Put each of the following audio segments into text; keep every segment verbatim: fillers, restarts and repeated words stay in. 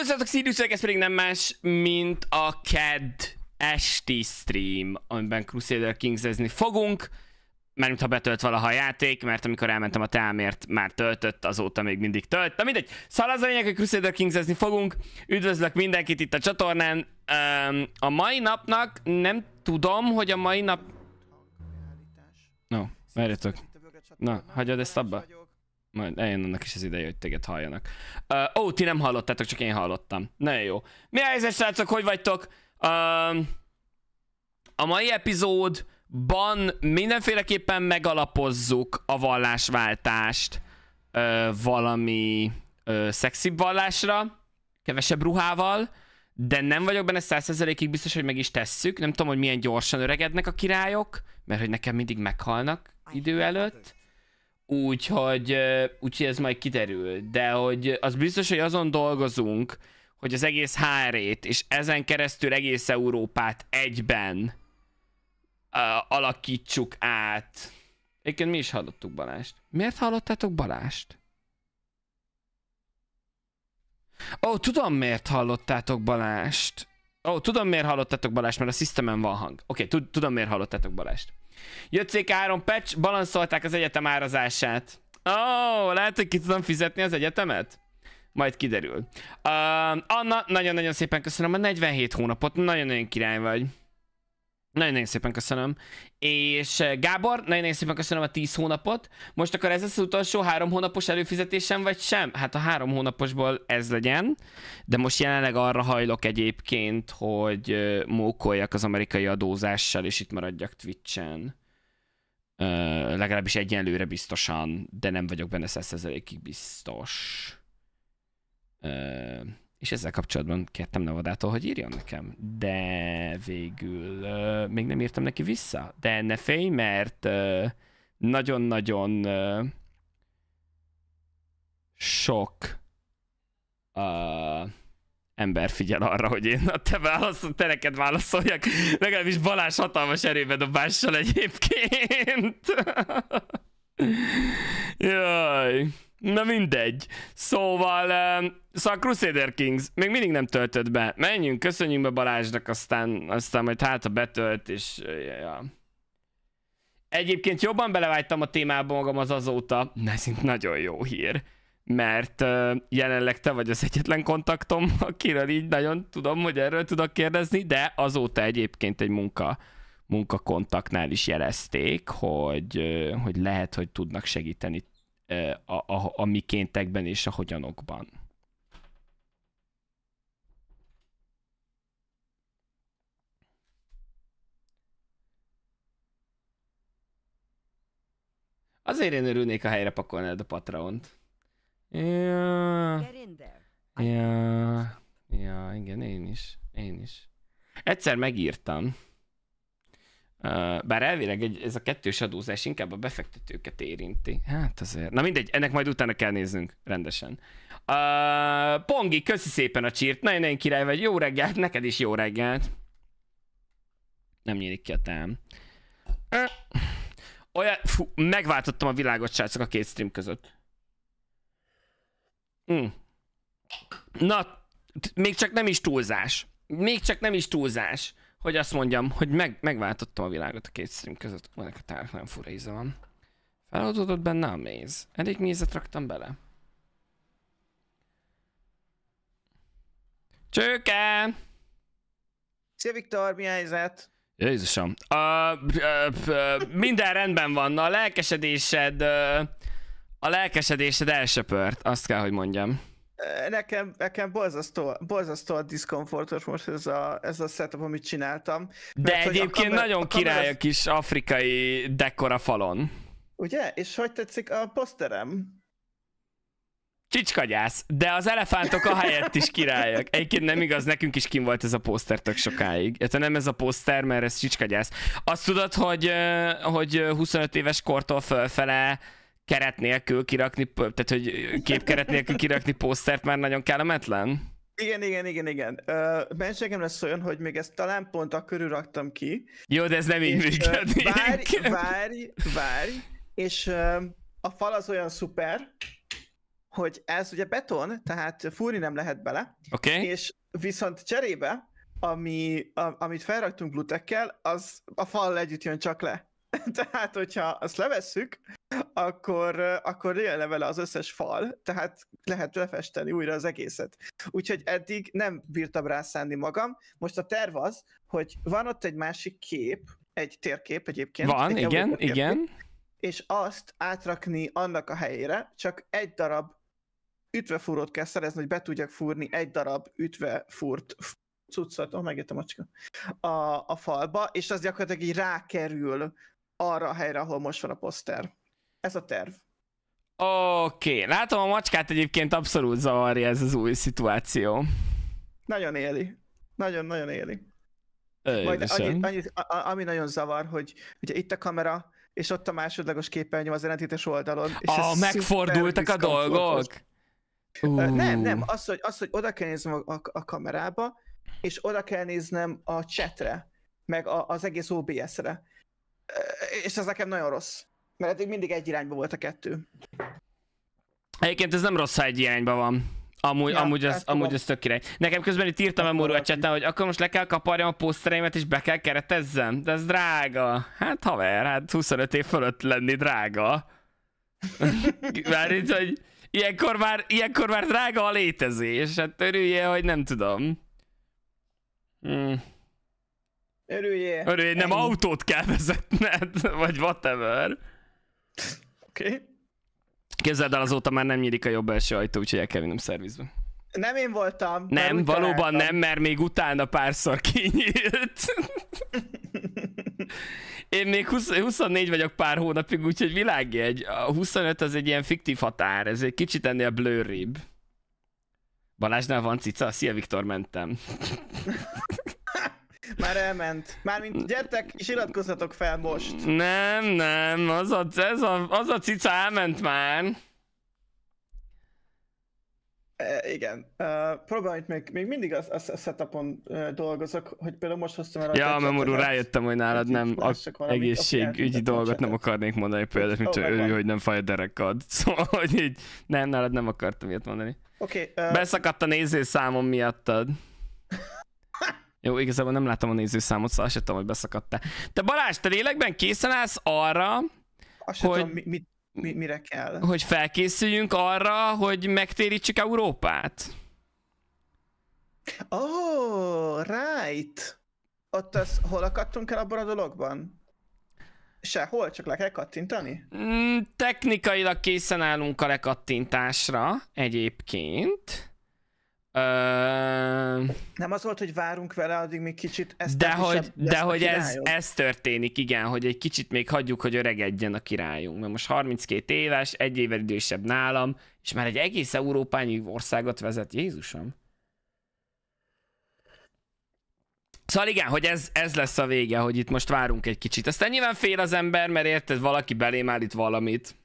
Szóval Siriusek, ez pedig nem más, mint a kedd esti stream, amiben Crusader Kings-ezni fogunk. Mert ha betölt valaha a játék, mert amikor elmentem a teámért, már töltött, azóta még mindig tölt. Na mindegy, szóval az a lényeg, hogy Crusader Kings-ezni fogunk. Üdvözlök mindenkit itt a csatornán. Um, a mai napnak nem tudom, hogy a mai nap... No, várjatok. Na, hagyjad ezt abba. Majd eljön annak is az ideje, hogy téged halljanak. Uh, ó, ti nem hallottátok, csak én hallottam. Nagyon jó. Mi a helyzet, srácok, hogy vagytok? Uh, a mai epizódban mindenféleképpen megalapozzuk a vallásváltást uh, valami uh, szexibb vallásra, kevesebb ruhával, de nem vagyok benne száz százalékig biztos, hogy meg is tesszük. Nem tudom, hogy milyen gyorsan öregednek a királyok, mert hogy nekem mindig meghalnak idő előtt. Úgyhogy, úgyhogy ez majd kiderül, de hogy az biztos, hogy azon dolgozunk, hogy az egész há er-ét és ezen keresztül egész Európát egyben uh, alakítsuk át. Egyébként mi is hallottuk Balást. Miért hallottátok Balást? Ó, tudom miért hallottátok Balást. Ó, tudom miért hallottátok Balást, mert a szisztemen van hang. Oké, okay, tudom miért hallottátok Balást. Jött cé ká három patch, balanszolták az egyetem árazását. Ó, oh, lehet, hogy ki tudom fizetni az egyetemet? Majd kiderül. Uh, Anna, nagyon-nagyon szépen köszönöm a negyvenhét hónapot, nagyon-nagyon király vagy. Nagyon-nagyon szépen köszönöm. És Gábor, nagyon-nagyon szépen köszönöm a tíz hónapot. Most akkor ez az utolsó három hónapos előfizetésem, vagy sem? Hát a három hónaposból ez legyen. De most jelenleg arra hajlok egyébként, hogy mókoljak az amerikai adózással, és itt maradjak Twitchen. Uh, legalábbis egyenlőre biztosan, de nem vagyok benne száz százalékig biztos. Uh, és ezzel kapcsolatban kértem Nevadától, hogy írjon nekem, de végül uh, még nem írtam neki vissza. De ne félj, mert nagyon-nagyon uh, uh, sok uh, ember figyel arra, hogy én a te válaszol, te neked válaszoljak. Legalábbis Balázs hatalmas erőbedobással egyébként. Jaj. Na mindegy. Szóval, uh, szóval Crusader Kings még mindig nem töltött be. Menjünk, köszönjünk be Balázsnak, aztán, aztán majd hát a betölt, és uh, ja. Egyébként jobban belevágytam a témába magam az azóta. Ez itt nagyon jó hír. Mert uh, jelenleg te vagy az egyetlen kontaktom, akiről így nagyon tudom, hogy erről tudok kérdezni, de azóta egyébként egy munka, munkakontaktnál is jelezték, hogy, uh, hogy lehet, hogy tudnak segíteni A, a, a mikéntekben és a hogyanokban. Azért én örülnék, ha helyre pakolnád a Patreont. Ja, ja, ja, igen, én is, én is. Egyszer megírtam, Uh, bár elvileg egy, ez a kettős adózás inkább a befektetőket érinti. Hát azért. Na mindegy, ennek majd utána kell néznünk rendesen. Uh, Pongi, köszi szépen a csírt. Nagyon-nagyon király vagy. Jó reggelt, neked is jó reggelt. Nem nyílik ki a tám. Uh, olyan, fú, megváltottam a világot, srácok, a két stream között. Mm. Na, még csak nem is túlzás. Még csak nem is túlzás. Hogy azt mondjam, hogy meg, megváltottam a világot a két stream között. Ennek a tárnak nagyon fura íze van. Feloldódott benne a méz. Elég mézet raktam bele. Csőke! Szia Viktor, mi a helyzet? Jézusom. Uh, uh, uh, minden rendben van. A lelkesedésed... Uh, a lelkesedésed elsöpört. Azt kell, hogy mondjam. Nekem, nekem borzasztó, borzasztó a diszkomfortos most ez a, ez a setup, amit csináltam. De mert, egyébként kamer, nagyon király a kis afrikai dekor a falon. Ugye? És hogy tetszik a poszterem? Csicskagyász, de az elefántok a helyett is királyak. Egyébként nem igaz, nekünk is kim volt ez a poszter tök sokáig. Hát nem ez a poszter, mert ez csicskagyász. Azt tudod, hogy, hogy huszonöt éves kortól fölfele keret nélkül kirakni, tehát hogy képkeret nélkül kirakni posztert már nagyon kellemetlen? Igen, igen, igen, igen. Uh, Benségem lesz olyan, hogy még ezt talán pont akkor raktam ki. Jó, de ez nem így működik. Uh, várj, várj, várj, és uh, a fal az olyan szuper, hogy ez ugye beton, tehát fúrni nem lehet bele, Okay. és viszont cserébe, ami, a, amit felraktunk blutekkel, az a fal együtt jön csak le. Tehát, hogyha azt levesszük, akkor, akkor jön vele az összes fal, tehát lehet lefesteni újra az egészet. Úgyhogy eddig nem bírtam rászánni magam. Most a terv az, hogy van ott egy másik kép, egy térkép egyébként. Van, egy igen, térkép, igen. És azt átrakni annak a helyére, csak egy darab ütvefúrót kell szerezni, hogy be tudjak fúrni egy darab ütvefúrt cuccot, oh, megjött a macska, a, a falba, és az gyakorlatilag így rákerül arra a helyre, ahol most van a poszter. Ez a terv. Oké, okay. Látom a macskát egyébként abszolút zavarja ez az új szituáció. Nagyon éli. Nagyon-nagyon éli. Öy, Majd annyi, annyi, a, ami nagyon zavar, hogy ugye itt a kamera, és ott a másodlagos képernyő az ellentétes oldalon. És ah, megfordultak a dolgok? Uh. Nem, nem, az hogy, az, hogy oda kell néznem a, a, a kamerába, és oda kell néznem a chatre, meg a, az egész o bé es-re. És ez nekem nagyon rossz. Mert eddig mindig egy irányba volt a kettő. Egyébként ez nem rossz, ha egy irányba van. Amúgy, ja, amúgy, az, amúgy az tök király. Nekem közben itt írtam a Memóru a chaten, hogy akkor most le kell kaparjam a posztereimet és be kell keretezzem. De ez drága. Hát haver, hát huszonöt év fölött lenni drága. Már így, hogy ilyenkor már, ilyenkor már drága a létezés. Hát örüljél, hogy nem tudom. Hmm. Örüljél. Örüljél, nem autót kell vezetned, vagy whatever. Oké. Okay. Képzeld el, azóta már nem nyílik a jobb első ajtó, úgyhogy el kell vinnem szervizbe. Nem én voltam. Nem, valóban találtam. Nem, mert még utána párszor kinyílt. Én még húsz, huszonnégy vagyok pár hónapig, úgyhogy világjegy. A huszonöt az egy ilyen fiktív határ, ez egy kicsit ennél blurribb. Balázsnál van cica? Szia Viktor, mentem. Már elment. Mármint gyertek és iratkozzatok fel most. Nem, nem, az a, ez a, az a cica elment már. E, igen. Uh, próbálom, hogy még, még mindig az, az a setupon uh, dolgozok, hogy például most hoztam el a... Ja, Memóru, rájöttem, hogy nálad nem egészségügyi dolgot nem akarnék mondani, például, mint oh, ő, hogy nem faj a derekad. Szóval, hogy így, nem, nálad nem akartam ilyet mondani. Oké. Okay, uh... Beszakadt a nézőszámom miattad. Jó, igazából nem láttam a nézőszámot, szóval azt sem tudom, hogy beszakadtál. Te Balázs, te lélekben készen állsz arra, azt hogy, tudom, mi, mi, mi, mire kell. Hogy felkészüljünk arra, hogy megtérítsük Európát? Oh, right! Ott az, hol akadtunk el abban a dologban? Sehol, csak le kell kattintani? Mm, technikailag készen állunk a lekattintásra egyébként. Ö... Nem az volt, hogy várunk vele, addig még kicsit ezt de hogy, de hogy ez, ez történik, igen, hogy egy kicsit még hagyjuk, hogy öregedjen a királyunk. Mert most harminckét éves, egy évvel idősebb nálam, és már egy egész európányi országot vezet. Jézusom! Szóval igen, hogy ez, ez lesz a vége, hogy itt most várunk egy kicsit. Aztán nyilván fél az ember, mert érted, valaki belém állít valamit.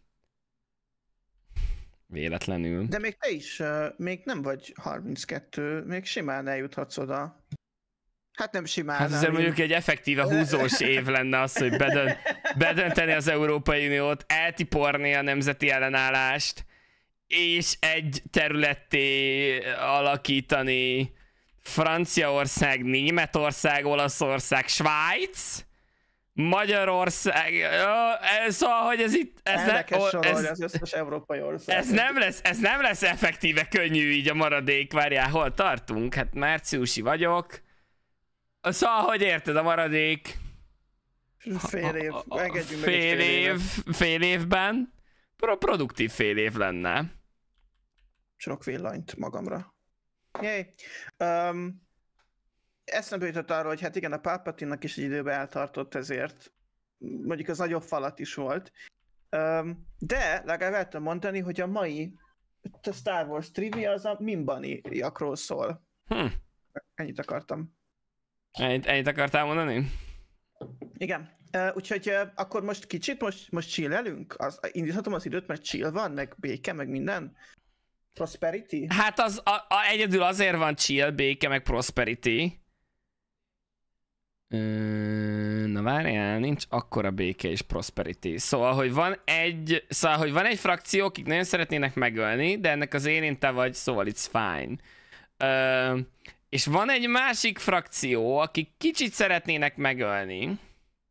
Véletlenül. De még te is, uh, még nem vagy harminckettő, még simán eljuthatsz oda. Hát nem simán. Hát azért mondjuk egy effektíve húzós év lenne az, hogy bedönt, bedönteni az Európai Uniót, eltiporni a nemzeti ellenállást, és egy területté alakítani Franciaország, Németország, Olaszország, Svájc, Magyarország, szóval, hogy ez itt... Ez, ne, ez, az összes európai ország. Ez nem, lesz, ez nem lesz effektíve könnyű így a maradék, várjál, hol tartunk? Hát márciusi vagyok. Szóval, hogy érted, a maradék... Fél év, engedjünk meg fél, fél év, fél évben pro produktív fél év lenne. Sok villanyt magamra. Jé. Um, eszembe jutott arról, hogy hát igen, a Palpatine-nak is egy időben eltartott ezért. Mondjuk az nagyobb falat is volt. Um, de legalább el tudom mondani, hogy a mai a Star Wars trivia az a Minbani-jakról szól. Hm. Ennyit akartam. Ennyit, ennyit akartál mondani? Igen. Uh, úgyhogy uh, akkor most kicsit, most, most chill-elünk? Az, indíthatom az időt, mert chill van, meg béke, meg minden? Prosperity? Hát az a, a, egyedül azért van chill, béke, meg prosperity, Na várjál, nincs akkora béke és prosperity. Szóval, hogy van egy, szóval, hogy van egy frakció, akik nagyon szeretnének megölni, de ennek az élén te vagy, szóval it's fine. Ö, és van egy másik frakció, akik kicsit szeretnének megölni,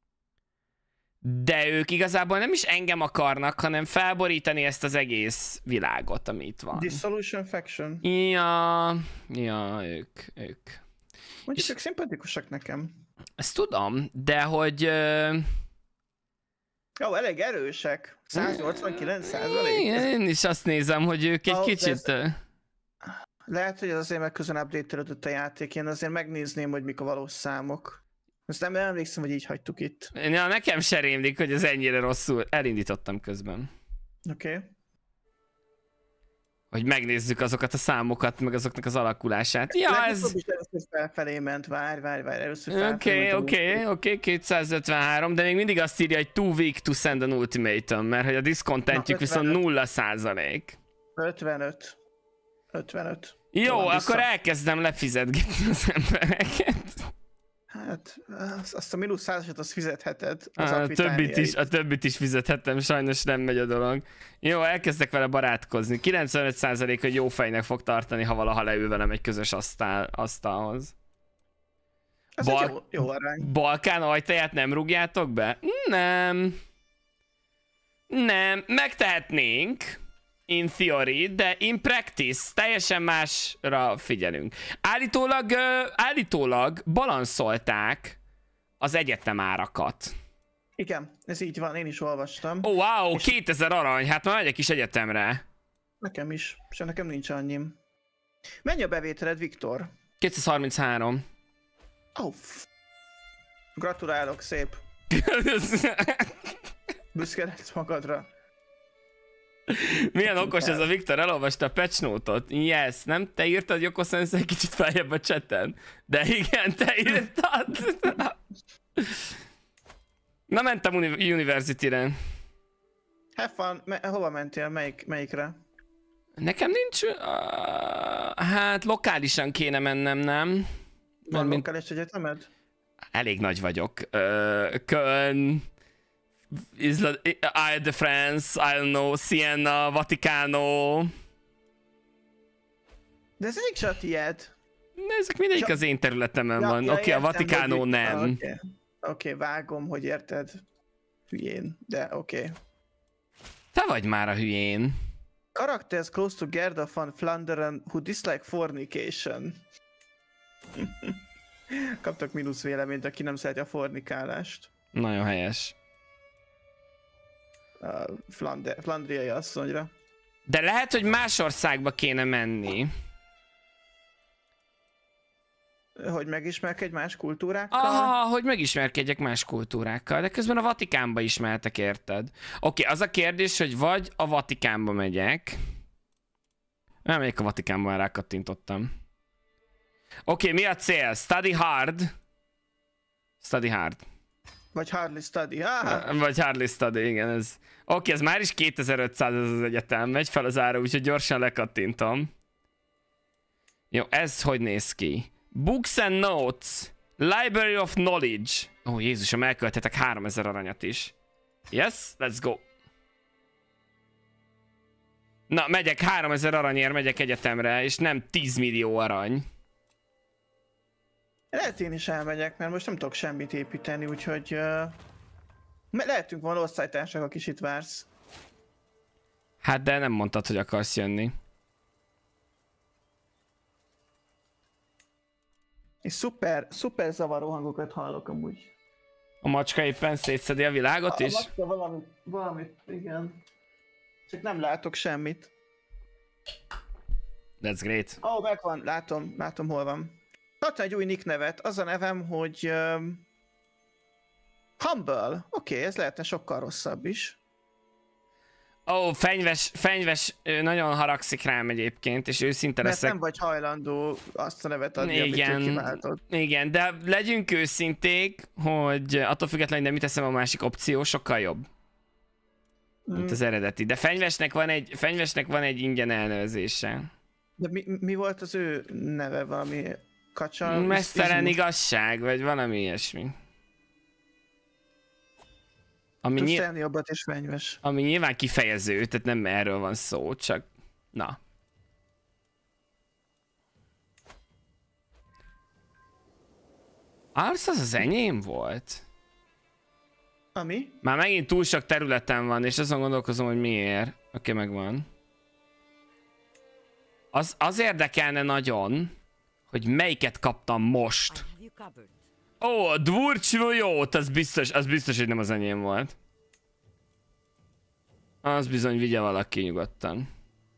de ők igazából nem is engem akarnak, hanem felborítani ezt az egész világot, ami itt van. Dissolution Faction. Ja, ja, ők, ők. Mondjuk ők szimpatikusak nekem. Ezt tudom, de hogy... Uh... Jó, elég erősek. száznyolcvankilenc százalék. Én is azt nézem, hogy ők egy oh, kicsit... Ez... Lehet, hogy azért meg közön update-elődött a játék, én azért megnézném, hogy mik a valós számok. Azt nem emlékszem, hogy így hagytuk itt. Ja, nekem se rémlik, hogy ez ennyire rosszul. Elindítottam közben. Oké. Okay. Hogy megnézzük azokat a számokat, meg azoknak az alakulását. Ja, Legutóbb ez... is először felfelé ment, várj, várj, várj, először felfelé Oké, oké, oké, kétszázötvenhárom, de még mindig azt írja, hogy too weak to send an ultimatum, mert hogy a discontentjük viszont nulla százalék. ötvenöt. ötvenöt. Jó, akkor vissza. Elkezdem lefizetgetni az embereket. Hát, azt a mínusz százasat azt fizetheted. Az a, többit is, a többit is fizethetem, sajnos nem megy a dolog. Jó, elkezdek vele barátkozni. kilencvenöt százalék, hogy jó fejnek fog tartani, ha valaha leül velem egy közös asztal, asztalhoz. Ez Bal- egy jó, jó arány. Balkán ajtaját nem rúgjátok be? Nem. Nem, megtehetnénk. In theory, de in practice teljesen másra figyelünk. Állítólag, uh, állítólag balanszolták az egyetemárakat. Igen, ez így van, én is olvastam. Oh, wow, és... kétezer arany, hát már megyek is egyetemre. Nekem is, és nekem nincs annyim. Mennyi a bevételed, Viktor? kétszázharminchárom. Oh, gratulálok, szép. Büszke lehetsz magadra. Milyen okos ez a Viktor, elolvasta a patch note-ot. Yes, nem? Te írtad, Joko Sensei kicsit feljebb a chaten. De igen, te írtad. Na, mentem uni- university-re. Have fun. Me- hova mentél? Melyik, melyikre? Nekem nincs... Uh, hát lokálisan kéne mennem, nem? Van mint... lokális egyetemed? Elég nagy vagyok. Uh, Köln... Isla de France, I don't know, Siena, Vaticano. De ez egyik se a tiéd. Ezek mindegyik ja. az én területemen ja, van. Ja, Oké, okay, a Vaticano hogy... nem. Oké, okay. okay, vágom, hogy érted. Hülyén, de oké. Okay. Te vagy már a hülyén. Characters close to Gerda van Flanderen who dislike fornication. Kaptak mínusz véleményt, aki nem szereti a fornikálást. Nagyon helyes. A Flander, flandriai asszonyra. De lehet, hogy más országba kéne menni. Hogy megismerkedj más kultúrákkal? Ah, hogy megismerkedjek más kultúrákkal, de közben a Vatikánba is mehetek, érted? Oké, okay, az a kérdés, hogy vagy a Vatikánba megyek. Nem megyek a Vatikánba, már rákattintottam. Oké, okay, mi a cél? Study hard. Study hard. Vagy hardly study. Ah. Vagy hardly study, igen. Ez... Oké, okay, ez már is kétezer-ötszáz ez az egyetem. Megy fel az ára, úgyhogy gyorsan lekattintom. Jó, ez hogy néz ki? Books and Notes. Library of Knowledge. Ó, oh, Jézusom, elkölthetek háromezer aranyat is. Yes, let's go. Na, megyek háromezer aranyért, megyek egyetemre, és nem tíz millió arany. Lehet én is elmegyek, mert most nem tudok semmit építeni, úgyhogy... Uh, lehetünk volna osztálytársak, aki itt vársz. Hát de nem mondtad, hogy akarsz jönni. És szuper, szuper zavaró hangokat hallok amúgy. A macska éppen szétszedi a világot a, is? A macska valamit, valamit, igen. Csak nem látok semmit. That's great. Ó, oh, megvan, látom, látom hol van. Kaptam egy új nick nevet, az a nevem, hogy... Um, Humble. Oké, okay, ez lehetne sokkal rosszabb is. Ó, oh, fenyves, fenyves nagyon haragszik rám egyébként, és őszinte Mert leszek. nem vagy hajlandó azt a nevet adni, igen, amit kiváltod. Igen, de legyünk őszinték, hogy attól függetlenül, hogy nem teszem a másik opció, sokkal jobb. Mm. Mint az eredeti. De fenyvesnek van egy, fenyvesnek van egy ingyen elnevezése. De mi, mi volt az ő neve? Valami kacsa. Mesztelen igazság, vagy valami ilyesmi. Ami, Tudsz nyilv... tenni jobbat és fenyves. ami nyilván kifejező, tehát nem erről van szó, csak... Na. Arsz az az enyém volt? Ami? Már megint túl sok területen van, és azon gondolkozom, hogy miért. Oké, okay, megvan. Az, az érdekelne nagyon, hogy melyiket kaptam most. Ó, a Dvurcsvójót, az biztos, az biztos, hogy nem az enyém volt. Az bizony vigye valaki nyugodtan.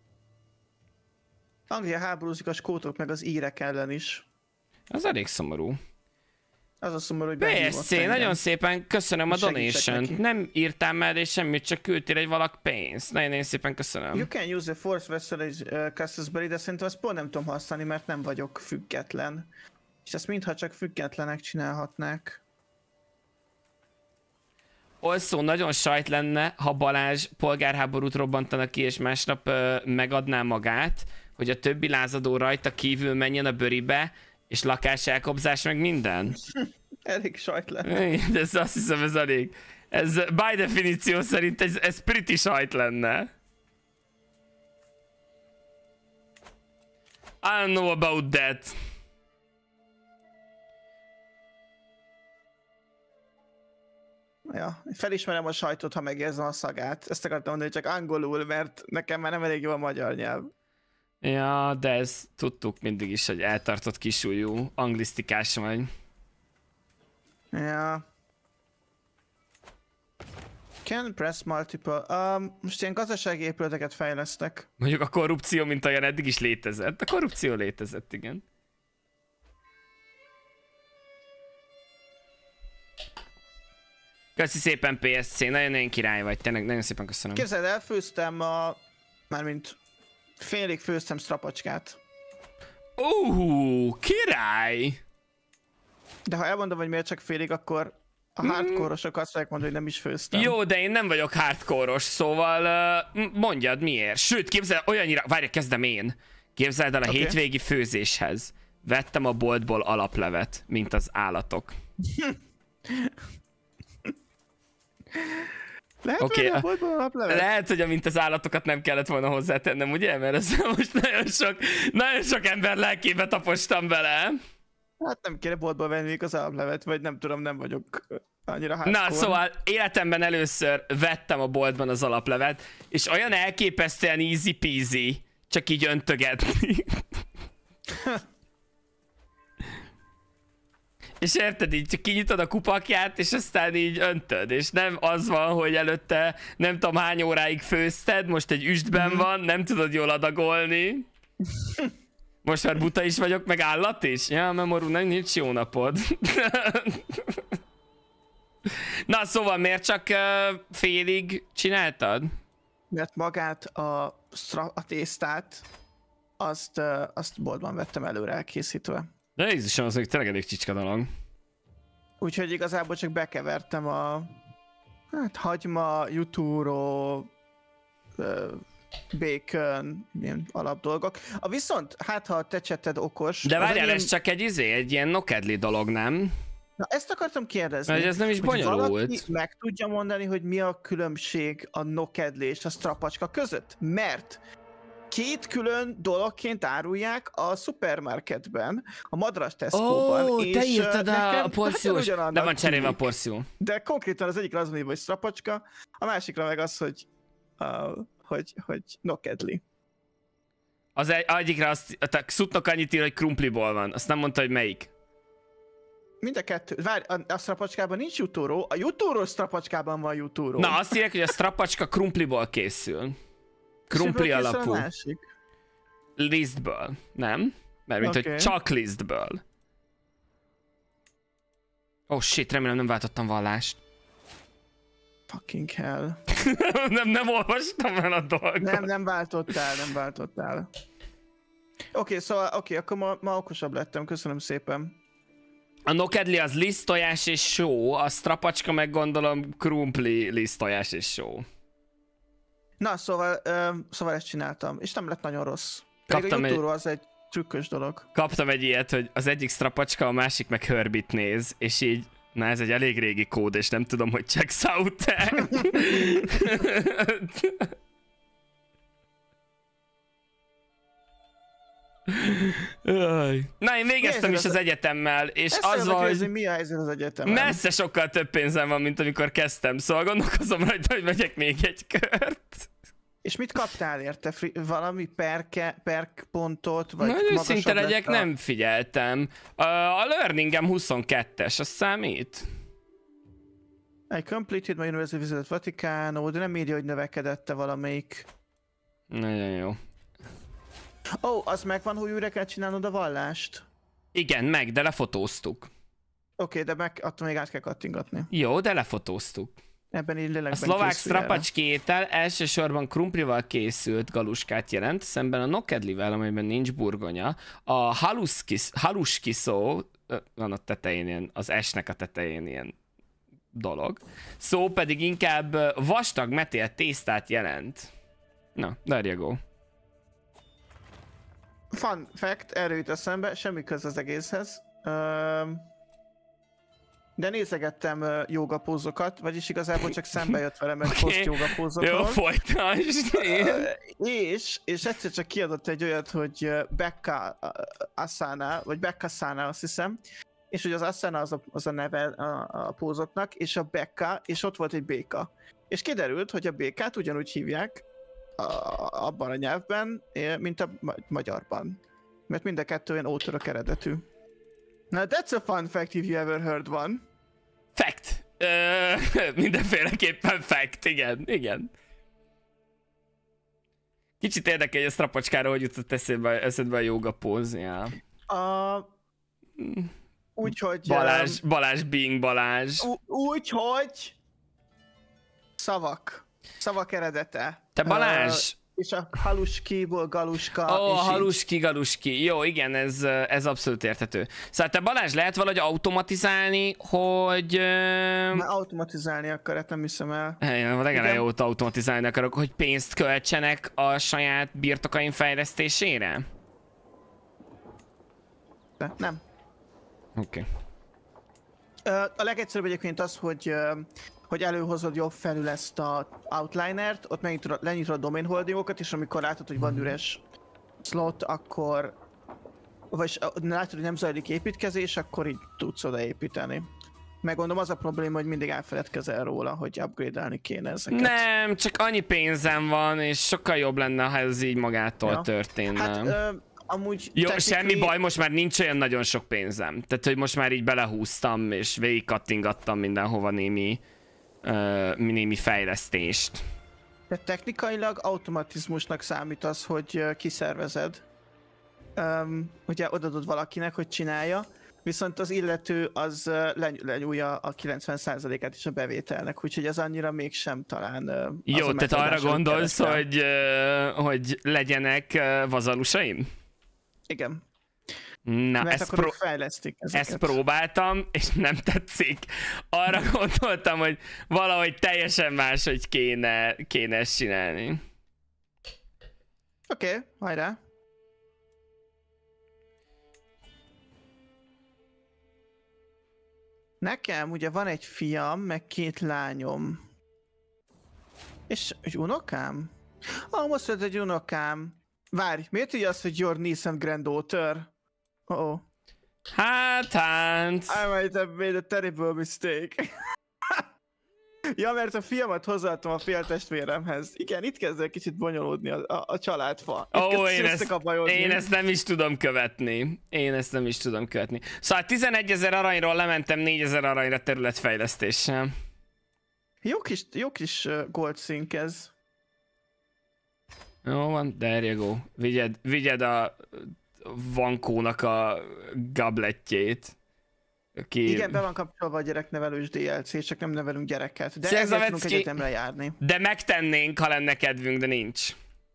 Anglia háborúzik a skótok meg az írek ellen is. Az elég szomorú. Az a szomorú, hogy bé es cé, nagyon szépen köszönöm a donation-t. Nem írtál mellé semmit, csak küldtél egy valak pénzt. Nagyon-nagyon szépen köszönöm. You can use the force vessel as uh, Cassiusbury, de szerintem azt pont nem tudom használni, mert nem vagyok független. És ezt mintha csak függetlenek csinálhatnák. Also, nagyon sajt lenne, ha Balázs polgárháborút robbantana ki, és másnap uh, megadná magát, hogy a többi lázadó rajta kívül menjen a bőribe, és lakás elkobzás meg minden. Elég sajt lenne. De ez azt hiszem, ez elég. Ez by definíció szerint ez, ez pretty sajt lenne. I don't know about that. Ja, felismerem a sajtot, ha megérzem a szagát. Ezt akartam mondani, csak angolul, mert nekem már nem elég jó a magyar nyelv. Ja, de ezt tudtuk mindig is, hogy eltartott kisúlyú, anglisztikás vagy. Ja. Can press multiple. Um, most ilyen gazdasági épületeket fejlesztek. Mondjuk a korrupció, mint olyan eddig is létezett. A korrupció létezett, igen. Köszi szépen pé es cé, nagyon-nagyon király vagy, tényleg nagyon szépen köszönöm. Képzeld el, főztem a... Mármint félig főztem strapacskát. Ó, uh, király! De ha elmondom, hogy miért csak félig, akkor a hardcore-osok azt fogják mondani, hogy nem is főztem. Jó, de én nem vagyok hardcore-os, szóval uh, mondjad miért. Sőt, képzeld, olyannyira... Várj, kezdem én. Képzeld el a okay. hétvégi főzéshez. Vettem a boltból alaplevet, mint az állatok. Lehet, okay, a lehet, hogy amint az állatokat nem kellett volna hozzátennem, ugye? Mert ezzel most nagyon sok, nagyon sok ember lelkébe tapostam bele. Hát nem kéne boltból venni az alaplevet, vagy nem tudom, nem vagyok annyira hardcore. Na, szóval életemben először vettem a boltban az alaplevet, és olyan elképesztően easy peasy, csak így öntögetni. És érted, így csak kinyitod a kupakját, és aztán így öntöd, és nem az van, hogy előtte nem tudom hány óráig főzted, most egy üstben van, nem tudod jól adagolni. Most már buta is vagyok, meg állat is? Ja, Memoru, nem nincs jó napod. Na, szóval miért csak uh, félig csináltad? Mert magát a, a tésztát, azt, uh, azt boltban vettem előre elkészítve. De Jézusom, az még tényleg elég csicska dolog. Úgyhogy igazából csak bekevertem a hát hagyma, jutúró, uh, bacon, ilyen alapdolgok. A viszont, hát ha te cseted okos... De várjál, ilyen... ez csak egy izé, egy ilyen nokedli dolog, nem? Na ezt akartam kérdezni. Mert ez nem is bonyolult. Valaki meg tudja mondani, hogy mi a különbség a nokedli és a strapacska között? Mert két külön dologként árulják a szupermarketben, a Madras Tesco-ban. Ó, és te írtad a porciós, de van cserélve a porció. De konkrétan az egyikre az van, hogy strapacska, a másikra meg az, hogy, uh, hogy, hogy nokedli. Az egy, egyikre azt, a szutnak annyit ír, hogy krumpliból van, azt nem mondta, hogy melyik. Mind a kettő. Várj, a, a strapacskában nincs jutóró, a jutórós strapacskában van jutóró. Na, azt írják, hogy a strapacska krumpliból készül. Krumpli alapú. Lisztből, nem? Mert mint okay. hogy csak lisztből. Oh shit, remélem nem váltottam vallást. Fucking hell. nem, nem olvastam el a dolgot. Nem, nem váltottál, nem váltottál. Oké, okay, szóval, oké, okay, akkor ma, ma okosabb lettem, köszönöm szépen. A nokedli az liszt, tojás és só, a strapacska meg gondolom krumpli, liszt, tojás és só. Na, szóval, uh, szóval ezt csináltam, és nem lett nagyon rossz. Pedig Kaptam a jutóró egy... az egy trükkös dolog. Kaptam egy ilyet, hogy az egyik strapacska, a másik meg Herbit néz, és így, na ez egy elég régi kód, és nem tudom, hogy checks out-e. Na, én végeztem is az egyetemmel, és az van, hogy mi a helyzet az egyetemen. Messze sokkal több pénzem van, mint amikor kezdtem, szóval gondolkozom rajta, hogy megyek még egy kört. És mit kaptál érte? Valami perke, perk pontot? Vagy nagyon őszinte legyek, a... nem figyeltem. A, a learningem huszonkettes, az számít? I completed my university visit Vaticano, de nem írja, hogy növekedette valamelyik. Nagyon jó. Ó, oh, az megvan, hogy újra kell csinálnod a vallást? Igen, meg, de lefotóztuk. Oké, okay, de meg attól még át kell kattingatni. Jó, de lefotóztuk. Ebben így lélekben a szlovák strapacski étel elsősorban krumplival készült galuskát jelent, szemben a nokedlivel, amelyben nincs burgonya. A haluskis, haluskiszó, van a tetején ilyen, az esnek a tetején ilyen dolog. Szó pedig inkább vastag metélt tésztát jelent. Na, there you go. Fun fact, erről jut eszembe, semmi köz az egészhez. Um... De nézegettem uh, jogapózokat, vagyis igazából csak szembe jött velem egy okay. poszt jogapózokról. Jó, folytasd! Uh, és, és egyszer csak kiadott egy olyat, hogy uh, Becca uh, Asana, vagy Becca Asana, azt hiszem, és hogy az Asana az a, az a neve a, a pózoknak, és a Becca, és ott volt egy béka. És kiderült, hogy a békát ugyanúgy hívják a, abban a nyelvben, mint a ma- magyarban. Mert mind a kettő olyan ótörök eredetű. Na, that's a fun fact if you ever heard one. Fact! Uh, mindenféleképpen fact, igen, igen. Kicsit érdekel, hogy a strapacskára hogy jutott eszedbe, eszedbe a jogapóz, ja. Uh, Úgyhogy... Balázs, Balázs, Bing Balázs. Úgyhogy... Szavak. Szavak eredete. Te Balázs! Uh, és a haluskiból galuska. Ó, oh, haluski, galuski. Jó, igen, ez, ez abszolút érthető. Szóval te Balázs, lehet valahogy automatizálni, hogy... Már automatizálni akar, hát nem hiszem el. Én legalább jót automatizálni akarok, hogy pénzt költsenek a saját birtokaim fejlesztésére? De nem. Oké. Okay. A legegyszerűbb egyébként az, hogy... hogy előhozod jobb felül ezt a outlinert, ott megnyitod, lenyitod a domain holdingokat, és amikor látod, hogy van üres slot, akkor... Vagyis látod, hogy nem zajlik építkezés, akkor így tudsz oda építeni. Megmondom, az a probléma, hogy mindig elfeledkezel róla, hogy upgrade-elni kéne ezeket. Nem, csak annyi pénzem van, és sokkal jobb lenne, ha ez így magától ja. történne. Hát, ö, amúgy jó, technically... semmi baj, most már nincs olyan nagyon sok pénzem. Tehát, hogy most már így belehúztam, és végig kattingattam mindenhova némi... Uh, némi fejlesztést. De technikailag automatizmusnak számít az, hogy uh, kiszervezed. Um, ugye odadod valakinek, hogy csinálja, viszont az illető az uh, leny- lenyúlja a kilencven százalékát is a bevételnek, úgyhogy ez annyira mégsem talán... Uh, jó, tehát arra gondolsz, hogy, uh, hogy legyenek uh, vazalusaim? Igen. Na, mert ezt, akkor pró- fejlesztik ezeket. ezt próbáltam, és nem tetszik. Arra gondoltam, hogy valahogy teljesen máshogy kéne, kéne ezt csinálni. Oké, okay, hajrá. Nekem ugye van egy fiam, meg két lányom. És egy unokám? Ah, most jött egy unokám. Várj, miért így az, hogy your niece and granddaughter? Oh. Hát, hát... I might have made a terrible mistake. Ja, mert a fiamat hozzáadtam a féltestvéremhez. Igen, itt kezd egy kicsit bonyolódni a, a, a családfa. Itt Ó, én, ezt, én ezt nem is tudom követni. Én ezt nem is tudom követni. Szóval tizenegyezer aranyról lementem négyezer aranyra területfejlesztéssel. Jó kis, jó kis uh, gold szink ez. Jó van, there you go. Vigyed, vigyed a Vankónak a gablettjét. Aki... Igen, be van kapcsolva a gyereknevelős dé el cé, csak nem nevelünk gyereket. De ezért tudunk egyetemre járni. De megtennénk, ha lenne kedvünk, de nincs.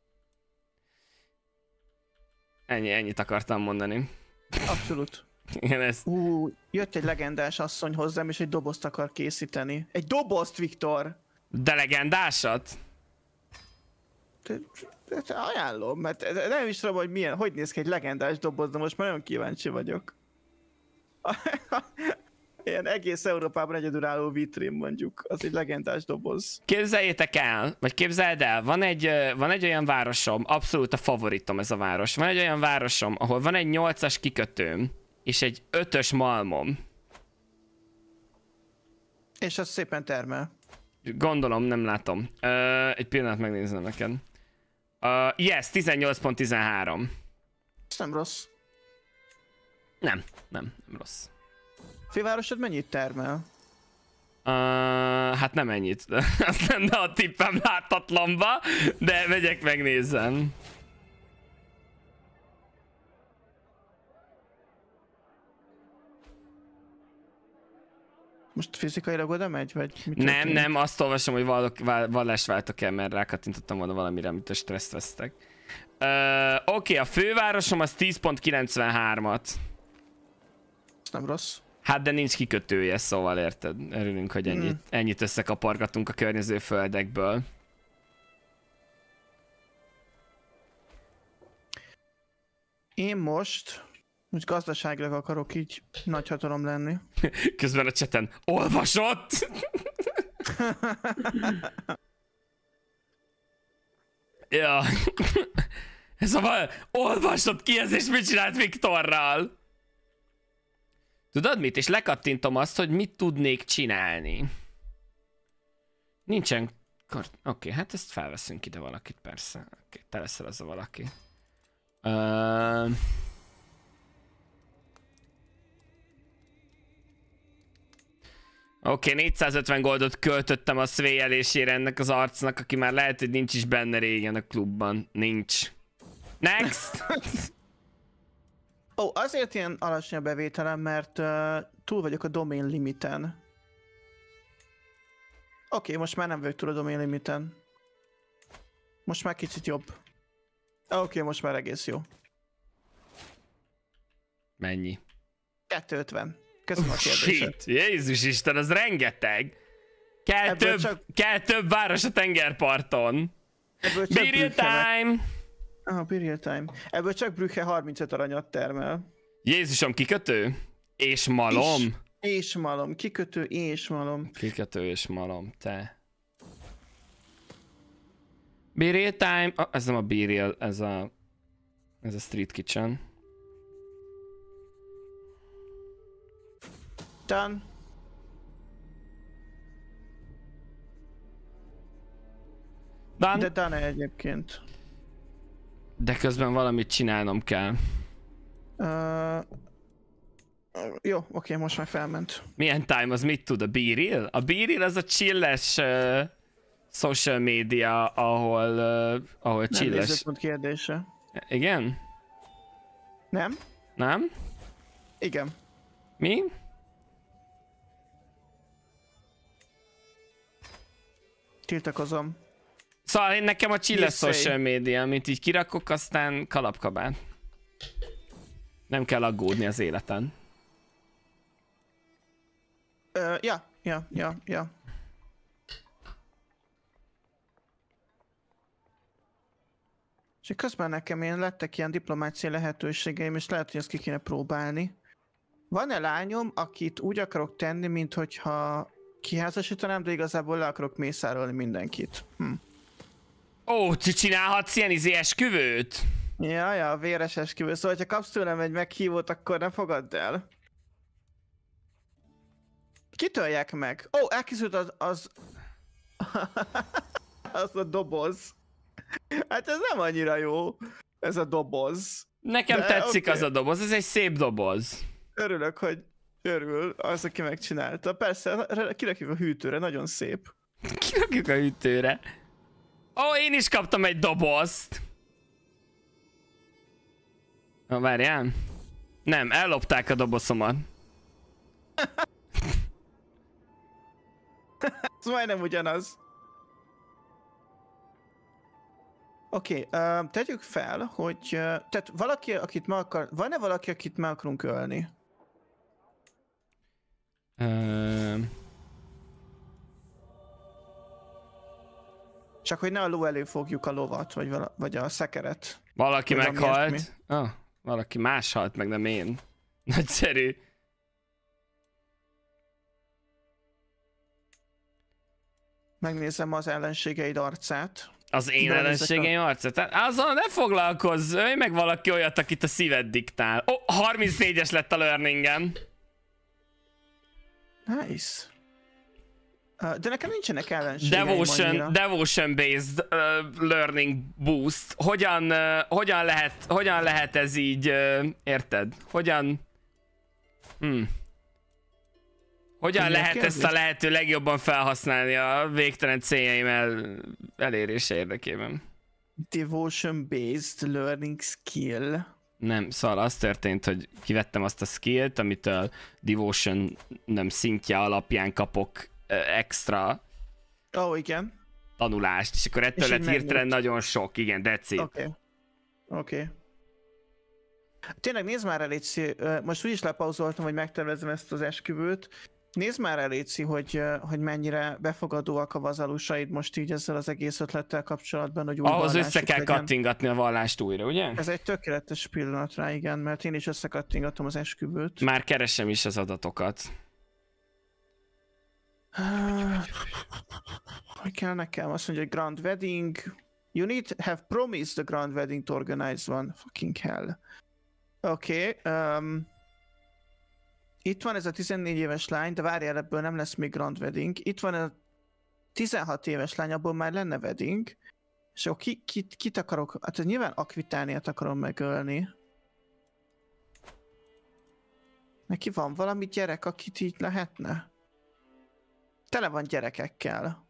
Ennyi, ennyit akartam mondani. Abszolút. Igen, ez... Ú, jött egy legendás asszony hozzám, és egy dobozt akar készíteni. Egy dobozt, Viktor! De legendásat? Ajánlom, mert nem is tudom, hogy milyen, hogy néz ki egy legendás doboz, de most már nagyon kíváncsi vagyok. Ilyen egész Európában egyedülálló vitrin mondjuk, az egy legendás doboz. Képzeljétek el, vagy képzeld el, van egy, van egy olyan városom, abszolút a favoritom ez a város, van egy olyan városom, ahol van egy nyolcas kikötőm, és egy ötös malmom. És az szépen termel. Gondolom, nem látom. Uh, egy pillanat megnézem neked. Uh, yes, tizennyolc pont tizenhárom. Ez nem rossz. Nem, nem, nem rossz. Fővárosod mennyit termel? Uh, hát nem ennyit. Az lenne a tippem láthatatlanba, de megyek, megnézem. Most fizikailag oda megy, vagy mit Nem, történik? nem, azt olvasom, hogy vallok, vallást váltok el, mert rákattintottam volna valamire, amit a stresszt vesztek. Uh, Oké, okay, a fővárosom az tíz pont kilencvenhármat. Ez nem rossz. Hát de nincs kikötője, szóval érted? Örülünk, hogy ennyit, mm. ennyit összekapargatunk a környező földekből. Én most, most gazdaságilag akarok így nagy hatalom lenni. Közben a cseten olvasott! Ja. Szóval olvasott ki ez, és mit csinált Viktorral? Tudod mit? És lekattintom azt, hogy mit tudnék csinálni. Nincsen... Oké, okay, hát ezt felveszünk ide valakit, persze. Oké, okay, te leszel az a valaki. Uh... Oké, okay, négyszázötven goldot költöttem a szvéjelésére ennek az arcnak, aki már lehet, hogy nincs is benne régen a klubban. Nincs. Next! Ó, oh, azért ilyen alacsony a bevételem, mert uh, túl vagyok a domain limiten. Oké, okay, most már nem vagyok túl a domain limiten. Most már kicsit jobb. Oké, okay, most már egész jó. Mennyi? kétszázötven. Köszönöm a kérdésed. Shit, Jézus Isten, az rengeteg. Kell több, csak... kell több város a tengerparton. Birial time! Ah, Birial time. Ebből csak Brügge harmincöt aranyat termel. Jézusom, kikötő? És malom? És, és malom. Kikötő és malom. Kikötő és malom, te. Birial time? Oh, ez nem a Birial, ez a... Ez a Street Kitchen. Done. Done. De done egyébként. De közben valamit csinálnom kell. Uh, jó, oké, most már felment. Milyen time az mit tud? A Birial? A Birial az a chilles uh, social media, ahol, uh, ahol chilles. Nem nézőpont kérdése. Igen? Nem? Nem? Igen. Mi? Tiltakozom. Szóval én nekem a chilles Yes, social media, amit így kirakok, aztán kalapkabát. Nem kell aggódni az életen. Uh, ja, ja, ja, ja. És közben nekem ilyen lettek ilyen diplomáciai lehetőségeim, és lehet, hogy ezt ki kéne próbálni. Van-e lányom, akit úgy akarok tenni, mint hogyha kiházasítanám, de igazából le akarok mészárolni mindenkit. Hm. Ó, te csinálhatsz ilyen izé esküvőt? Ja, ja, véres esküvő. Szóval, ha kapsz tőlem egy meghívót, akkor ne fogadd el. Kitölják meg. Ó, elkészült az... az... az a doboz. Hát ez nem annyira jó, ez a doboz. Nekem de, tetszik okay. Az a doboz, ez egy szép doboz. Örülök, hogy örül az, aki megcsinálta. Persze, kirakjuk a hűtőre, nagyon szép. Kirakjuk a hűtőre. Ó, én is kaptam egy dobozt. Ó, várjál. Nem, ellopták a dobozomat. Ez majdnem ugyanaz. Oké, okay, uh, tegyük fel, hogy... Uh, tehát valaki, akit meg akar... Van-e valaki, akit meg akarunk ölni? Uh... Csak hogy ne a ló elő fogjuk a lovat, vagy, vala, vagy a szekeret. Valaki Vagy meghalt. Ah, valaki más halt meg, nem én. Nagyszerű. Megnézem az ellenségeid arcát. Az én ellenségeim a... arcát? Azzal ne foglalkozz, ölj meg valaki olyat, akit a szíved diktál. Ó, oh, harmincnégyes lett a learningem. Nice. Uh, de nekem nincsenek ellenségeim Devotion, annyira. devotion based uh, learning boost. Hogyan, uh, hogyan, lehet, hogyan lehet ez így, uh, érted? Hogyan... Hmm. Hogyan lehet kérdés? ezt a lehető legjobban felhasználni a végtelen céljaim el, elérése érdekében? Devotion based learning skill. Nem, szóval az történt, hogy kivettem azt a skillt, amitől Devotion nem szintje alapján kapok uh, extra Ó, oh, igen. tanulást, és akkor ettől És lett így hirtelen megnőtt. nagyon sok, igen, that's it. Oké. Okay. Oké. Okay. Tényleg nézd már el, Léci, most úgyis lepauzoltam, hogy megtervezem ezt az esküvőt. Nézd már el, Léci, hogy, hogy mennyire befogadóak a vazalusaid most így ezzel az egész ötlettel kapcsolatban, hogy új Ahhoz vallásuk össze kell legyen. kattingatni a vallást újra, ugye? Ez egy tökéletes pillanat rá, igen, mert én is összekattingatom az esküvőt. Már keresem is az adatokat. Hogy kell nekem? Azt mondja, hogy Grand Wedding. You need to have promised the Grand Wedding to organize one. Fucking hell. Oké. Okay, um, itt van ez a tizennégy éves lány, de várjál, ebből nem lesz még Grand Wedding. Itt van a tizenhat éves lány, abból már lenne wedding. És akkor ki, kit, kit akarok? Hát nyilván Akvitániát akarom megölni. Neki van valami gyerek, akit így lehetne? Tele van gyerekekkel.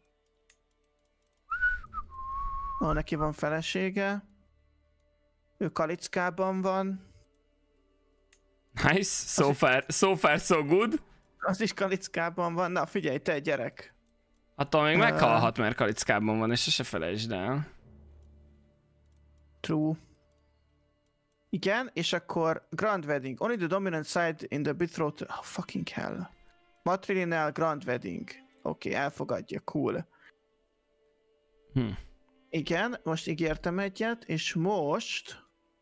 Ó, neki van felesége. Ő Kalickában van. Nice, so far, so far so good. Az is Kalickában van. Na figyelj, te gyerek. Attól még Uh. meghalhat, mert Kalickában van, és se felejtsd el. True. Igen, és akkor Grand Wedding. Only the dominant side in the betrothed... Oh, fucking hell. Matrilineal Grand Wedding. Oké, okay, elfogadja, cool. Hm. Igen, most ígértem egyet, és most...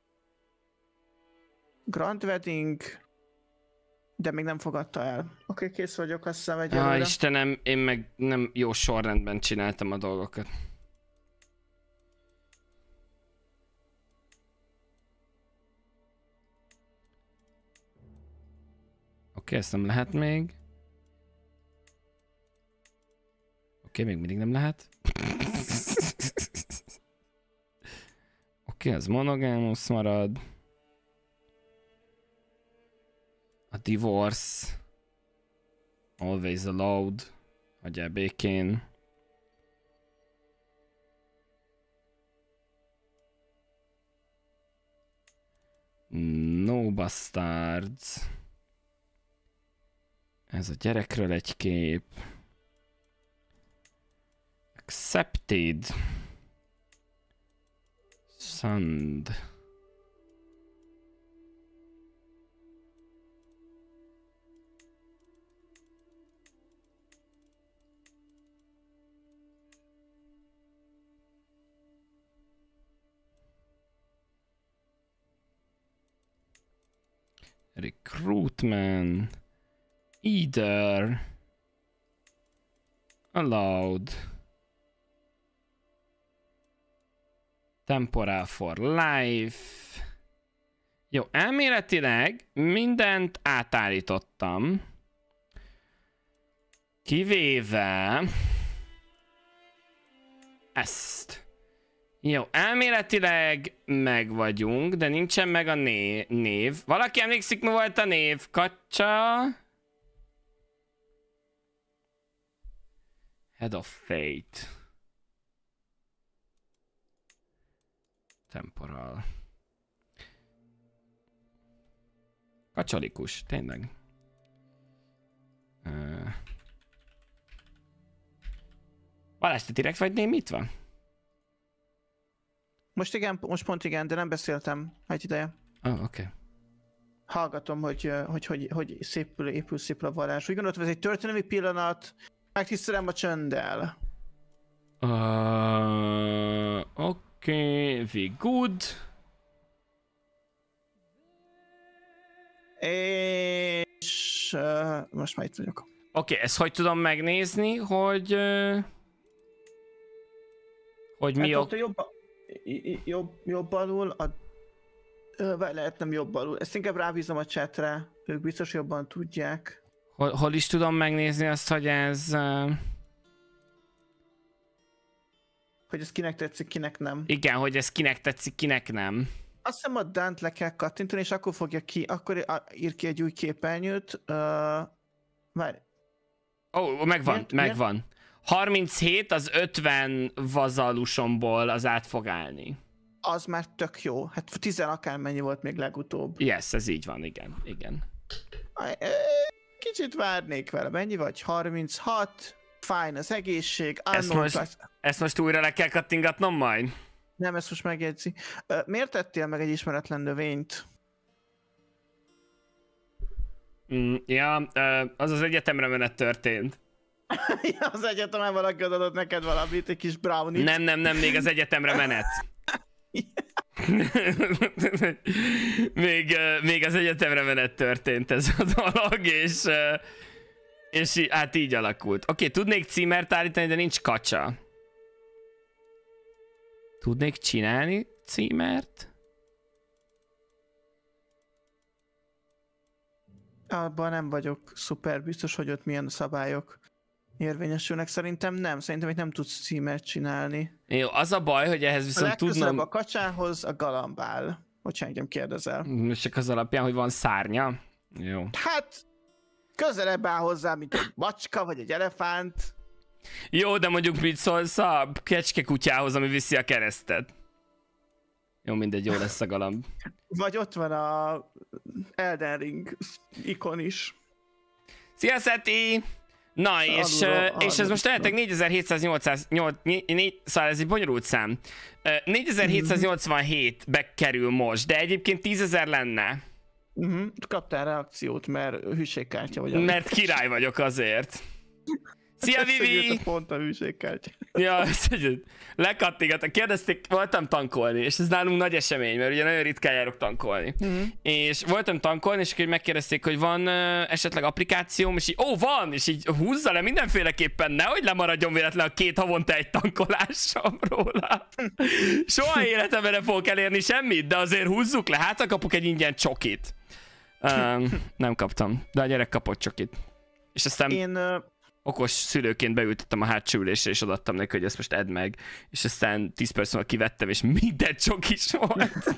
Grand Wedding... De még nem fogadta el. Oké, okay, kész vagyok, azt hiszem egyelőre. Ah, Istenem, én meg nem jó sorrendben csináltam a dolgokat. Oké, okay, ezt nem lehet még. Oké, okay, még mindig nem lehet. Oké, okay, ez monogámus marad. A divorce. Always allowed. Hagyjál békén. No bastards. Ez a gyerekről egy kép. Accepted. Sand. Recruitment. Either. Allowed. Temporal for life. Jó, elméletileg mindent átállítottam. Kivéve ezt. Jó, elméletileg meg vagyunk, de nincsen meg a né név. Valaki emlékszik, mi volt a név? Kacsa? Head of Fate. Temporal. Kacsalikus, tényleg. Uh. Balázs, te direkt vagy némítva? Most igen, most pont igen, de nem beszéltem egy ideje. Oh, oké. Okay. Hallgatom, hogy hogy, hogy, hogy szépül, épül szépül a vallás. Úgy gondoltam, ez egy történelmi pillanat, megtisztelem a csönddel. Uh, Oké, okay, we good. És uh, most már itt vagyok. Oké, okay, ezt hogy tudom megnézni, hogy... Uh, hogy mi hát a... jobb, jobb, jobb alul, a, vagy lehet nem jobb alul. Ezt inkább rábízom a chatre, ők biztos jobban tudják. Hol, hol is tudom megnézni azt, hogy ez... Uh... Hogy ez kinek tetszik, kinek nem. Igen, hogy ez kinek tetszik, kinek nem. Azt hiszem a Dant le kell kattintani, és akkor fogja ki, akkor ír ki egy új képernyőt. Uh, várj. Ó, oh, megvan, miért, megvan. Miért? harminchét az ötven vazalusomból az át fog állni. Az már tök jó. Hát tíz akármennyi volt még legutóbb. Yes, ez így van, igen, igen. Kicsit várnék vele. Mennyi vagy? harminchat. Fine az egészség. Ezt most, class... ezt most újra le kell kattingatnom majd? Nem, ezt most megjegyzi. Uh, miért tettél meg egy ismeretlen növényt? Mm, ja, uh, az az egyetemre menet történt. Ja, az egyetemen valaki adott neked valamit, egy kis brownie. Nem, nem, nem, még az egyetemre menet. még, uh, még az egyetemre menet történt ez a dolog, és, uh, és hát így alakult. Oké, okay, tudnék címert állítani, de nincs kacsa. Tudnék csinálni címert? Abban nem vagyok szuper biztos, hogy ott milyen szabályok érvényesülnek. Szerintem nem. Szerintem itt nem tudsz címert csinálni. Jó, az a baj, hogy ehhez viszont tudnom... a kacsához a galamb áll, hogyha engem kérdezel. Csak az alapján, hogy van szárnya? Jó. Hát, közelebb áll hozzá, mint egy macska, vagy egy elefánt. Jó, de mondjuk mit szólsz a kecske kutyához, ami viszi a keresztet? Jó, mindegy, jó lesz a galamb. Vagy ott van a Elden Ring ikon is. Szia, Szeti! Na, és, alulról, uh, és ez most lehetek négyezer-hétszáznyolcvan, szóval ez egy bonyolult szám. Uh, négyezer-hétszáznyolcvanhétbe kerül most, de egyébként tízezer lenne. Uh-huh. Kaptál reakciót, mert hűségkártya vagy. Mert király vagyok azért. Szia, Vivi! Pont a hűségkártya. Ja, lekattingattak. Kérdezték, voltam tankolni, és ez nálunk nagy esemény, mert ugye nagyon ritkán járok tankolni. Uh-huh. És voltam tankolni, és akkor megkérdezték, hogy van uh, esetleg applikációm, és így, ó, van! És így húzza le mindenféleképpen, nehogy lemaradjon véletlenül a két havonta egy tankolásom róla. Soha életemben nem fogok elérni semmit, de azért húzzuk le, hát kapok egy ingyen csokit. Um, nem kaptam, de a gyerek kapott csokit. És aztán... Én, uh... okos szülőként beültettem a hátsó ülésre, és odaadtam neki, hogy ezt most edd meg. És aztán tíz perc múlva kivettem, és minden csokis volt.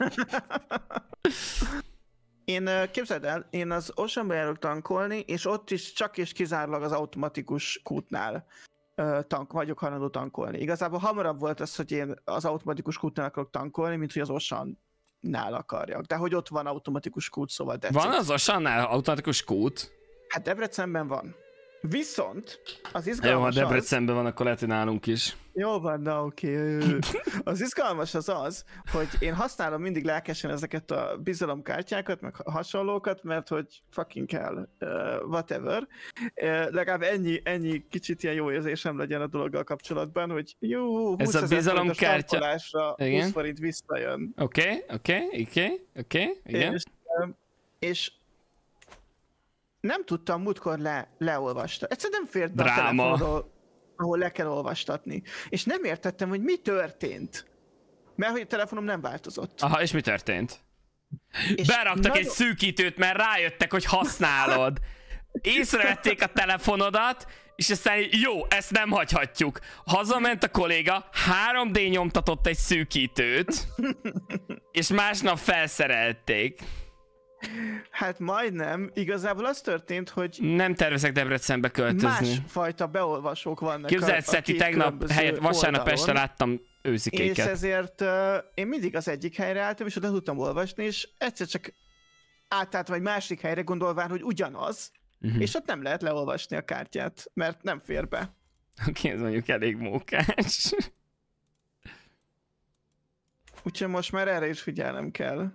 Én képzeld el, én az Oceanba járok tankolni, és ott is csak és kizárólag az automatikus kútnál tank, vagyok hajlandó tankolni. Igazából hamarabb volt az, hogy én az automatikus kútnál akarok tankolni, mint hogy az Oceannál akarjak. De hogy ott van automatikus kút, szóval decid. Van az Oceannál automatikus kút? Hát Debrecenben van. Viszont az izgalmas. Jó, ha Debrecenben van, akkor lehet, hogy nálunk is. Jó van, na oké. Okay. Az izgalmas az az, hogy én használom mindig lelkesen ezeket a bizalomkártyákat, meg hasonlókat, mert hogy fucking kell, uh, whatever. Uh, legalább ennyi, ennyi kicsit ilyen jó érzésem legyen a dologgal kapcsolatban, hogy jó, ez a bizalomkártya, húsz forint visszajön. Oké, oké, oké, oké, igen. És, uh, és nem tudtam múltkor le, leolvasni. Egyszerűen nem fért be a telefonról, ahol le kell olvastatni. És nem értettem, hogy mi történt. Mert hogy a telefonom nem változott. Aha, és mi történt? És beraktak nagyon... egy szűkítőt, mert rájöttek, hogy használod. Észrevették a telefonodat, és aztán jó, ezt nem hagyhatjuk. Hazament a kolléga, három dé nyomtatott egy szűkítőt, és másnap felszerelték. Hát majdnem. Igazából az történt, hogy... Nem tervezek Debrecenbe költözni. Másfajta beolvasók vannak. Képzeld, Szeti, tegnap helyett vasárnap este láttam őzikéket. És ezért uh, én mindig az egyik helyre álltam, és oda tudtam olvasni, és egyszer csak átálltam egy másik helyre gondolván, hogy ugyanaz, uh-huh. és ott nem lehet leolvasni a kártyát, mert nem fér be. Oké, ez mondjuk elég mókás. Úgyhogy most már erre is figyelnem kell.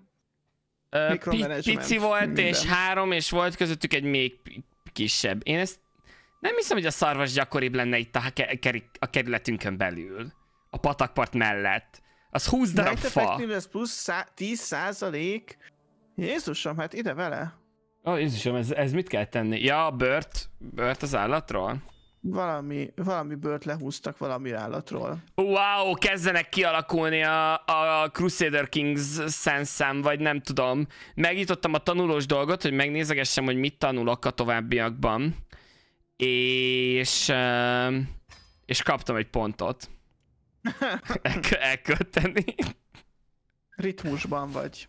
Uh, pici volt, minden. És három, és volt közöttük egy még kisebb. Én ezt Nem hiszem, hogy a szarvas gyakoribb lenne itt a, ker a kerületünkön belül. A patakpart mellett. Az húsz darab fa. Ez plusz tíz százalék. Jézusom, hát ide vele. Ó, oh, Jézusom, ez, ez mit kell tenni? Ja, a bört, bört az állatról? Valami, valami bört lehúztak valami állatról. Wow, kezdenek kialakulni a, a Crusader Kings szenszám, vagy nem tudom. Megnyitottam a tanulós dolgot, hogy megnézegessem, hogy mit tanulok a továbbiakban. És, és kaptam egy pontot. El, elkölteni. Ritmusban vagy.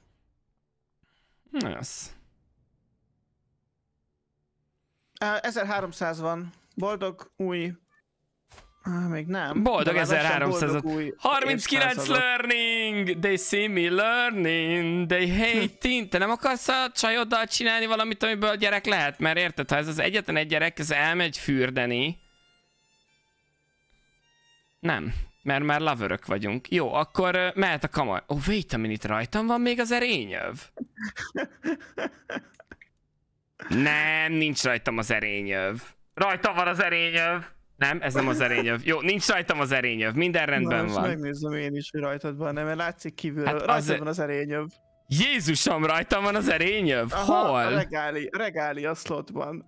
Ez. ezerháromszáz van. Boldog új... Ah, még nem. Boldog ezerháromszáz. harminckilenc learning! They see me learning. They hating. Te nem akarsz a csajoddal csinálni valamit, amiből gyerek lehet? Mert érted, ha ez az egyetlen egy gyerek, ez elmegy fürdeni. Nem. Mert már loverök vagyunk. Jó, akkor mehet a kamar. Oh, wait a minute, rajtam van még az erényöv. Nem, nincs rajtam az erényöv. Rajtam van az erényöv. Nem, ez nem az erényöv. Jó, nincs rajtam az erényöv. Minden rendben Na, van. Megnézem én is, hogy rajtad van, nem? Mert látszik kívülről. Hát rajtad az... van az erényöv. Jézusom, rajtam van az erényöv? Aha, hol? A regáli, regáli a slotban.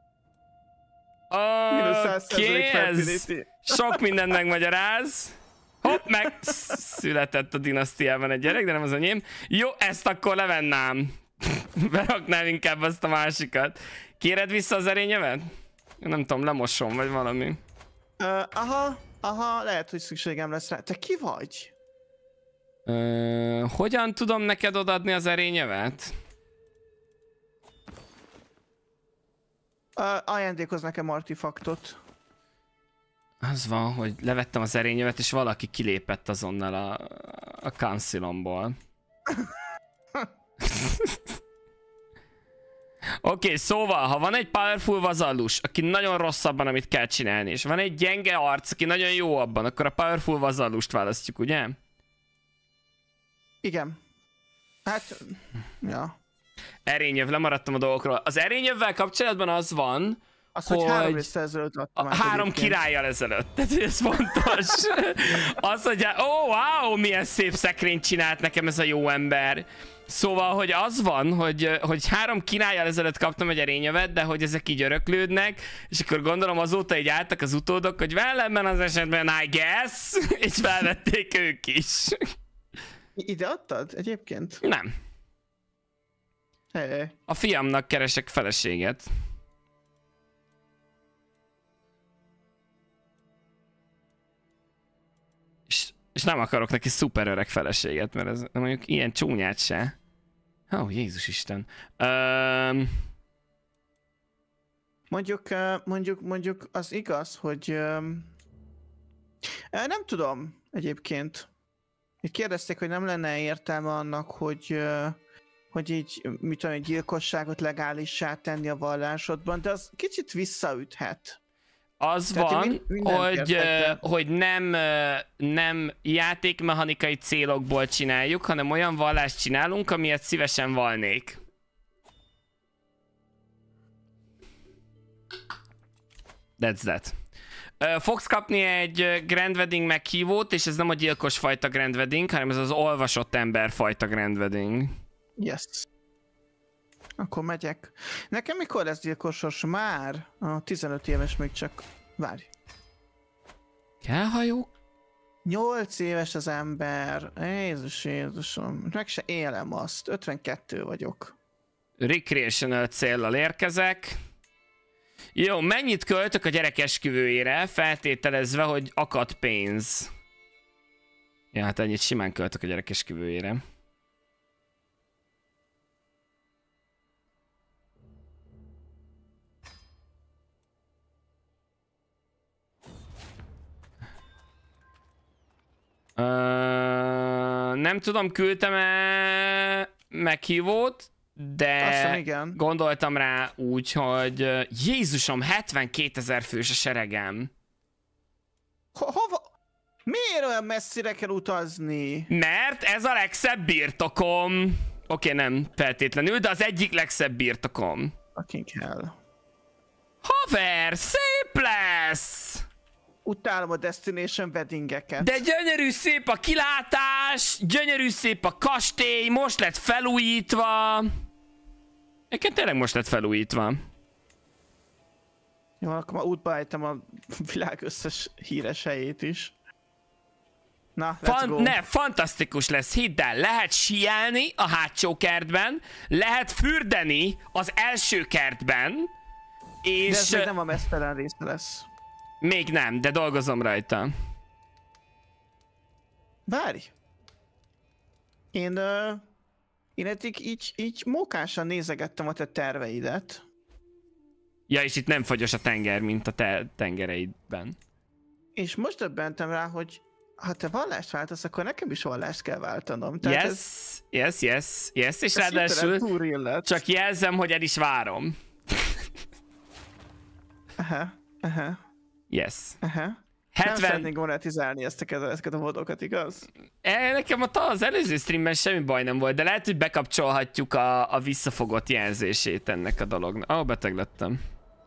Oké, ez sok mindent megmagyaráz. Hopp, meg született a dinasztiában egy gyerek, de nem az enyém. Jó, ezt akkor levennám. Beraknám inkább azt a másikat. Kéred vissza az erényevet? Nem tudom, lemosom, vagy valami. Uh, aha, aha, lehet, hogy szükségem lesz rá. Te ki vagy? Uh, hogyan tudom neked odaadni az erényevet? Uh, ajándékoz nekem artifaktot. Az van, hogy levettem az erényevet, és valaki kilépett azonnal a, a councilomból. Oké, okay, szóval, ha van egy powerful vazallus, aki nagyon rossz abban, amit kell csinálni, és van egy gyenge arc, aki nagyon jó abban, akkor a powerful vazallust választjuk, ugye? Igen. Hát, ja. Erényöv, lemaradtam a dolgokról. Az erényövvel kapcsolatban az van, az, hogy, hogy három évvel ezelőtt adtam át Három egyébként. királlyal ezelőtt, tehát ez fontos. Az, hogy ó, oh, wow, milyen szép szekrényt csinált nekem ez a jó ember. Szóval, hogy az van, hogy, hogy három királlyal ezelőtt kaptam egy erényövet, de hogy ezek így öröklődnek, és akkor gondolom azóta így álltak az utódok, hogy vellemben az esetben I guess, és felvették ők is. Ide adtad egyébként? Nem. Hey. A fiamnak keresek feleséget. És, és nem akarok neki szuper öreg feleséget, mert ez mondjuk ilyen csúnyát se. Ó, oh, Jézus Isten. Um... Mondjuk, mondjuk, mondjuk az igaz, hogy nem tudom egyébként. Kérdezték, hogy nem lenne értelme annak, hogy, hogy így, mit tudom, egy gyilkosságot legálissá tenni a vallásodban, de az kicsit visszaüthet. Az Tehát van, mind, hogy, uh, hogy nem, uh, nem játékmechanikai célokból csináljuk, hanem olyan vallást csinálunk, amilyet szívesen valnék. That's that. Uh, fogsz kapni egy Grand Wedding meghívót, és ez nem a gyilkos fajta Grand Wedding, hanem ez az olvasott ember fajta Grand Wedding. Yes. Akkor megyek. Nekem mikor lesz gyilkosos? Már? A tizenöt éves még csak. Várj. Kell hajó? nyolc éves az ember. Jézus, Jézusom. Meg se élem azt. ötvenkettő vagyok. Recreational céllal érkezek. Jó, mennyit költök a gyerek esküvőjére, feltételezve, hogy akad pénz. Ja, hát ennyit simán költök a gyerek esküvőjére. Uh, nem tudom, küldtem-e meghívót, de igen. Gondoltam rá úgy, hogy Jézusom, hetvenkétezer fős a seregem. Ho hova? Miért olyan messzire kell utazni? Mert ez a legszebb birtokom. Oké, okay, nem feltétlenül, de az egyik legszebb birtokom. Fucking hell. Haver, szép! Yes! Utálom a Destination weddingeket. De gyönyörű szép a kilátás, gyönyörű szép a kastély, most lett felújítva. Egyébként tényleg most lett felújítva. Jó, akkor már útba ejtem a világ összes híres helyét is. Na, let's Fan go. ne, fantasztikus lesz, hidd el, lehet síelni a hátsó kertben, lehet fürdeni az első kertben, és... De ez még nem a mesztelen része lesz. Még nem, de dolgozom rajta. Várj! Én, uh, én eddig így, így mókásan nézegettem a te terveidet. Ja, és itt nem fagyos a tenger, mint a te tengereidben. És most döbbentem rá, hogy ha te vallást váltasz, akkor nekem is vallást kell váltanom. Tehát Yes, ez, yes, yes, yes, és ez ráadásul túl illet. csak jelzem, hogy el is várom. Aha, aha, Yes. aha. Nem hetven... szeretnénk monetizálni ezeket, ezeket a vodokat, igaz? E, nekem ott az előző streamben semmi baj nem volt, de lehet, hogy bekapcsolhatjuk a, a visszafogott jelzését ennek a dolognak. Ó, oh, beteg lettem.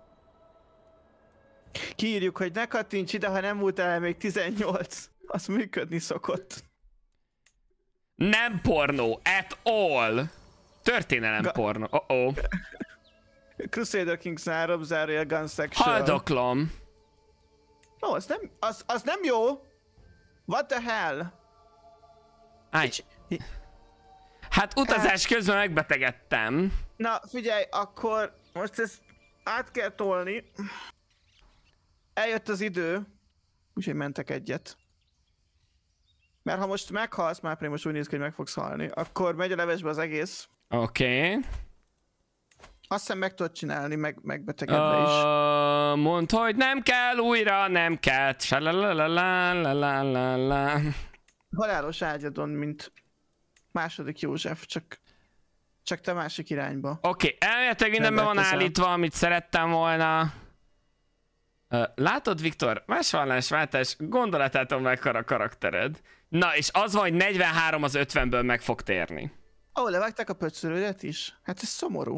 Kiírjuk, hogy ne kattints ide, ha nem múltál el még tizennyolc. Az működni szokott. Nem pornó, at all. Történelem Ga- pornó. Oh oh. Crusader Kings-nál Rob zárója gun section. Haldoklom. Ó, az nem, az, az nem jó. What the hell? Áj. Hát utazás közben megbetegedtem. Na figyelj, akkor most ezt át kell tolni. Eljött az idő. Úgyhogy mentek egyet. Mert ha most meghalsz, már pedig most úgy néz ki, hogy meg fogsz halni, akkor megy a levesbe az egész. Oké. Okay. Azt hiszem meg tudod csinálni, meg, megbetegedve is. Uh, mondd, hogy nem kell újra, nem kell. Salalalalalalalala. Halálos ágyadon, mint második József, csak, csak te másik irányba. Oké, okay, elméletileg mindenben van állítva, amit szerettem volna. Uh, látod, Viktor, más vallásváltás, gondolatától meghar a karaktered. Na, és az van, hogy negyvenhárom az ötvenből meg fog térni. Ó, oh, levágták a pöccörődet is? Hát ez szomorú.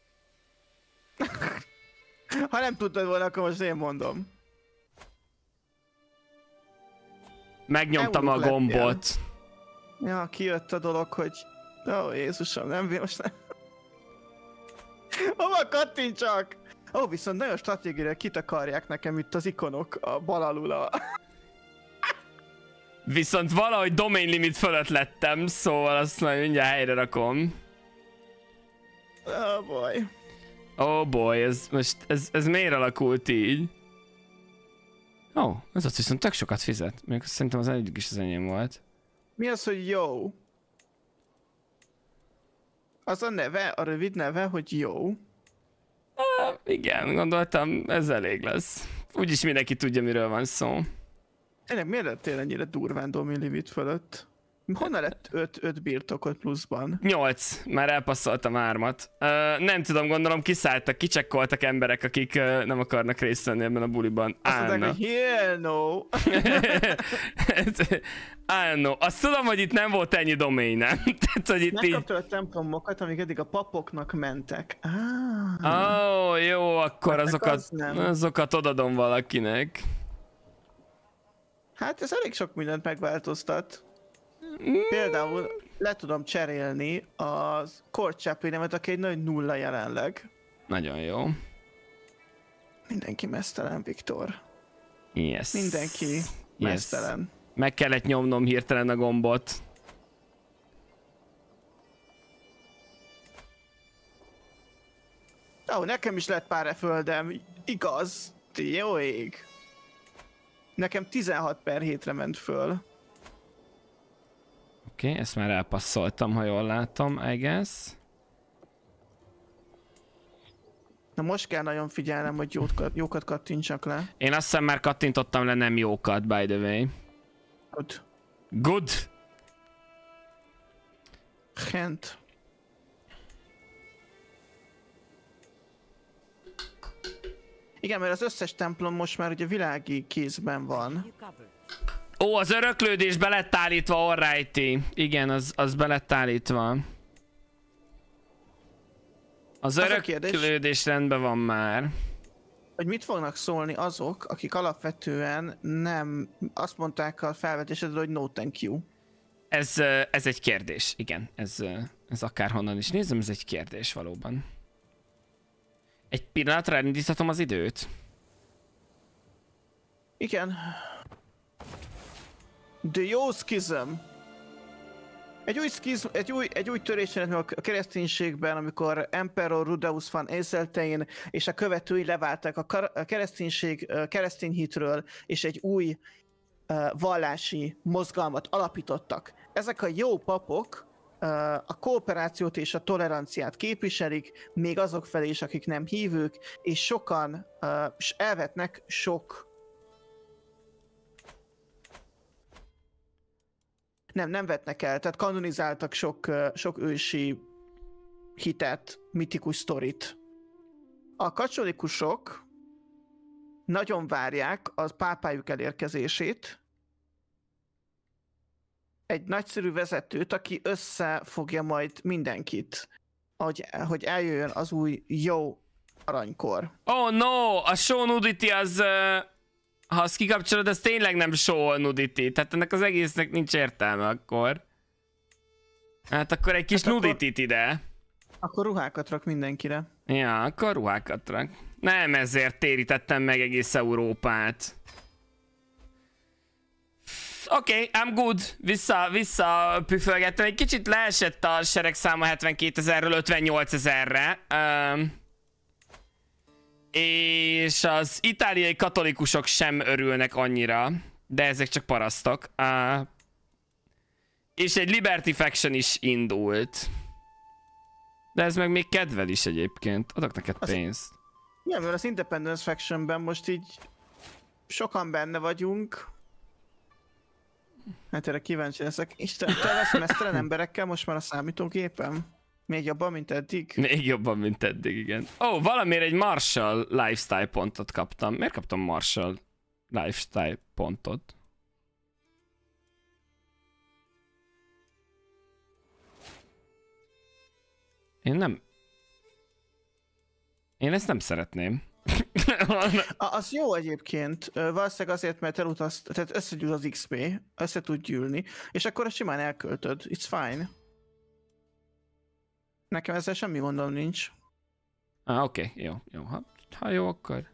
Ha nem tudtad volna, akkor most én mondom. Megnyomtam a gombot. Ja, kijött a dolog, hogy... Ó, oh, Jézusom, nem most nem... Hova kattintsak? Ó, oh, viszont nagyon stratégiailag kitakarják nekem itt az ikonok a bal alul a... Viszont valahogy domain limit fölött lettem, szóval azt majd mindjárt helyre rakom. Oh boy. Oh boy, ez most, ez, ez miért alakult így? Ó, oh, ez ott viszont tök sokat fizet. Még szerintem az egyik is az enyém volt. Mi az, hogy jó? Az a neve, a rövid neve, hogy jó. Ah, igen, gondoltam, ez elég lesz. Úgyis mindenki tudja, miről van szó. Ennek miért lettél ennyire durván domain limit fölött? Honnan lett öt birtokot pluszban? nyolc, már elpasszoltam hármat. Uh, nem tudom, gondolom kiszálltak, kicsekkoltak emberek, akik uh, nem akarnak részt venni ebben a buliban. Azt mondták, hogy hell no. I know. Azt tudom, hogy itt nem volt ennyi domainem. Tehát, hogy itt megkaptad a templomokat, amik eddig a papoknak mentek. Ah. Ó, oh, jó, akkor azokat, az azokat odadom valakinek. Hát ez elég sok mindent megváltoztat. Például le tudom cserélni az Court Chaplin-emet, aki egy nagy nulla jelenleg. Nagyon jó. Mindenki mesztelen, Viktor. Yes. Mindenki yes. mesztelen. Meg kellett nyomnom hirtelen a gombot. Ó, oh, nekem is lett pár földem. Igaz? Jó ég. Nekem tizenhat per hétre ment föl. Oké, okay, ezt már elpasszoltam, ha jól látom, I guess. Na most kell nagyon figyelnem, hogy jókat, jókat kattintsak le. Én azt hiszem már kattintottam le nem jókat, by the way. Good. Good! Hent. Igen, mert az összes templom most már ugye világi kézben van. Ó, az öröklődés be lett állítva, alrighty. Igen, az, az be lett állítva. Az, az öröklődés rendben van már. hogy mit fognak szólni azok, akik alapvetően nem azt mondták a felvetésedről, hogy no thank you. Ez, ez egy kérdés, igen. Ez, ez akárhonnan is nézem, ez egy kérdés valóban. Egy pillanatra elindíthatom az időt. Igen. The Yo Schism. Egy új, skizm, egy új, egy új törésmenet a kereszténységben, amikor Emperor Rudeus van Ezeltein és a követői leváltak a, kar- a kereszténység uh, keresztény hitről, és egy új uh, vallási mozgalmat alapítottak. Ezek a jó papok uh, a kooperációt és a toleranciát képviselik, még azok felé is, akik nem hívők, és sokan uh, elvetnek sok Nem, nem vetnek el, tehát kanonizáltak sok, sok ősi hitet, mitikus sztorit. A katolikusok nagyon várják az pápájuk elérkezését, egy nagyszerű vezetőt, aki összefogja majd mindenkit, hogy, hogy eljöjjön az új jó aranykor. Oh no, a show nudity az... Uh... Ha azt kikapcsolod, az tényleg nem show nudity. Tehát ennek az egésznek nincs értelme akkor. Hát akkor egy kis hát nudity akkor, ide. Akkor ruhákat rak mindenkire. Ja, akkor ruhákat rak. Nem ezért térítettem meg egész Európát. Oké, okay, I'm good. Vissza, vissza püfölgettem. Egy kicsit leesett a seregszáma hetvenkétezerről ötvennyolcezerre. Um, És az itáliai katolikusok sem örülnek annyira, de ezek csak parasztok. Uh, és egy Liberty Faction is indult. De ez meg még kedvel is egyébként. Adok neked az pénzt. Igen, mert az Independence Factionben most így sokan benne vagyunk. Hát erre kíváncsi leszek. Isten, te lesz mesztelen emberekkel most már a számítógépen? Még jobban, mint eddig? Még jobban, mint eddig, igen. Ó, oh, valamiért egy Marshall lifestyle pontot kaptam. Miért kaptam Marshall lifestyle pontot? Én nem... Én ezt nem szeretném. Az jó egyébként. Valószínűleg azért, mert elutaz, tehát összegyűl az iksz pé, össze tud gyűlni, és akkor simán elköltöd. It's fine. Nekem ezzel semmi gondom nincs. Ah, oké, okay. Jó, jó. Ha, ha jó, akkor...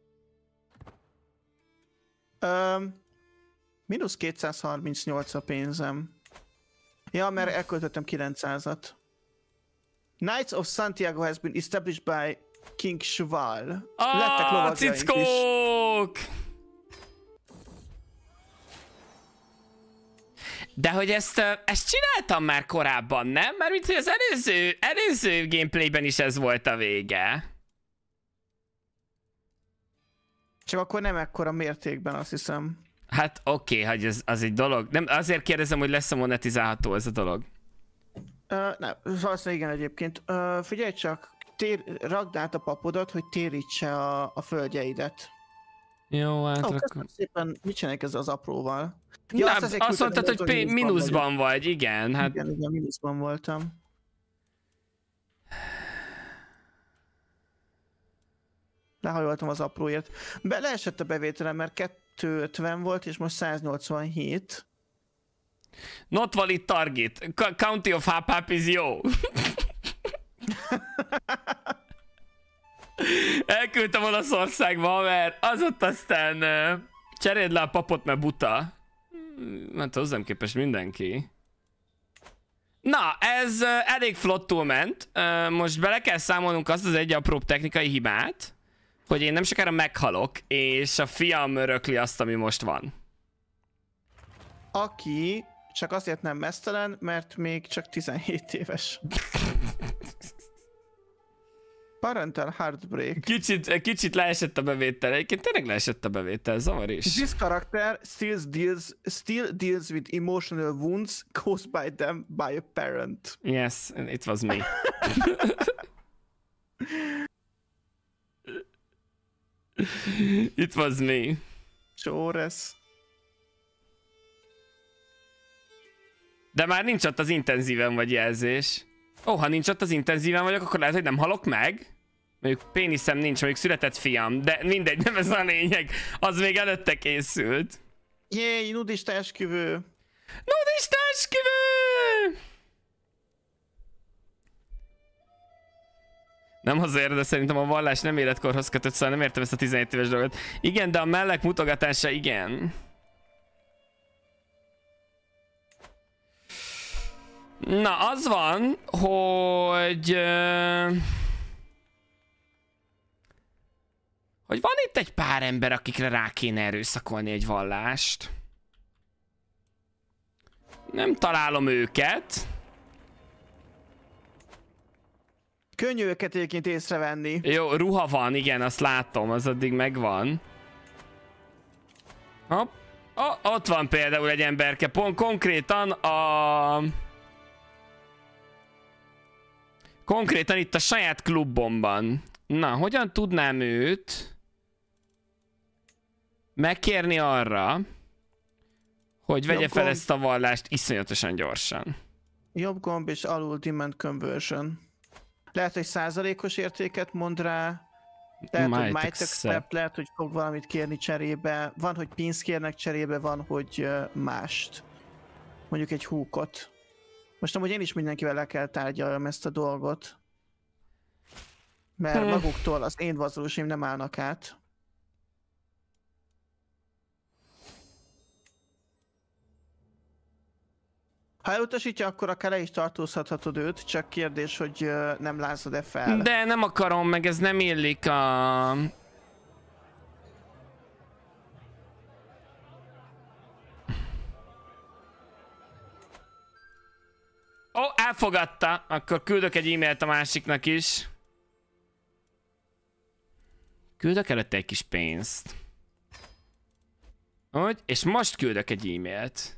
Um, mínusz kétszázharmincnyolc a pénzem. Ja, mert elköltöttem kilencszázat. Knights of Santiago has been established by King Shval. Ah, lettek lovagjaink cickók! is. De hogy ezt, ezt csináltam már korábban, nem? Mert mint hogy az előző, előző gameplayben is ez volt a vége. Csak akkor nem ekkora mértékben, azt hiszem. Hát oké, okay, hogy ez az egy dolog. Nem, azért kérdezem, hogy lesz-e monetizálható ez a dolog. Uh, nem, valószínűleg igen egyébként. Uh, figyelj csak, tér, rakd át a papodat, hogy térítse a, a földjeidet. Jó, hát oh, akkor... szépen, mit csinálják ezzel az apróval? Ja, nem, azt, azt mondtad, hogy mínuszban, mínuszban vagy. vagy, igen. Hát... Igen, igen, mínuszban voltam. Lehajoltam az apróért. Be, leesett a bevételem, mert kétszázötven volt, és most száznyolcvanhét. Not valid target. County of Hap is jó. Elküldtem Olaszországba, mert az ott aztán uh, cseréld le a papot, mert buta. Hát hozzám képest mindenki. Na, ez uh, elég flottul ment. Uh, most bele kell számolnunk azt az egy apróbb technikai hibát, hogy én nem sokára meghalok, és a fiam örökli azt, ami most van. Aki csak azért nem mesztelen, mert még csak tizenhét éves. Parental heartbreak. Kicsit, kicsit leesett a bevétel. Egyébként tényleg leesett a bevétel, zavar is. This character still deals, still deals with emotional wounds caused by them by a parent. Yes, it was me. It was me. Csóresz. De már nincs ott az intenzíven vagy jelzés. Ó, ha nincs ott az intenzíven vagyok, akkor lehet, hogy nem halok meg. Mondjuk péniszem nincs, mondjuk született fiam, de mindegy, nem ez a lényeg. Az még előtte készült. Jéj, nudista esküvő! Nudista esküvő! Nem azért, de szerintem a vallás nem életkorhoz kötött, szóval nem értem ezt a tizenhét éves dolgot. Igen, de a mellek mutogatása igen. Na, az van, hogy... Uh, hogy van itt egy pár ember, akikre rá kéne erőszakolni egy vallást. Nem találom őket. Könnyű őket egyébként észrevenni. Jó, ruha van, igen, azt látom, az addig megvan. Hopp. Oh, ott van például egy emberke, pont konkrétan a... Konkrétan itt a saját klubomban. Na, hogyan tudnám őt megkérni arra, hogy vegye Jobb fel gomb. ezt a vallást iszonyatosan gyorsan? Jobb gomb és alul demand conversion. Lehet, hogy százalékos értéket mond rá. Lehet, Might hogy might accept. accept, lehet, hogy fog valamit kérni cserébe. Van, hogy pénzt kérnek cserébe, van, hogy uh, mást. Mondjuk egy húkot. Most amúgy én is mindenkivel le kell tárgyaljam ezt a dolgot. Mert Hmm. maguktól az én vazalósaim nem állnak át. Ha elutasítja, akkor akár le is tartóztathatod őt, csak kérdés, hogy uh, nem lázad-e fel. De nem akarom, meg ez nem illik a... Ó, oh, elfogadta. Akkor küldök egy e-mailt a másiknak is. Küldök előtte egy kis pénzt. Úgy, és most küldök egy e-mailt.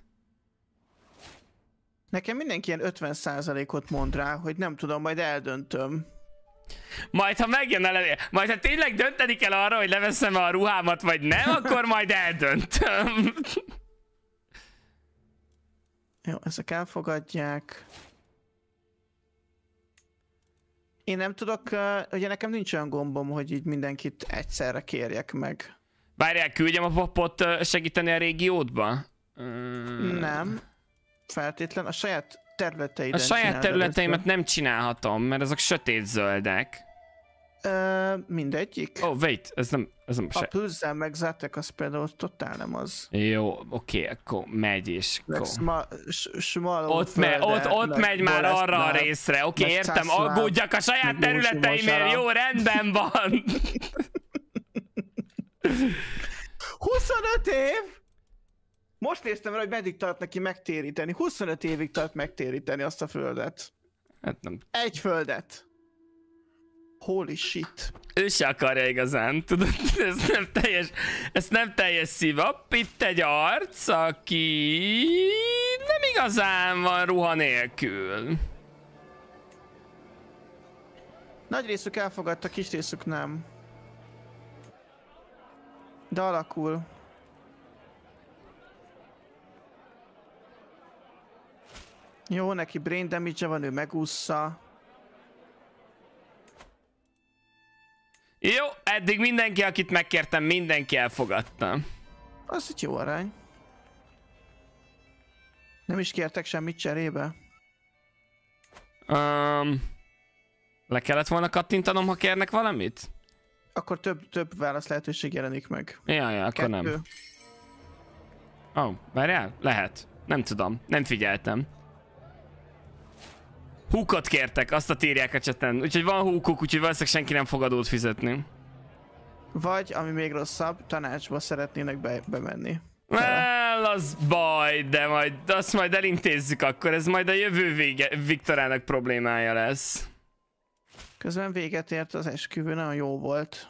Nekem mindenki ilyen ötven százalékot mond rá, hogy nem tudom, majd eldöntöm. Majd ha megjön a levél, majd ha tényleg dönteni kell arra, hogy leveszem a ruhámat, vagy nem, akkor majd eldöntöm. Jó, ezek elfogadják. Én nem tudok, uh, ugye nekem nincs olyan gombom, hogy így mindenkit egyszerre kérjek meg. Várjál, küldjem a papot ö, segíteni a régiódba? Mm. Nem. Feltétlen. A saját területeiden A saját csinálod területeimet ezt. nem csinálhatom, mert azok sötétzöldek. Ö, mindegyik. Oh, wait, ez nem, ez nem A se... Pülzen meg Zatek az például totál nem az. Jó, oké, akkor megy és Meg akkor... Sma, Smaló Ott, me, ott, ott megy már arra a részre, oké, meg értem, Császláv, aggódjak a saját meg Bósi területeimért, Mosara. jó, rendben van. huszonöt év! Most néztem rá, hogy meddig tart neki megtéríteni. huszonöt évig tart megtéríteni azt a földet. Hát nem. Egy földet. Holy shit. Ő se akarja igazán, tudod, ez nem teljes, ez nem teljes szív. Hopp, itt egy arc, aki nem igazán van ruha nélkül. Nagy részük elfogadta, kis részük nem. De alakul. Jó, neki brain damage-e van, ő megúszza. Jó, eddig mindenki, akit megkértem, mindenki elfogadta. Az egy jó arány. Nem is kértek semmit cserébe? Um, le kellett volna kattintanom, ha kérnek valamit? Akkor több, több válasz lehetőség jelenik meg. Ja, ja, akkor Kettő. nem. Ó, oh, várjál? Lehet. Nem tudom. Nem figyeltem. Húkot kértek, azt a írják a chaten. Úgyhogy van húkuk, úgyhogy valószínűleg senki nem fog adót fizetni. Vagy, ami még rosszabb, tanácsba szeretnének be, bemenni. Well, az baj, de majd azt majd elintézzük akkor. Ez majd a jövő vége, Viktorának problémája lesz. Közben véget ért az esküvő, nagyon jó volt.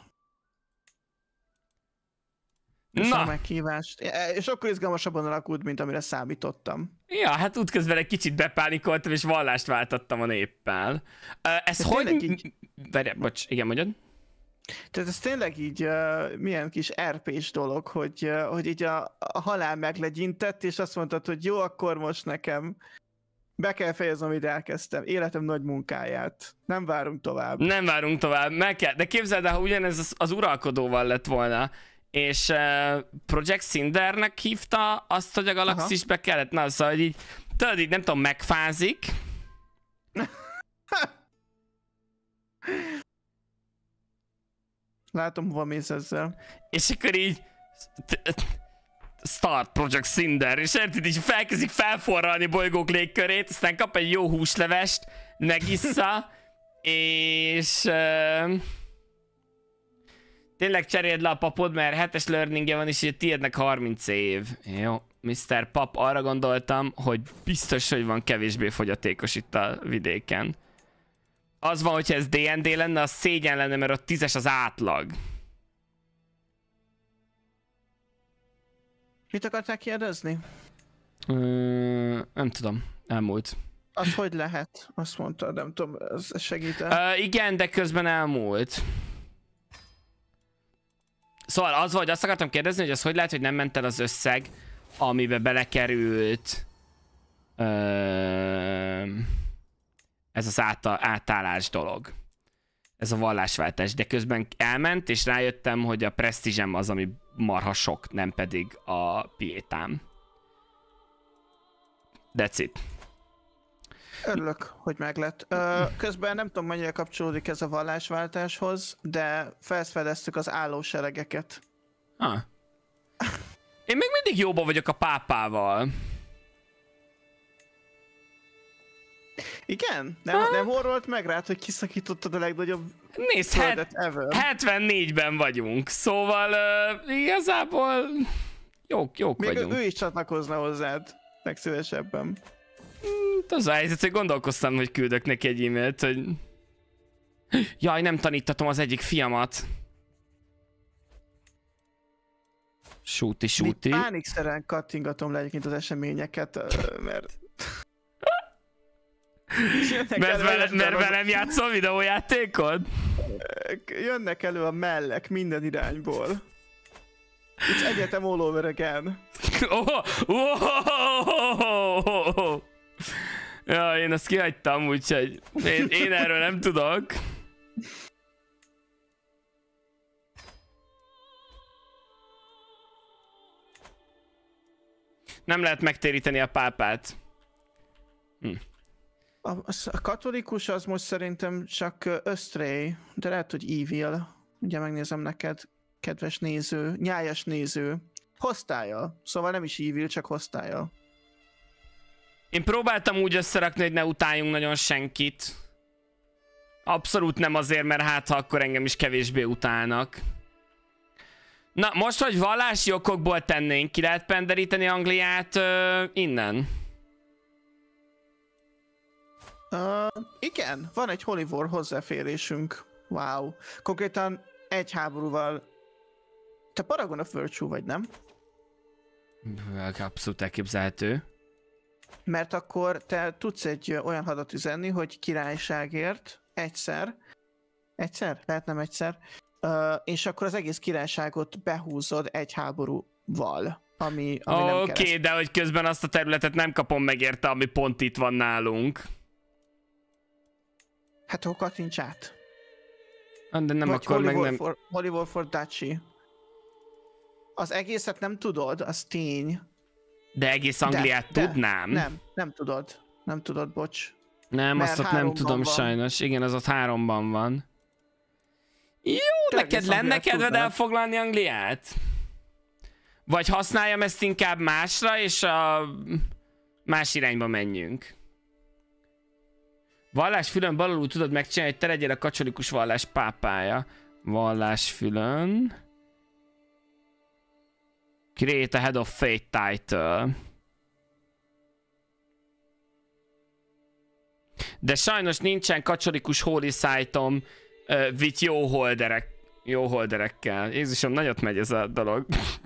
Köszönöm a Na, meghívást. És akkor izgalmasabban alakult, mint amire számítottam. ja, hát útközben egy kicsit bepánikoltam, és vallást váltattam a néppel. Uh, ez De hogy... tényleg így- Várjál, bocs, igen, mondjad? Tehát ez tényleg így uh, milyen kis er pés dolog, hogy, uh, hogy így a, a halál meglegyintett, és azt mondtad, hogy jó, akkor most nekem Be kell fejeznem, amit elkezdtem. Életem nagy munkáját. Nem várunk tovább. Nem várunk tovább, meg kell. De képzeld el, ha ugyanez az, az uralkodóval lett volna, és uh, Project Cindernek hívta azt, hogy a galaxisbe kellett. Na, szóval, hogy így, tudod, így nem tudom, megfázik. Látom, hova mész ezzel. És akkor így Start Project Cinder, és érted, így felkezdik felforralni bolygók légkörét, aztán kap egy jó húslevest, megissza, és uh, tényleg cseréld le a papod, mert hetes learningje van, és ugye tiédnek harminc év. Jó, miszter Pap, arra gondoltam, hogy biztos, hogy van kevésbé fogyatékos itt a vidéken. Az van, hogyha ez dé en dé lenne, az szégyen lenne, mert ott tízes az átlag. Mit akartál kérdezni? Uh, nem tudom, elmúlt. Az hogy lehet? Azt mondta, nem tudom, ez segít uh, Igen, de közben elmúlt. Szóval az vagy, azt akartam kérdezni, hogy az hogy lehet, hogy nem ment el az összeg, amibe belekerült uh, ez az áta, átállás dolog. Ez a vallásváltás, de közben elment, és rájöttem, hogy a presztízsem az, ami marha sok, nem pedig a piétám. That's it. Örülök, hogy meglett. Közben nem tudom, mennyire kapcsolódik ez a vallásváltáshoz, de felfedeztük az állóseregeket. Ah. Én még mindig jóban vagyok a pápával. Igen? Nem, nem horrolt meg rád, hogy kiszakítottad a legnagyobb Nézd, földet ever? hetvennégyben vagyunk, szóval uh, igazából jók, jók még vagyunk. Még ő is csatlakozna hozzád, legszívesebben. Hmm, az a helyzet, hogy gondolkoztam, hogy küldök neki egy e-mailt, hogy... Jaj, nem tanítatom az egyik fiamat. Súti, súti. Pánikszerűen kattingatom le egyébként az eseményeket, mert... Mert, vele, mert velem játszol videójátékod? Jönnek elő a mellek minden irányból. It's egyetem all over again. Oh, oh, oh, oh, oh. Ja, én azt kihagytam, úgyhogy én, én erről nem tudok. Nem lehet megtéríteni a pápát. Hm. A, a katolikus az most szerintem csak Ösztrej, de lehet, hogy Evil. Ugye megnézem neked, kedves néző, nyájas néző. Hostile, szóval nem is Evil, csak Hostile. Én próbáltam úgy összerakni, hogy ne utáljunk nagyon senkit. Abszolút nem azért, mert hát ha akkor engem is kevésbé utálnak. Na, most, hogy vallási okokból tennénk, ki lehet penderíteni Angliát uh, innen? Uh, igen, van egy Holy War hozzáférésünk. Wow. Konkrétan egy háborúval... Te Paragon of Virtue vagy, nem? Abszolút elképzelhető. Mert akkor te tudsz egy olyan hadat üzenni, hogy királyságért egyszer, egyszer? Lehet nem egyszer, uh, és akkor az egész királyságot behúzod egy háborúval, ami, ami nem Oké, okay, de hogy közben azt a területet nem kapom meg érte, ami pont itt van nálunk. Hát akkor kattints át. De nem, vagy akkor Holy meg War nem... For, Holy War for Duchy. Az egészet nem tudod, az tény. De egész Angliát de, tudnám. De, nem, nem tudod. Nem tudod, bocs. Nem, Mert azt ott nem tudom van. Sajnos. Igen, az ott háromban van. Jó, de neked lenne kedved tudnád. Elfoglalni Angliát? Vagy használjam ezt inkább másra, és a más irányba menjünk. Vallásfülön balul tudod megcsinálni, hogy te legyél a katolikus vallás pápája. Vallásfülön. Create a Head of Faith title. De sajnos nincsen katolikus holy site-om uh, with jó holderek, jó holderekkel. Jézusom, nagyot megy ez a dolog.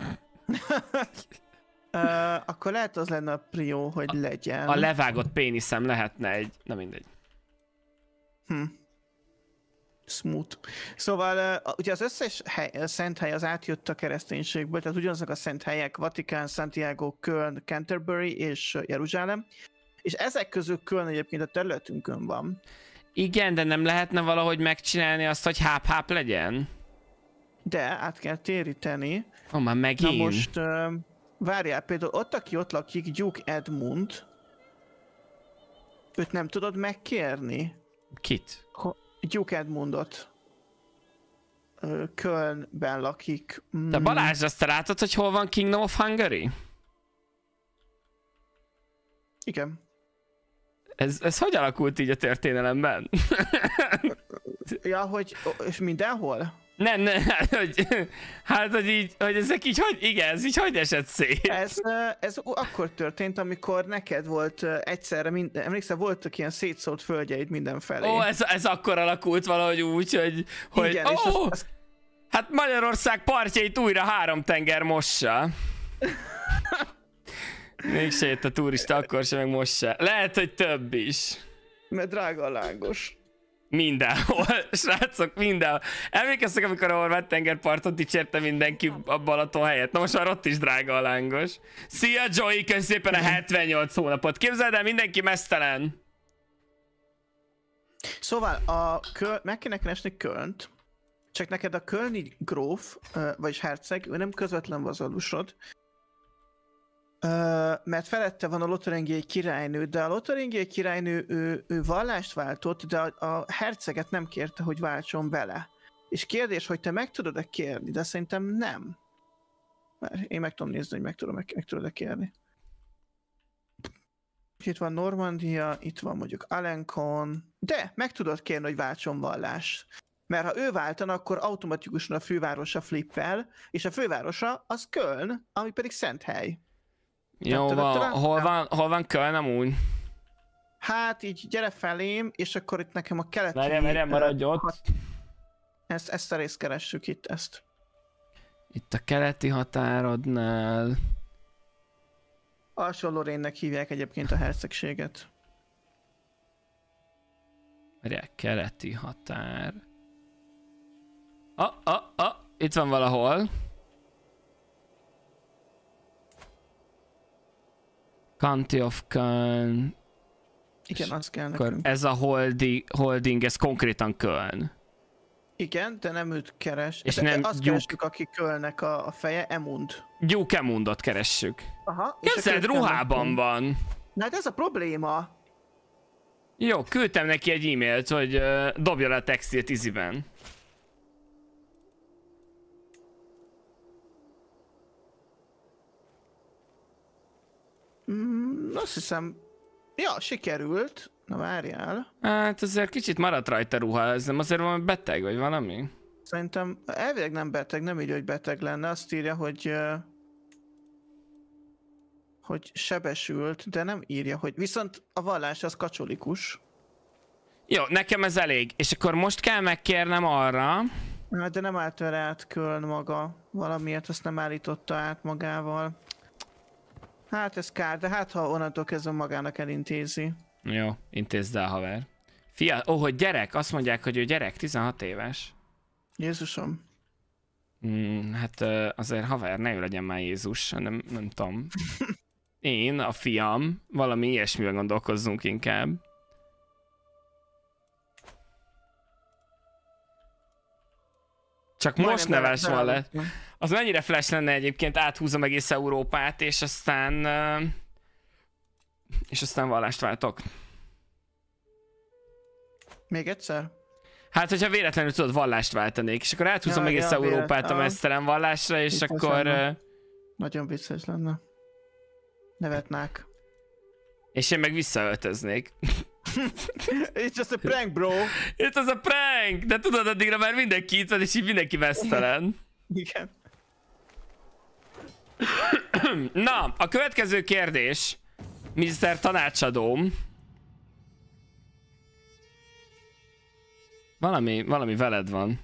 uh, akkor lehet az lenne a prió, hogy legyen. A levágott péniszem lehetne egy... Na mindegy. Hm. Smooth. Szóval uh, ugye az összes hely, a szent hely az átjött a kereszténységből, tehát ugyanazok a szent helyek, Vatikán, Santiago, Köln, Canterbury és Jeruzsálem, És ezek közül Köln egyébként a területünkön van. Igen, de nem lehetne valahogy megcsinálni azt, hogy háp-háp legyen? De át kell téríteni. Ó, már megint. Na most, uh, várjál, például ott, aki ott lakik, Duke Edmund, őt nem tudod megkérni? Kit? Duke Edmundot. Uh, Kölnben lakik. Mm. De Balázs, azt te látod, hogy hol van Kingdom of Hungary? Igen. Ez, ez hogy alakult így a történelemben? Ja, hogy és mindenhol? Nem, nem, hát hogy, hát, hogy így, hogy ezek így, hogy, igen, ez így hogy esett szét? Ez, ez akkor történt, amikor neked volt egyszerre, mind, emlékszel, voltak ilyen szétszólt földjeid mindenfelé. Ó, ez, ez akkor alakult valahogy úgy, hogy, hogy igen, ó, és az, az... hát Magyarország partjait újra három tenger mossa. Mégse jött a turista, akkor sem, meg most se. Lehet, hogy több is. Mert drága a lángos. Mindenhol, srácok, mindenhol. Emlékeztek, amikor a horvát tengerparton dicsérte mindenki a Balaton helyett? Na most már ott is drága a lángos. Szia Joey, köszönöm szépen a hetvennyolc hónapot. Képzeld el, mindenki meztelen. Szóval a Köl... meg kéne keresni Kölnt, csak neked a kölni gróf, vagyis herceg, ő nem közvetlen vazalusod, mert felette van a lotaringiai királynő, de a lotaringiai királynő ő, ő vallást váltott, de a, a herceget nem kérte, hogy váltson bele. És kérdés, hogy te meg tudod-e kérni, de szerintem nem. Mert én meg tudom nézni, hogy meg, tudom, meg, meg tudod-e kérni. Itt van Normandia, itt van mondjuk Alencon, de meg tudod kérni, hogy váltson vallást. Mert ha ő váltana, akkor automatikusan a fővárosa flippel, és a fővárosa az Köln, ami pedig szent hely. Jó, van, hol van, hol van Köln amúgy? Hát így gyere felém, és akkor itt nekem a keleti... Várjál, várjál, maradj ott. Ezt, ezt a részt keressük itt, ezt. Itt a keleti határodnál. Alsó Lorraine-nek hívják egyébként a hercegséget. Várjál, keleti határ. Ah, ah, ah, itt van valahol. County of Köln. Igen, az kell Akkor nekünk. ez a holdi, holding, ez konkrétan Köln. Igen, de nem őt keres. És de nem azt Duke... keressük, aki Kölnnek a, a feje, Emund. Duke Emundot keressük. Aha. Képzeld, ruhában van. Na hát ez a probléma. Jó, küldtem neki egy e-mailt, hogy uh, dobja le a textilt iziben. Mm, azt hiszem... Ja, sikerült. Na várjál. Hát azért kicsit maradt rajta ruha, ez nem azért valami beteg, vagy valami? Szerintem elvileg nem beteg, nem így, hogy beteg lenne. Azt írja, hogy... Uh, hogy sebesült, de nem írja, hogy... Viszont a vallás az katolikus. Jó, nekem ez elég. És akkor most kell megkérnem arra... Hát de nem állt vele át Köln maga. Valamiért azt nem állította át magával. Hát ez kár, de hát ha onnantól kezdve magának elintézi. Jó, intézd el, haver. Fia, ó, hogy gyerek, azt mondják, hogy ő gyerek, tizenhat éves. Jézusom. Hmm, hát azért haver, ne ő legyen már Jézus, nem, nem tudom. Én, a fiam, valami ilyesmivel gondolkozzunk inkább. Csak most neves van le. Az mennyire flash lenne egyébként, áthúzom egész Európát, és aztán... És aztán vallást váltok. Még egyszer? Hát, hogyha véletlenül tudod, vallást váltanék, és akkor áthúzom ja, egész ja, Európát a mesztelen vallásra, és vicces akkor... Lenne. Nagyon vicces lenne. Nevetnák. És én meg visszaöltöznék. It's just a prank, bro! Itt az a prank! De tudod, addigra már mindenki itt van, és így mindenki vesztelen. Igen. Na, a következő kérdés, miszter Tanácsadóm. Valami, valami veled van.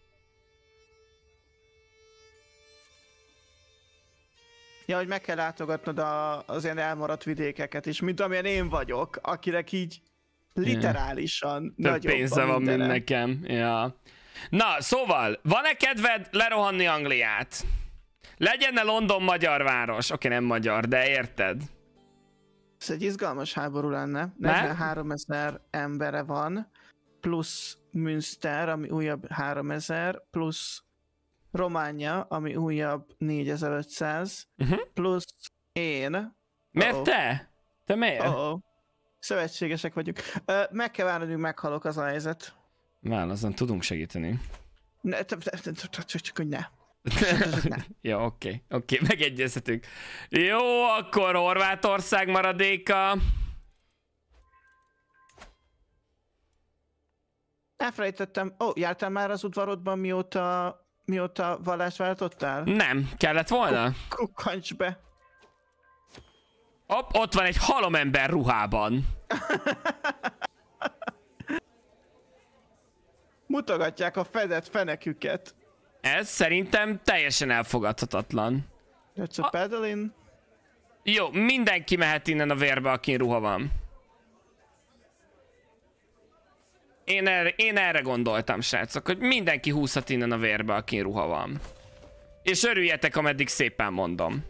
Ja, hogy meg kell látogatnod a, az ilyen elmaradt vidékeket is, mint amilyen én vagyok, akinek így literálisan ja. Több pénze van, mint nekem. Ja. Na, szóval, van-e kedved lerohanni Angliát? Legyen-e London magyar város? Oké, nem magyar, de érted? Ez egy izgalmas háború lenne. negyvenháromezer embere van, plusz Münster, ami újabb háromezer, plusz Románia, ami újabb négyezer-ötszáz, uh-huh. plusz én. Miért oh. te? Te miért? Oh-oh. Szövetségesek vagyunk. Ö, meg kell várni, hogy meghalok, az a helyzet. Válaszon tudunk segíteni. Ne, csak hogy ne. Jó, oké, oké, megegyezhetünk. Jó, akkor Horvátország maradéka. Elfelejtettem. Ó, oh, jártál már az udvarodban, mióta, mióta vallást váltottál? Nem, kellett volna? Kukkancs be. Hopp, ott van egy halomember ruhában. Mutogatják a fedett feneküket. Ez szerintem teljesen elfogadhatatlan. Let's a paddling. Jó, mindenki mehet innen a vérbe, akin ruha van. Én erre, én erre gondoltam, srácok, hogy mindenki húzhat innen a vérbe, akin ruha van. És örüljetek, ameddig szépen mondom.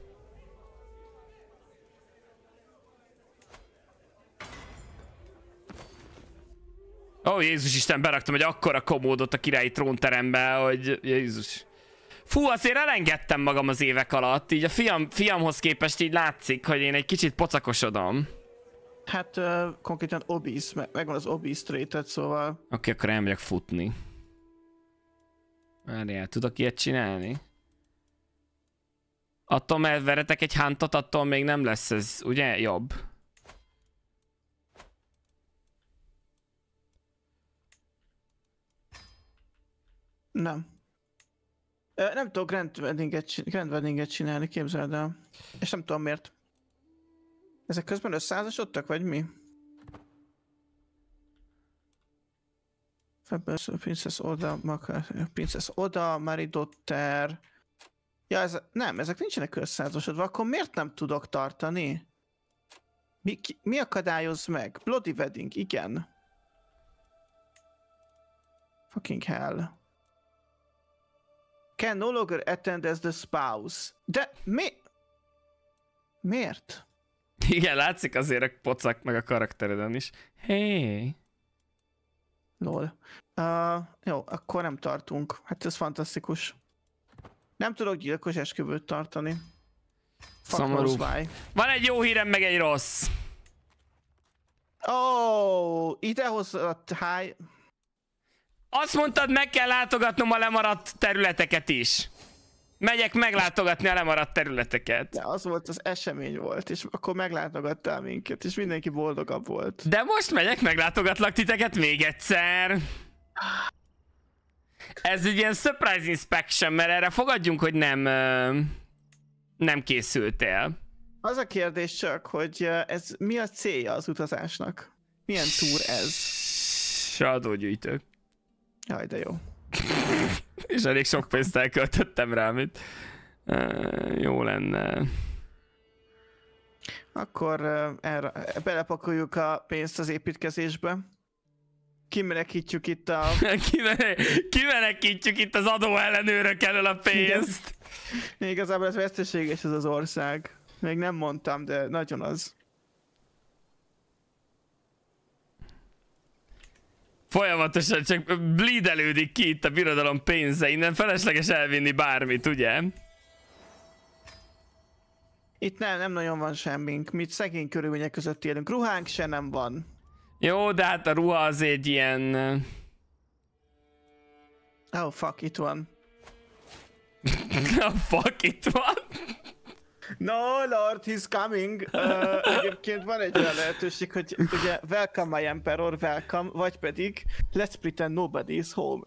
Ó, oh, Jézus Isten, beraktam egy akkora komódot a királyi trónterembe, hogy Jézus. Fú, azért elengedtem magam az évek alatt, így a fiam, fiamhoz képest így látszik, hogy én egy kicsit pocakosodom. Hát uh, konkrétan obész, meg, megvan az obész trétet, szóval... Oké, okay, akkor elmegyek futni. Várjál, tudok ilyet csinálni? Attól, mert veretek egy huntot, attól még nem lesz ez, ugye, jobb? Nem. Ö, nem tudok Grand Weddinget, Grand Weddinget csinálni, képzeld el. És nem tudom miért. Ezek közben összeházasodtak, vagy mi? Princess Oda, Princess Oda, Maridotter. Ja, ez, nem, ezek nincsenek összeházasodva, akkor miért nem tudok tartani? Mi, ki, mi akadályoz meg? Bloody Wedding, igen. Fucking hell. Can no longer attend as the spouse. De mi? Miért? Igen, látszik azért a pocak meg a karaktereden is. Hey. Lol. Uh, jó, akkor nem tartunk. Hát ez fantasztikus. Nem tudok gyilkos esküvőt tartani. Szomorú. Van egy jó hírem, meg egy rossz. Ó, oh, idehozott háj... Azt mondtad, meg kell látogatnom a lemaradt területeket is. Megyek meglátogatni a lemaradt területeket. De az volt, az esemény volt, és akkor meglátogattál minket, és mindenki boldogabb volt. De most megyek, meglátogatlak titeket még egyszer. Ez egy ilyen surprise inspection, mert erre fogadjunk, hogy nem, nem készültél. Az a kérdés csak, hogy ez mi a célja az utazásnak? Milyen túr ez? Adógyűjtők. Jaj, de jó. És elég sok pénzt elköltöttem rá, amit uh, jó lenne. Akkor uh, erre, belepakoljuk a pénzt az építkezésbe. Kimenekítjük itt a... Kimenekítjük itt az adóellenőrök elől a pénzt. Igen. Igazából ez veszteséges ez az ország. Még nem mondtam, de nagyon az. Folyamatosan csak bleedelődik ki itt a birodalom pénze, innen felesleges elvinni bármit, ugye? Itt nem, nem nagyon van semmink, mi szegény körülmények között élünk, ruhánk se nem van. Jó, de hát a ruha az egy ilyen... Oh fuck, itt van. Oh fuck, itt van. No lord, he's coming. Uh, egyébként van egy olyan lehetőség, hogy ugye welcome my emperor, welcome, vagy pedig let's pretend nobody is home.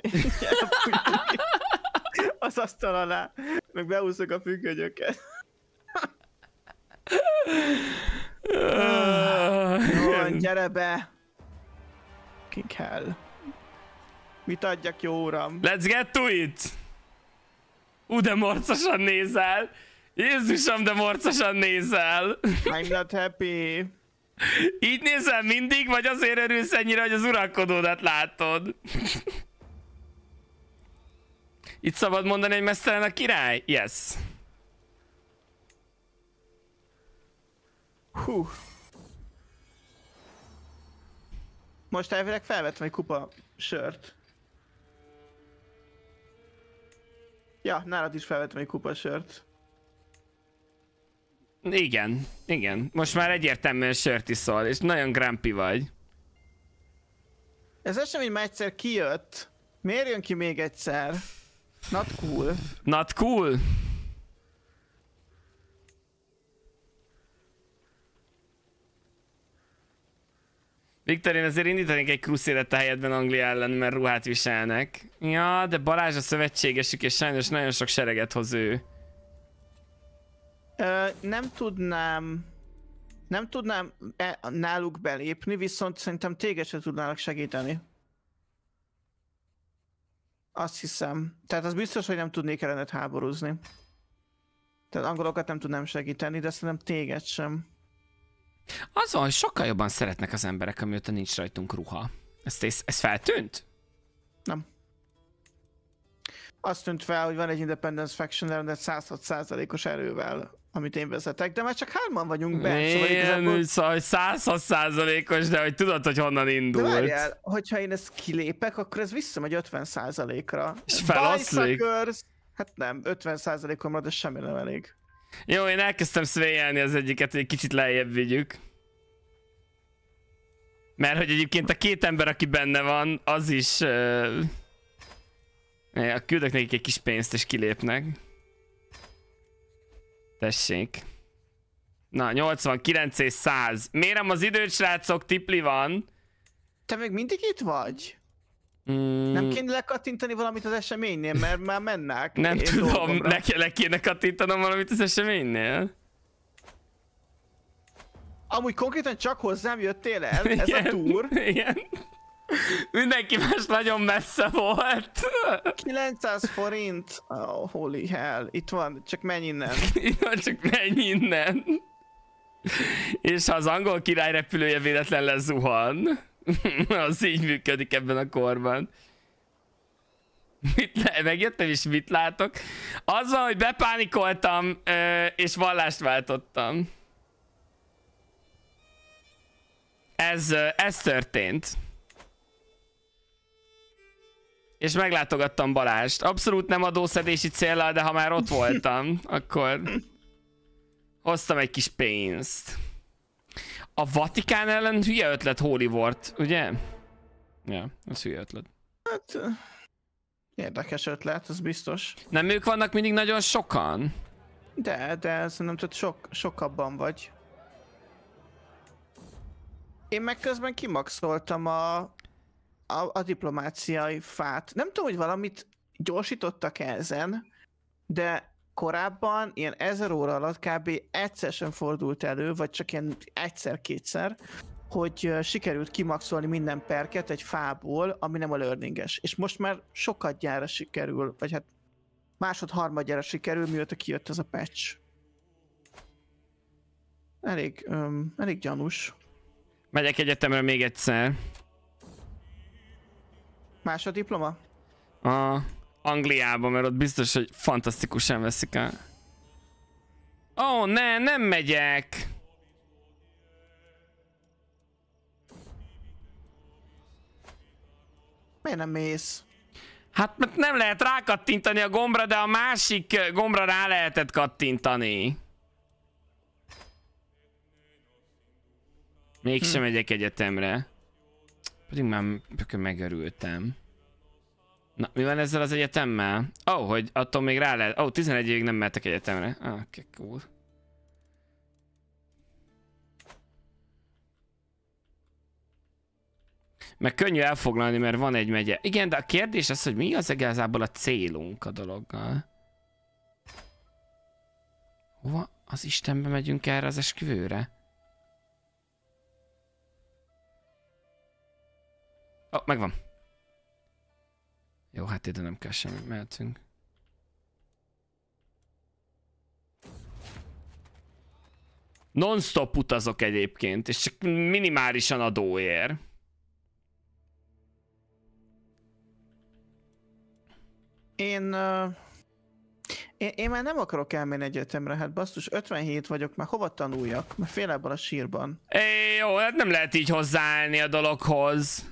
Az asztal alá, meg beúszok a függönyöket. Jó, gyere be! King hell. Mit adjak, jó uram? Let's get to it! Ú, de morcosan nézel! Jézusom, de morcosan nézel! I'm not happy. Így nézel mindig, vagy azért örülsz ennyire, hogy az uralkodódat látod? Itt szabad mondani, hogy mesztelen a király? Yes. Hú. Most elvileg felvettem egy kupa sört. Ja, nálad is felvettem egy kupa sört. Igen, igen. Most már egyértelműen sört iszol, és nagyon grumpy vagy. Ez esemény már egyszer kijött. Miért jön ki még egyszer? Not cool. Not cool? Viktor, én azért indítanék egy Crusadet a helyedben Anglia ellen, mert ruhát viselnek. Ja, de Balázs a szövetségesük, és sajnos nagyon sok sereget hoz ő. Ö, nem tudnám... Nem tudnám e, náluk belépni, viszont szerintem téged se tudnának segíteni. Azt hiszem. Tehát az biztos, hogy nem tudnék ellenet háborúzni. Tehát angolokat nem tudnám segíteni, de szerintem téged sem. Az van, hogy sokkal jobban szeretnek az emberek, amióta nincs rajtunk ruha. Ez, ez, ez feltűnt? Nem. Azt tűnt fel, hogy van egy Independence Faction ellenet száz hat százalékos erővel, amit én vezetek, de már csak hárman vagyunk be. Szóval igazából... szóval száz hat százalékos, de hogy tudod, hogy honnan indult. De várjál, hogyha én ezt kilépek, akkor ez visszamegy ötven százalékra. És feloszlik? Hát nem, ötven százalékon marad, ez semmi nem elég. Jó, én elkezdtem szvéjelni az egyiket, hogy egy kicsit lejjebb vigyük. Mert hogy egyébként a két ember, aki benne van, az is... Uh... Ja, küldök nekik egy kis pénzt és kilépnek. Tessék. Na, nyolcvankilenc és száz. Mérem az időt, srácok, tipli van. Te még mindig itt vagy? Mm. Nem kéne lekattintani valamit az eseménynél, mert már mennek. Nem tudom, le, le kéne kattintanom valamit az eseménynél. Amúgy konkrétan csak hozzám jöttél el, ez igen, a túr. Igen. Mindenki más nagyon messze volt. kilencszáz forint. Oh, holy hell. Itt van, csak menj innen. Itt van, csak menj innen. És ha az angol király repülője véletlen lezuhan, az így működik ebben a korban. Mit le- megjöttem és mit látok? Az van, hogy bepánikoltam, és vallást váltottam. Ez, ez történt. És meglátogattam Balást. Abszolút nem adószedési céllal, de ha már ott voltam, akkor hoztam egy kis pénzt. A Vatikán ellen hülye ötlet Holy Wart, ugye? Ja, ez hülye ötlet. Hát, érdekes ötlet, az biztos. Nem ők vannak mindig nagyon sokan? De, de szerintem tudod, sok, sokabban vagy. Én meg közben kimaxoltam a, a, a diplomáciai fát. Nem tudom, hogy valamit gyorsítottak ezen, de korábban ilyen ezer óra alatt kb. Egyszer sem fordult elő, vagy csak ilyen egyszer-kétszer, hogy sikerült kimaxolni minden perket egy fából, ami nem a learninges. És most már sokadjára sikerül, vagy hát másod-harmadjára sikerül, mióta kijött ez a patch. Elég, um, elég gyanús. Megyek egyetemre még egyszer. Másoddiploma? A Angliába, mert ott biztos, hogy fantasztikusan veszik el. Ó, oh, ne, nem megyek! Miért nem mész? Hát mert nem lehet rákattintani a gombra, de a másik gombra rá lehetett kattintani. Mégsem hm. megyek egyetemre. Pedig már megörültem. Na, mi van ezzel az egyetemmel? Ó, oh, hogy attól még rá lehet. Ó, oh, tizenegy évig nem mehetek egyetemre. Ah, okay, cool. Meg könnyű elfoglalni, mert van egy megye. Igen, de a kérdés az, hogy mi az igazából a célunk a dologgal. Hova az Istenbe megyünk erre az esküvőre? Ó, oh, megvan. Jó, hát ide nem kell semmi, mehetünk. Non-stop utazok egyébként, és csak minimálisan adóér. Én, uh, Én, én már nem akarok elmenni egyetemre, hát basszus, ötvenhét vagyok, már hova tanuljak? Mert fél ebből a sírban. É, jó, hát nem lehet így hozzáállni a dologhoz.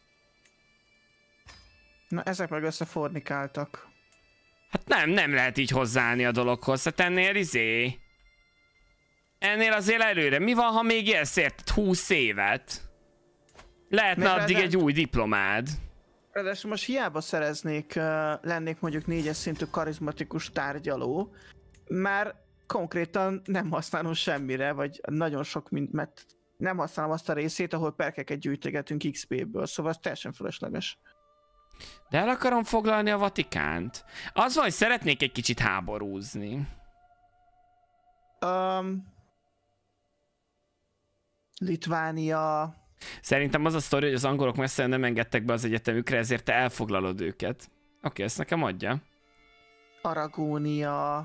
Na, ezek meg összefornikáltak. Hát nem, nem lehet így hozzáállni a dologhoz, hát ennél izé. Ennél azért előre. Mi van, ha még élsz érted húsz évet? Lehetne Még addig ráadásul- egy új diplomád. Ráadásul most hiába szereznék, uh, lennék mondjuk négyes szintű karizmatikus tárgyaló, már konkrétan nem használom semmire, vagy nagyon sok mind, mert nem használom azt a részét, ahol perkeket gyűjtögetünk iksz pé-ből, szóval ez teljesen fölösleges. De el akarom foglalni a Vatikánt. Az van, hogy szeretnék egy kicsit háborúzni. Um, Litvánia... Szerintem az a sztori, hogy az angolok messze nem engedtek be az egyetemükre, ezért te elfoglalod őket. Oké, okay, ezt nekem adja. Aragónia...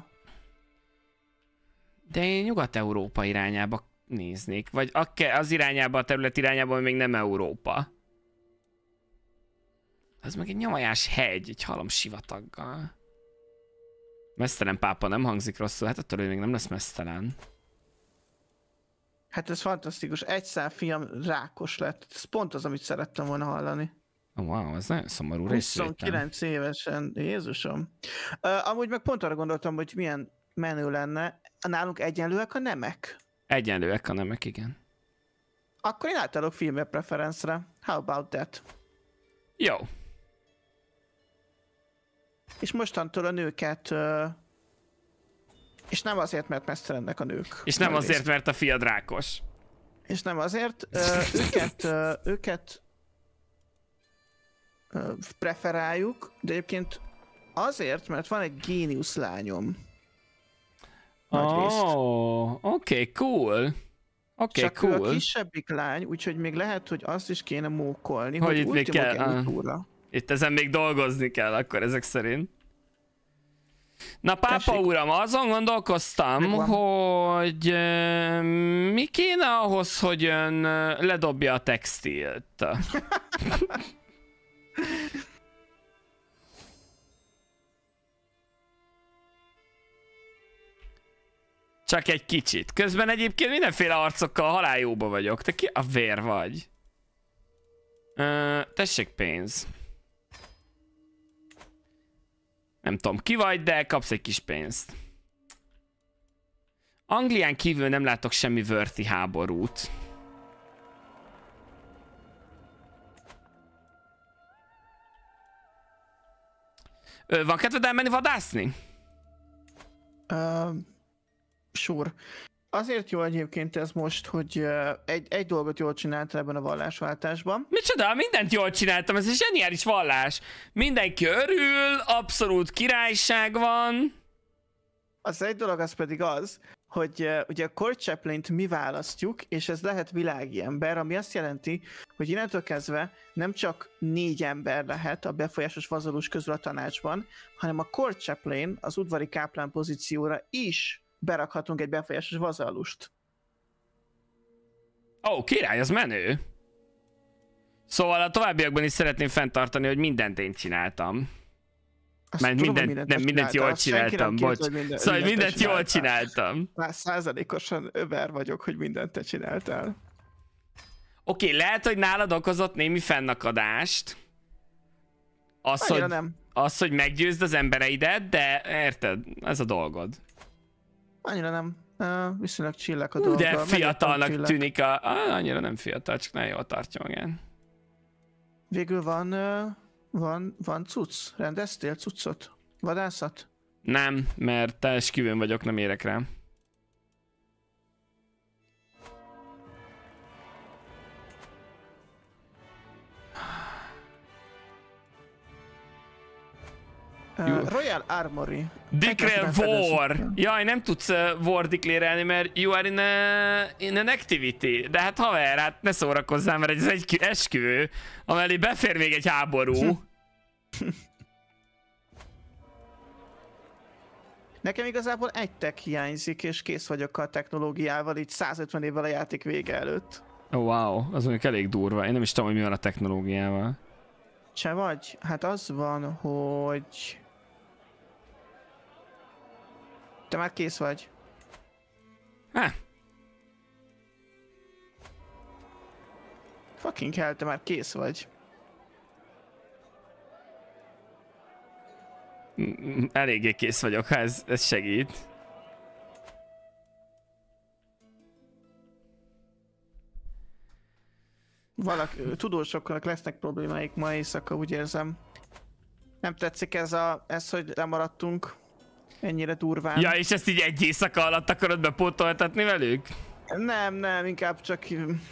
De én Nyugat-Európa irányába néznék. Vagy az irányába, a terület irányába, ami még nem Európa. Ez meg egy nyomajás hegy, egy halom sivataggal. Mesztelen pápa nem hangzik rosszul, hát attól ő még nem lesz mesztelen. Hát ez fantasztikus, egy szál fiam rákos lett. Ez pont az, amit szerettem volna hallani. Oh, wow, ez nagyon szomorú részvétel. huszonkilenc évesen, Jézusom. Uh, amúgy meg pont arra gondoltam, hogy milyen menő lenne. Nálunk egyenlőek a nemek. Egyenlőek a nemek, igen. Akkor én átállok filmre preferencre. How about that? Jó. És mostantól a nőket... Uh, és nem azért, mert mesztelennek a nők. És nem Nagyrészt. azért, mert a fiad rákos. És nem azért. Uh, őket... Uh, őket uh, preferáljuk, de egyébként azért, mert van egy géniusz lányom. Nagyrészt. Oh, oké, okay, cool. Oké, okay, Csak ő cool. a kisebbik lány, úgyhogy még lehet, hogy azt is kéne mókolni, Hogy hogy, itt hogy még kell, kell, ah. Itt ezen még dolgozni kell akkor ezek szerint. Na pápa Tessék. uram, azon gondolkoztam, Megvan. hogy uh, mi kéne ahhoz, hogy ön uh, ledobja a textilt. Csak egy kicsit. Közben egyébként mindenféle arcokkal haláljóba vagyok. Te ki a vér vagy? Uh, tessék pénz. Nem tudom ki vagy, de kapsz egy kis pénzt. Anglián kívül nem látok semmi vörti háborút. Ö, van kedved elmenni vadászni? Uh, sure. Azért jó egyébként ez most, hogy uh, egy, egy dolgot jól csináltál ebben a vallásváltásban. Micsoda? Mindent jól csináltam, ez egy zseniális vallás. Mindenki örül, abszolút királyság van. Az egy dolog az pedig az, hogy uh, ugye a court chaplaint mi választjuk, és ez lehet világi ember, ami azt jelenti, hogy innentől kezdve nem csak négy ember lehet a befolyásos vazalus közül a tanácsban, hanem a court chaplain, az udvari káplán pozícióra is berakhatunk egy befolyásos vazalust. Ó, király, az menő. Szóval a továbbiakban is szeretném fenntartani, hogy mindent én csináltam. Azt Mert tudom, mindent, mindent nem, te mindent jól csináltál. Azt senki nem csináltam, kérdezi, bocs. hogy minden- Szóval mindent te mindent jól csináltál. csináltam. Már százalékosan över vagyok, hogy mindent te csináltál. Oké, okay, lehet, hogy nálad okozott némi fennakadást. Az, Annyira hogy, nem. az, hogy meggyőzd az embereidet, de érted, ez a dolgod. Annyira nem. Uh, viszonylag csillek a Ú, dolga. de Meglepően fiatalnak csillek. tűnik a... Ah, annyira nem fiatal, csak nagyon jól tartja magát. Végül van, uh, van, van cucc? Rendeztél cuccot? Vadászat? Nem, mert te esküvőn vagyok, nem érek rá. Uh, Royal Armory. Declare Egyetlen war! fedező. Jaj, nem tudsz uh, war declare-elni, mert you are in, a, in an activity. De hát haver, hát ne szórakozzál, mert ez egy esküvő, amellé befér még egy háború. Nekem igazából egy tech hiányzik, és kész vagyok a technológiával, így százötven évvel a játék vége előtt. Oh, wow, az mondjuk elég durva. Én nem is tudom, hogy mi van a technológiával. Se vagy? Hát az van, hogy... Te már kész vagy. Há. Fucking hell, te már kész vagy. Eléggé kész vagyok, ha ez, ez segít. Valaki, tudósoknak lesznek problémáik ma éjszaka, úgy érzem. Nem tetszik ez, a, ez hogy lemaradtunk ennyire durván. Ja, és ezt így egy éjszaka alatt akarod bepótoltatni velük? Nem, nem, inkább csak...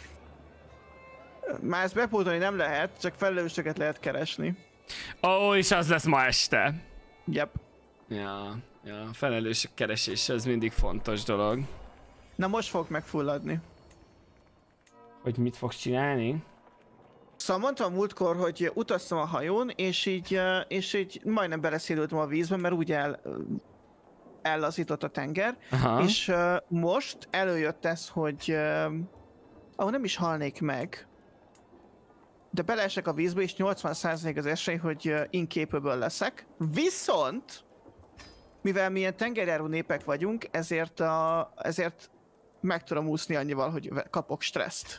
Már ezt bepótolni nem lehet, csak felelősöket lehet keresni. Ó, és az lesz ma este. Yep. Ja, ja, felelősök keresése, ez mindig fontos dolog. Na most fogok megfulladni. Hogy mit fogsz csinálni? Szóval mondtam múltkor, hogy utaztam a hajón, és így, és így majdnem beleszédültem a vízbe, mert úgy el, ellazított a tenger. Aha. És uh, most előjött ez, hogy uh, ahol nem is halnék meg, de beleesek a vízbe, és nyolcvan százalék az esély, hogy uh, incapable leszek. Viszont, mivel mi ilyen tengerjáró népek vagyunk, ezért, a, ezért meg tudom úszni annyival, hogy kapok stresszt.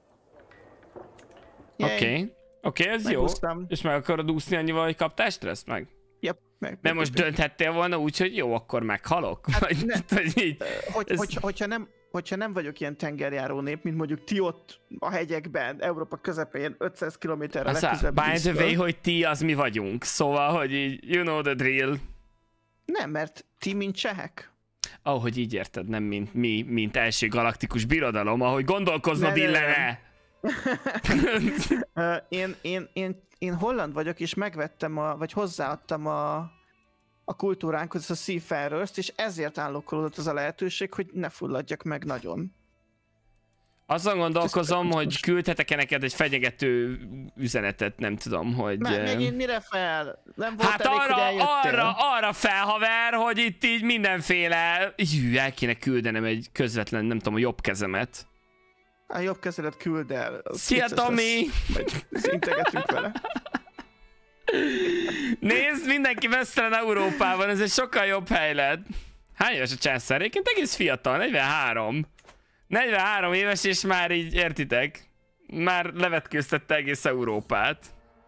Oké, okay. oké, okay, ez jó. Megúsztam. És meg akarod úszni annyival, hogy kaptál stresszt meg? Yep, meg, De most dönthettél volna úgy, hogy jó, akkor meghalok? Hát vagy, ne, vagy így, hogy, ez... hogy, hogyha, nem, hogyha nem vagyok ilyen tengerjáró nép, mint mondjuk ti ott a hegyekben, Európa közepén ötszáz kilométerre legközelebb. By the way, hogy ti az mi vagyunk, szóval, hogy így, you know the drill. Nem, mert ti mint csehek. Ahogy hogy így érted, nem mint mi, mint első galaktikus birodalom, ahogy gondolkoznod Ne, ne, illene. uh, én, én, én, én holland vagyok, és megvettem, a, vagy hozzáadtam a, a kultúránkhoz a Seafarers-t, és ezért állokkolódott az a lehetőség, hogy ne fulladjak meg nagyon. Azon gondolkozom, hogy küldhetek-e neked egy fenyegető üzenetet, nem tudom, hogy... Meg, megint mire fel? Nem volt hát elég, arra, hogy eljöttél? arra, arra fel, haver, hogy itt így mindenféle... Hű, el kéne küldenem egy közvetlen, nem tudom, a jobb kezemet. A jobb kezedet küld el. Szia, Tomi! Integetünk vele. Nézd, mindenki mesztelen Európában, ez egy sokkal jobb hely lett. Hány éves a császár? Egyébként egész fiatal, negyvenhárom. negyvenhárom éves, és már így, értitek? Már levetkőztette egész Európát.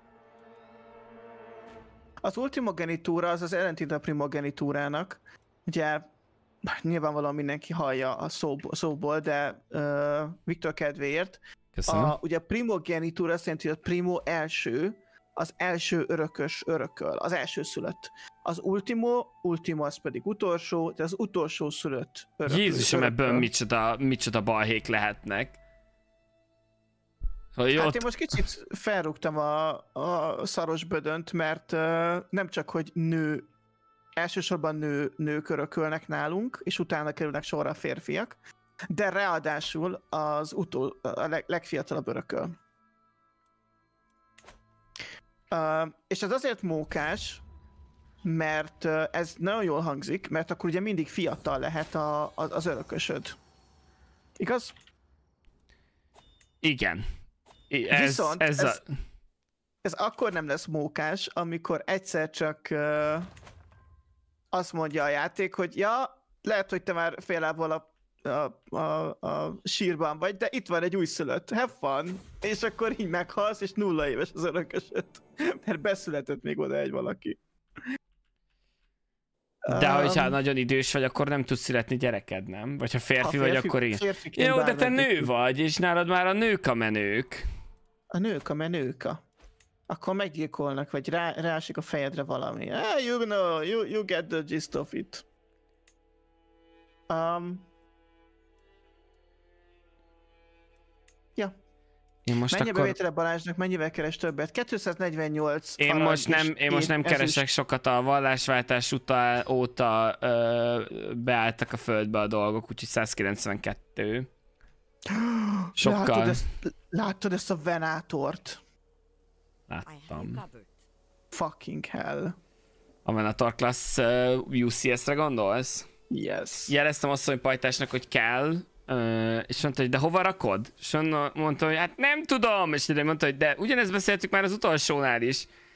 Az ultimogenitúra az az ellentét a primogenitúrának. Ugye nyilvánvalóan mindenki hallja a szóból, szóból de uh, Viktor kedvéért. Köszönöm. A, ugye a primogenitúra azt jelenti, hogy a primo első, az első örökös örököl, az első szülött. Az ultimo, ultimo az pedig utolsó, de az utolsó szülött örököl. Jézusom, ebből micsoda, micsoda balhék lehetnek. Hogy hát ott... én most kicsit felrúgtam a, a szaros bödönt, mert uh, nem csak, hogy nő, elsősorban nő, nők örökölnek nálunk, és utána kerülnek sorra a férfiak, de ráadásul az utol, a leg, legfiatalabb örököl. Uh, és ez azért mókás, mert uh, ez nagyon jól hangzik, mert akkor ugye mindig fiatal lehet a, a, az örökösöd. Igaz? Igen. Ez, Viszont ez, ez, a... ez akkor nem lesz mókás, amikor egyszer csak uh, azt mondja a játék, hogy ja, lehet, hogy te már fél lábbal a, a, a, a sírban vagy, de itt van egy újszülött, have fun! És akkor így meghalsz, és nulla éves az örökösöd, mert beszületett még oda egy valaki. De um, hogyha nagyon idős vagy, akkor nem tudsz születni gyereked, nem? Vagy ha férfi, ha férfi vagy, akkor igen. Jó, de te nő tud. vagy, és nálad már a nők a menők. A nők a menők. Akkor meggyilkolnak, vagy rá, rásik a fejedre valami. Ah, you know, you, you get the gist of it. Um, ja. Én most Mennyi akkor... bevétele Balázsnak, mennyivel keres többet? kétszáznegyvennyolc Én most nem, én most nem ezüst. keresek sokat, a vallásváltás után, óta ö, beálltak a földbe a dolgok, úgyhogy százkilencvenkettő. Sokkal. Látod ezt, látod ezt a venátort? Láttam. Fucking hell. A Venator Class uh, U C S-re gondolsz? Yes. Jeleztem azt, hogy pajtásnak, hogy kell, uh, és mondta, hogy de hova rakod? És mondta, hogy hát nem tudom, és mondta, hogy de ugyanezt beszéltük már az utolsónál is.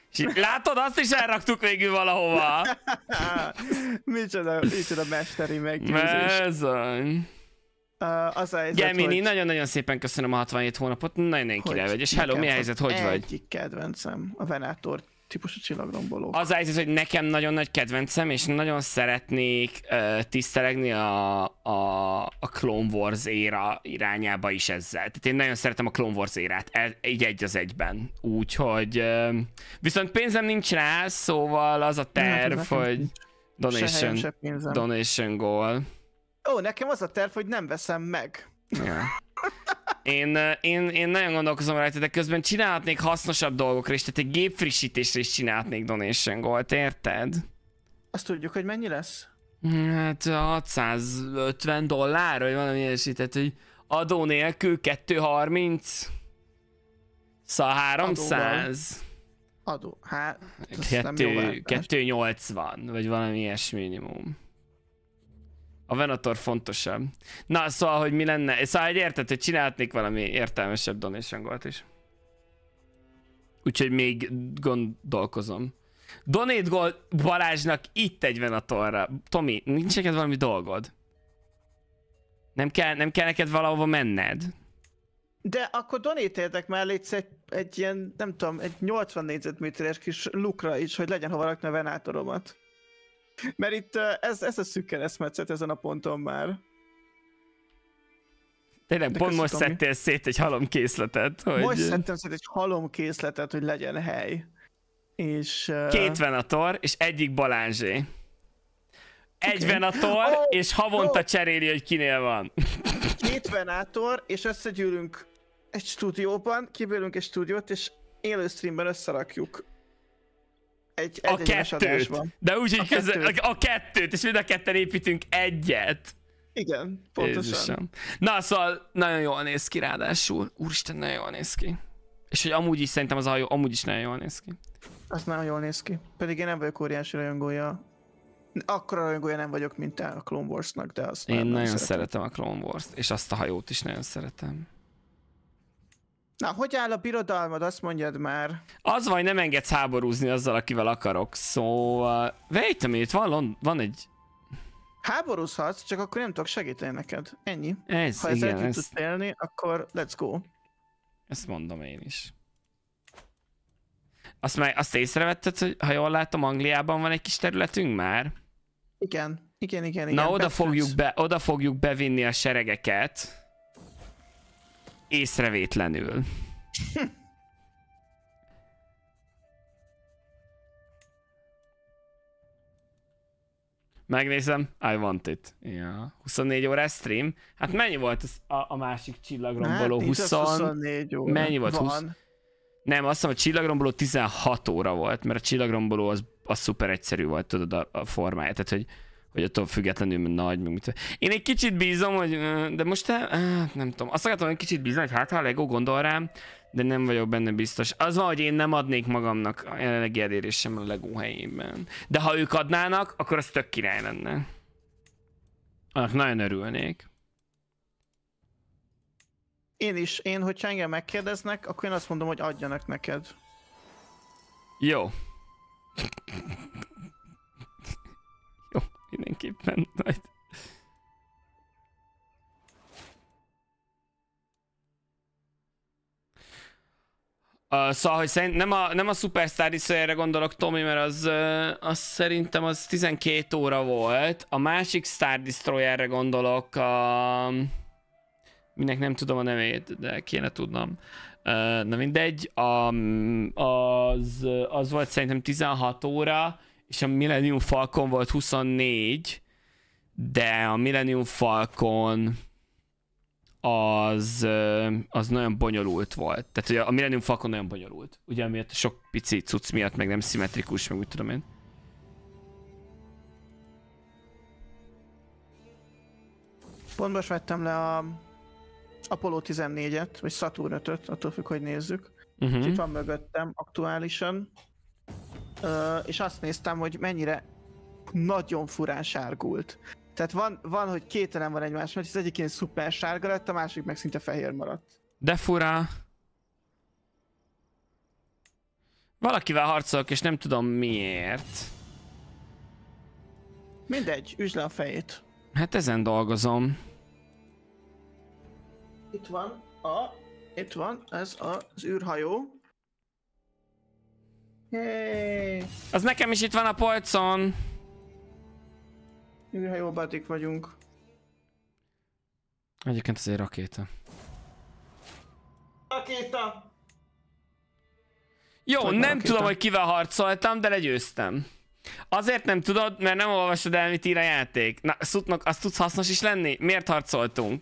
És látod, azt is elraktuk végül valahova. micsoda, micsoda mesteri meggyőzés. Bezony. Uh, az a helyzet, Gemini, hogy... nagyon-nagyon szépen köszönöm a hatvanhét hónapot, nagyon-nagyon király vagy. És hello, mi a helyzet, hogy vagy? Egyik kedvencem, a Venator típusú csillagromboló. Az a helyzet, hogy nekem nagyon nagy kedvencem, és nagyon szeretnék uh, tisztelegni a, a, a Clone Wars éra irányába is ezzel. Tehát én nagyon szeretem a Clone Wars érát, el, így egy az egyben. Úgyhogy... Uh, viszont pénzem nincs rá, szóval az a terv, hát, hogy donation, se se donation goal. Ó, nekem az a terv, hogy nem veszem meg. Ja. Én, én, én nagyon gondolkozom rajta, de közben csinálhatnék hasznosabb dolgokra is, tehát egy gépfrissítésre is csinálhatnék donation goal-t, érted? Azt tudjuk, hogy mennyi lesz? Hát hatszázötven dollár, vagy valami ilyesmi, tehát hogy adó nélkül kettő harminc, szóval háromszáz. Adó, hát kettő nyolcvan, vagy valami ilyesmi minimum. A Venator fontosabb. Na, szóval, hogy mi lenne? Szóval, hogy érted, hogy csinálhatnék valami értelmesebb donation goal-t is. Úgyhogy még gondolkozom. Donate goal Balázsnak itt egy Venatorra. Tomi, nincs neked valami dolgod? Nem kell, nem kell neked valahova menned? De akkor donate-érdek mellé egy, egy ilyen, nem tudom, egy nyolcvan négyzetméteres kis lukra is, hogy legyen hova rakni a Venatoromat. Mert itt ez, ez a szűk keresztmetszet ezen a ponton már. Tényleg, pont most szedtél szét egy halomkészletet, hogy... Most szedtem szét egy halomkészletet, hogy legyen hely. És... Uh... Két Venator, és egyik Balázsé. Egy okay. Venator, oh, és havonta oh. cseréli, hogy kinél van. Két Venator, és összegyűlünk egy stúdióban, kibőlünk egy stúdiót, és élő streamben összerakjuk. Egy, egy a kettőt, adásban. De úgy, hogy a, közel, kettőt. a kettőt, és mind a ketten építünk egyet. Igen, pontosan. Jézusom. Na, szóval nagyon jól néz ki ráadásul. Úristen, nagyon jól néz ki. És hogy amúgy is szerintem az a hajó, amúgy is nagyon jól néz ki. Az nagyon jól néz ki. Pedig én nem vagyok óriási rajongója. Akkora rajongója nem vagyok, mint a Clone Warsnak, de azt én nagyon, nagyon szeretem. szeretem a Clone Wars-t, és azt a hajót is nagyon szeretem. Na, hogy áll a birodalmad, azt mondjad már. Az vagy, nem engedsz háborúzni azzal, akivel akarok, szóval... Wait a minute, van, van egy... Háborúzhatsz, csak akkor nem tudok segíteni neked. Ennyi. Ez, ha igen, ezzel ez... tudsz élni, akkor let's go. Ezt mondom én is. Azt, már, azt észrevetted, hogy ha jól látom, Angliában van egy kis területünk már? Igen, igen, igen. igen. Na, oda fogjuk, be, oda fogjuk bevinni a seregeket. Észrevétlenül. Megnézem, I want it. Ja. huszonnégy órás stream. Hát mennyi volt az a, a másik csillagromboló? Hát, húsz... huszonnégy óra. Mennyi volt? Van. húsz... Nem, azt hiszem, a csillagromboló tizenhat óra volt, mert a csillagromboló az, az szuper egyszerű volt, tudod, a, a formája. Tehát, hogy, hogy attól függetlenül nagy, meg mit. Én egy kicsit bízom, hogy, de most nem tudom. Azt akartam, hogy kicsit bízom, hogy hát ha a Lego gondol rám, de nem vagyok benne biztos. Az van, hogy én nem adnék magamnak a jelenlegi elérésem a Lego helyében. De ha ők adnának, akkor az tök király lenne. Annak nagyon örülnék. Én is. Én, hogyha engem megkérdeznek, akkor én azt mondom, hogy adjanak neked. Jó. Jó, mindenképpen majd. Uh, szóval, hogy szerint nem a, nem a Superstar Destroyer-re gondolok, Tomi, mert az, uh, az szerintem az tizenkét óra volt. A másik Star Destroyer-re gondolok, a... minek nem tudom a nevét, de kéne tudnom. Uh, na mindegy, a, az, az volt szerintem tizenhat óra, és a Millennium Falcon volt huszonnégy, de a Millennium Falcon az, az nagyon bonyolult volt. Tehát ugye a Millennium Falcon nagyon bonyolult. Ugye amiatt sok pici cucc miatt, meg nem szimmetrikus, meg úgy tudom én. Pont most vettem le a Apollo tizennégyet, vagy Saturn ötöt, attól függ, hogy nézzük. Uh-huh. Itt van mögöttem aktuálisan. Uh, és azt néztem, hogy mennyire nagyon furán sárgult. Tehát van, van hogy két elem van egymás, mert az egyik ilyen szuper sárga lett, a másik meg szinte fehér maradt. De fura. Valakivel harcolok, és nem tudom miért. Mindegy, üsd le a fejét. Hát ezen dolgozom. Itt van a... Itt van, ez az űrhajó. Yay. Az nekem is itt van a polcon. űrhajó buddik vagyunk. Egyébként azért rakéta. Rakéta! Jó, Hogy nem rakéta? tudom, hogy kivel harcoltam, de legyőztem. Azért nem tudod, mert nem olvasod el, mit ír a játék. Na, Szutnak, azt tudsz hasznos is lenni? Miért harcoltunk?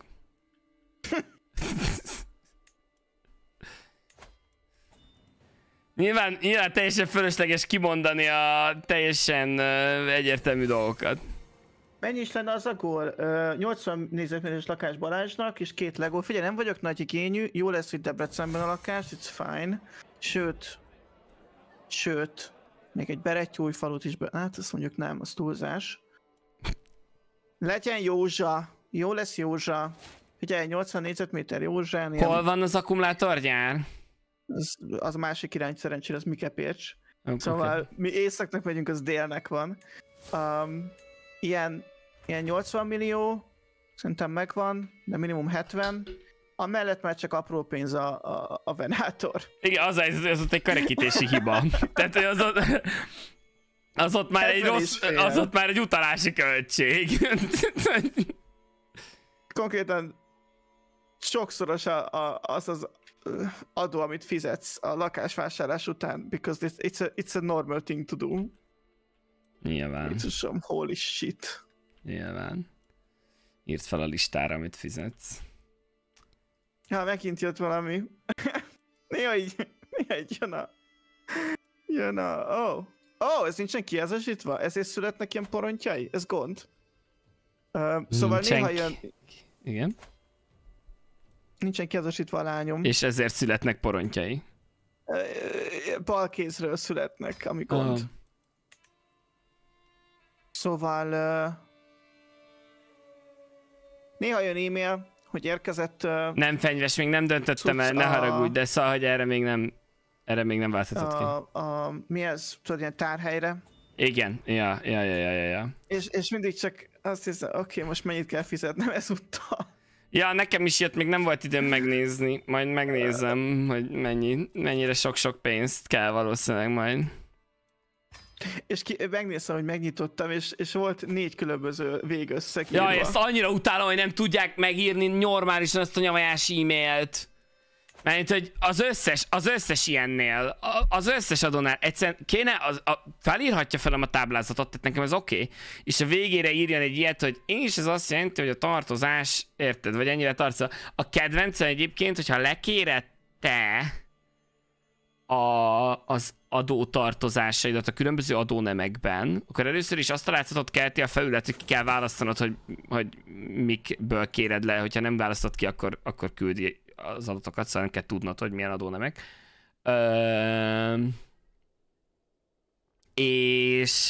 Nyilván, nyilván teljesen fölösleges kimondani a teljesen uh, egyértelmű dolgokat. Mennyi is lenne az a gól? Ö, nyolcvan négyzetméteres lakás Balázsnak, és két Lego. Figyelj, nem vagyok nagy igényű, jó lesz itt Debrecenben a lakás, it's fine. Sőt, sőt, még egy Berettyói falut is be... Hát azt mondjuk nem, az túlzás. Legyen Józsa, jó lesz Józsa. Figyelj, nyolcvan négyzetméter Józsán. Hol van az akkumulátorgyár? Az, az a másik irány szerencsére, az Mikepécs. Okay. Szóval mi északnak megyünk, az délnek van. Um, ilyen, ilyen nyolcvan millió, szerintem megvan, de minimum hetven. Amellett már csak apró pénz a, a, a venátor. Igen, az, az, az ott egy kerekítési hiba. Tehát, hogy az ott, az ott már egy rossz, az ott már egy utalási költség. Konkrétan sokszoros a, a, az az adó, amit fizetsz a lakásvásárlás után, because it's, it's, a, it's a normal thing to do. Nyilván. It's some holy shit. Nyilván. Írd fel a listára, amit fizetsz. Ja, megint jött valami. Néha így, néha így jön a... Jön a... Oh. Oh, ez nincsen kiázasítva? Ezért születnek ilyen porontjai? Ez gond? Uh, szóval nincsen néha jön... Igen. Nincsen kiázasítva a lányom. És ezért születnek porontjai. Uh, balkézről születnek, ami gond. Oh. Szóval... Uh, néha jön e-mail, hogy érkezett... Uh, nem fenyves, még nem döntöttem el, ne a... haragudj, de szóval, hogy erre még nem... Erre még nem válthatott ki. A, a, mi ez? Tudod, ilyen tárhelyre. Igen, ja, ja, ja, ja, ja. És, és mindig csak azt hiszem, oké, okay, most mennyit kell fizetnem ezúttal. Ja, nekem is jött, még nem volt időm megnézni. Majd megnézem, hogy mennyi, mennyire sok-sok pénzt kell valószínűleg majd. És ki, megnéztem, hogy megnyitottam, és, és volt négy különböző végösszeg írva. Ja, ezt annyira utálom, hogy nem tudják megírni normálisan azt a nyavajás e-mailt. Mert hogy az összes, az összes ilyennél, az összes adónál egyszerűen kéne, az, a, felírhatja felem a táblázatot, tehát nekem ez oké, okay, és a végére írjon egy ilyet, hogy én is ez azt jelenti, hogy a tartozás, érted, vagy ennyire tartozol. A kedvencem egyébként, hogyha lekéred te a, az adótartozásaidat a különböző adónemekben, akkor először is azt a látszatot kelti a felület, hogy ki kell választanod, hogy, hogy mikből kéred le, hogyha nem választod ki, akkor, akkor küldi az adatokat, szóval nem kell tudnod, hogy milyen adónemek. Ö... És...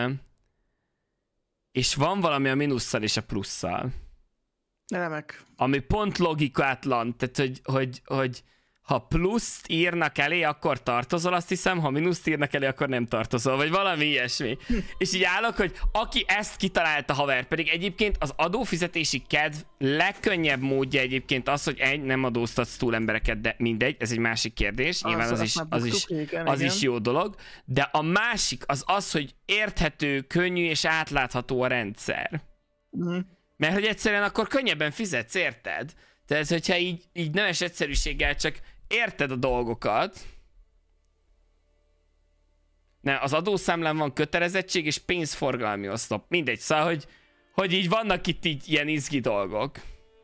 És van valami a mínusszal és a plusszal. Remek. Ami pont logikátlan, tehát hogy, hogy, hogy ha pluszt írnak elé, akkor tartozol, azt hiszem, ha mínuszt írnak elé, akkor nem tartozol, vagy valami ilyesmi. Hm. És így állok, hogy aki ezt kitalálta, haver, pedig egyébként az adófizetési kedv legkönnyebb módja egyébként az, hogy egy, nem adóztatsz túl embereket, de mindegy, ez egy másik kérdés, nyilván az, az, is, az, is, igen, az igen. is jó dolog, de a másik az az, hogy érthető, könnyű és átlátható a rendszer. Mm. Mert hogy egyszerűen akkor könnyebben fizetsz, érted? Tehát, hogyha így, így nemes egyszerűséggel csak érted a dolgokat. Ne, az adószámlán van kötelezettség és pénzforgalmi oszlop. Mindegy, szóval, hogy, hogy így vannak itt így ilyen izgi dolgok.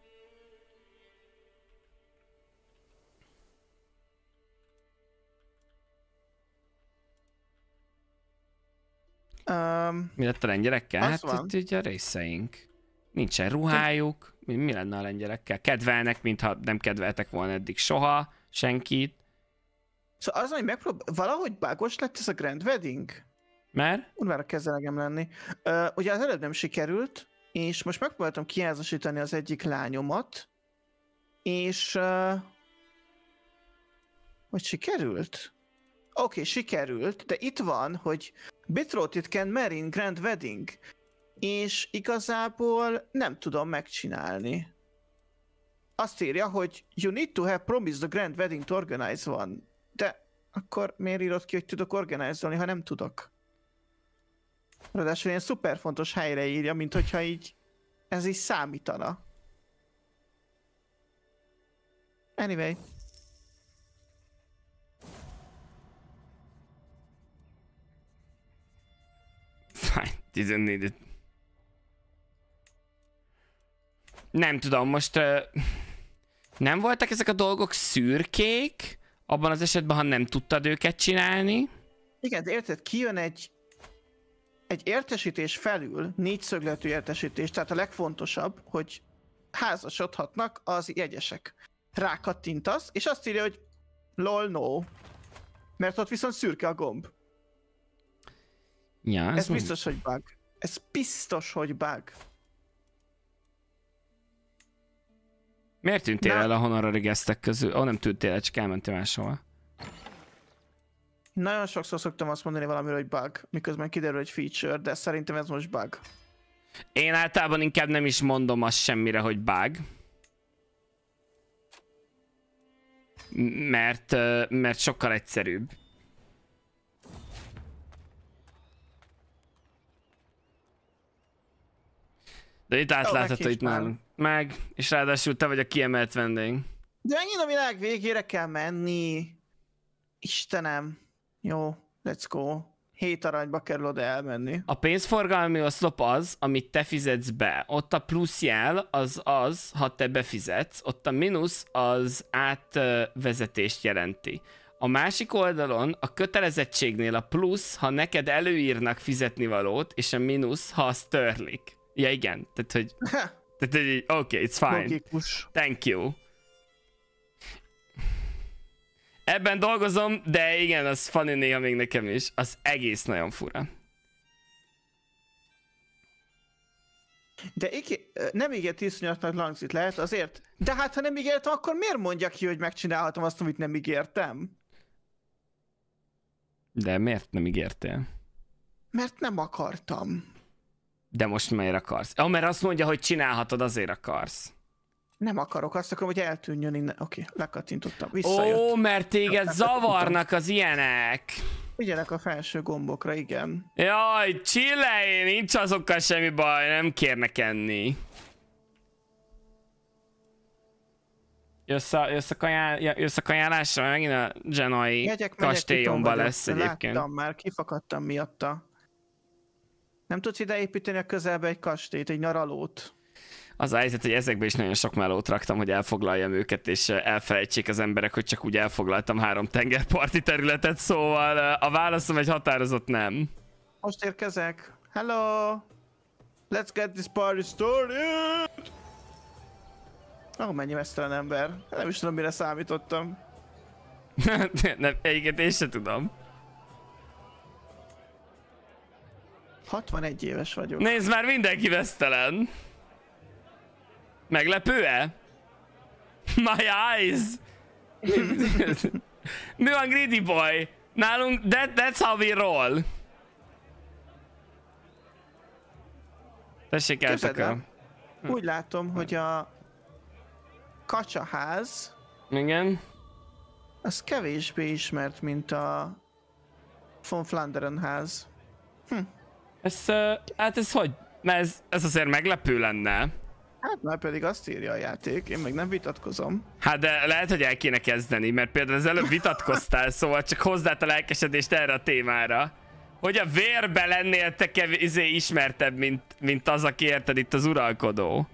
Um, Mi lett a lengyelekkel? Hát van. itt ugye a részeink. Nincsen ruhájuk. Mi, mi lenne a lengyelekkel? Kedvelnek, mintha nem kedveltek volna eddig soha senkit. Szóval az, hogy megprób... Valahogy bágos lett ez a Grand Wedding? Mert? Unvára kezelegem lenni. Uh, ugye az előbb nem sikerült, és most megpróbáltam kiházasítani az egyik lányomat, és... Uh, hogy sikerült? okay, sikerült, de itt van, hogy betrothed can marry in grand wedding, és igazából nem tudom megcsinálni. Azt írja, hogy you need to have promised the grand wedding to organize one. De akkor miért írod ki, hogy tudok organizolni, ha nem tudok? Ráadásul ilyen szuper fontos helyre írja, mint hogyha így ez is számítana. Anyway. Fine, didn't need it. Nem tudom, most uh, nem voltak ezek a dolgok szürkék, abban az esetben, ha nem tudtad őket csinálni? Igen, de érted, kijön egy egy értesítés felül, négyszögletű értesítés, tehát a legfontosabb, hogy házasodhatnak az jegyesek. Rákattintasz, és azt írja, hogy lol no. Mert ott viszont szürke a gomb. Ja, ez ez mond... biztos, hogy bug. Ez biztos, hogy bug. Miért tűntél Na. el a honorary guestek közül? Ó, oh, nem tűntél el, csak elmentél máshova. Nagyon sokszor szoktam azt mondani valamiről, hogy bug, miközben kiderül egy feature, de szerintem ez most bug. Én általában inkább nem is mondom azt semmire, hogy bug. Mert, mert sokkal egyszerűbb. De itt átlátható itt nálunk. Meg, és ráadásul te vagy a kiemelt vendég. De megint a világ végére kell menni. Istenem. Jó, let's go. Hét aranyba kerül oda elmenni. A pénzforgalmi oszlop az, amit te fizetsz be. Ott a plusz jel az az, ha te befizetsz. Ott a mínusz az átvezetést jelenti. A másik oldalon a kötelezettségnél a plusz, ha neked előírnak fizetni valót, és a mínusz, ha az törlik. Ja igen, tehát hogy... tehát hogy oké, okay, it's fine. Logikus. Thank you. Ebben dolgozom, de igen, az funny néha még nekem is. Az egész nagyon fura. De iki, nem ígért iszonyatnak langzit lehet azért. De hát ha nem ígértem, akkor miért mondja ki, hogy megcsinálhatom azt, amit nem ígértem? De miért nem ígértél? Mert nem akartam. De most miért akarsz? Ah, mert azt mondja, hogy csinálhatod, azért akarsz. Nem akarok, azt akarom, hogy eltűnjön innen. Oké, lekattintottam. Visszajött. Ó, mert téged zavarnak az ilyenek. Figyelek a felső gombokra, igen. Jaj, chillelj, nincs azokkal semmi baj, nem kérnek enni. Jössz a, jössz a, kajá, jössz a kajálásra, megint a Genoi kastélyomban lesz egyébként. Láttam már, kifakadtam miatta. Nem tudsz ide építeni a közelbe egy kastélyt, egy nyaralót? Az a helyzet, hogy ezekbe is nagyon sok melót raktam, hogy elfoglaljam őket, és elfelejtsék az emberek, hogy csak úgy elfoglaltam három tengerparti területet, szóval a válaszom egy határozott nem. Most érkezek. Hello! Let's get this party started! Oh, mennyi mesztelen ember. Nem is tudom, mire számítottam. Nem, egyiket én se tudom. hatvanegy éves vagyok. Nézd már, mindenki vesztelen. Meglepő-e? My eyes! Mi van, Greedy Boy? Nálunk, that, that's how we roll. Tessék eltakar. Úgy látom, hogy a kacsaház Igen. az kevésbé ismert, mint a von Flanderen ház. Hm. Ez, uh, hát ez hogy? Mert ez, ez azért meglepő lenne. Hát már pedig azt írja a játék, én meg nem vitatkozom. Hát de lehet, hogy el kéne kezdeni, mert például az előbb vitatkoztál, szóval csak hozzád a lelkesedést erre a témára. Hogy a vérbe lennél te kevésbé ismertebb, mint, mint az, aki érted itt az uralkodó.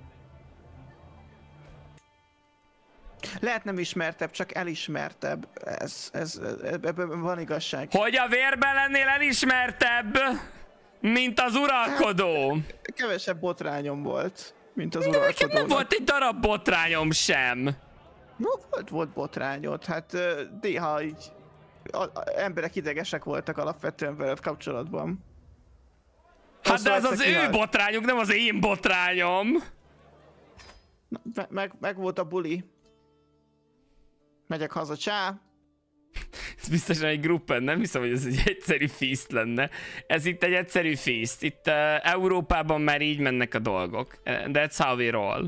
Lehet nem ismertebb, csak elismertebb. Ez, ez, ebben van igazság. Hogy a vérben lennél elismertebb, mint az uralkodó. Kevesebb botrányom volt, mint az de nekem uralkodónak. nem volt egy darab botrányom sem. No, volt, volt botrányod, hát néha így a, a, emberek idegesek voltak alapvetően veled kapcsolatban. Hát de az az ő kihalt. botrányuk, nem az én botrányom. Na, me, meg, meg volt a buli. Megyek haza, csá. Ez biztosan egy gruppen, nem hiszem, hogy ez egy egyszerű feast lenne. Ez itt egy egyszerű feast. Itt uh, Európában már így mennek a dolgok. That's how we roll.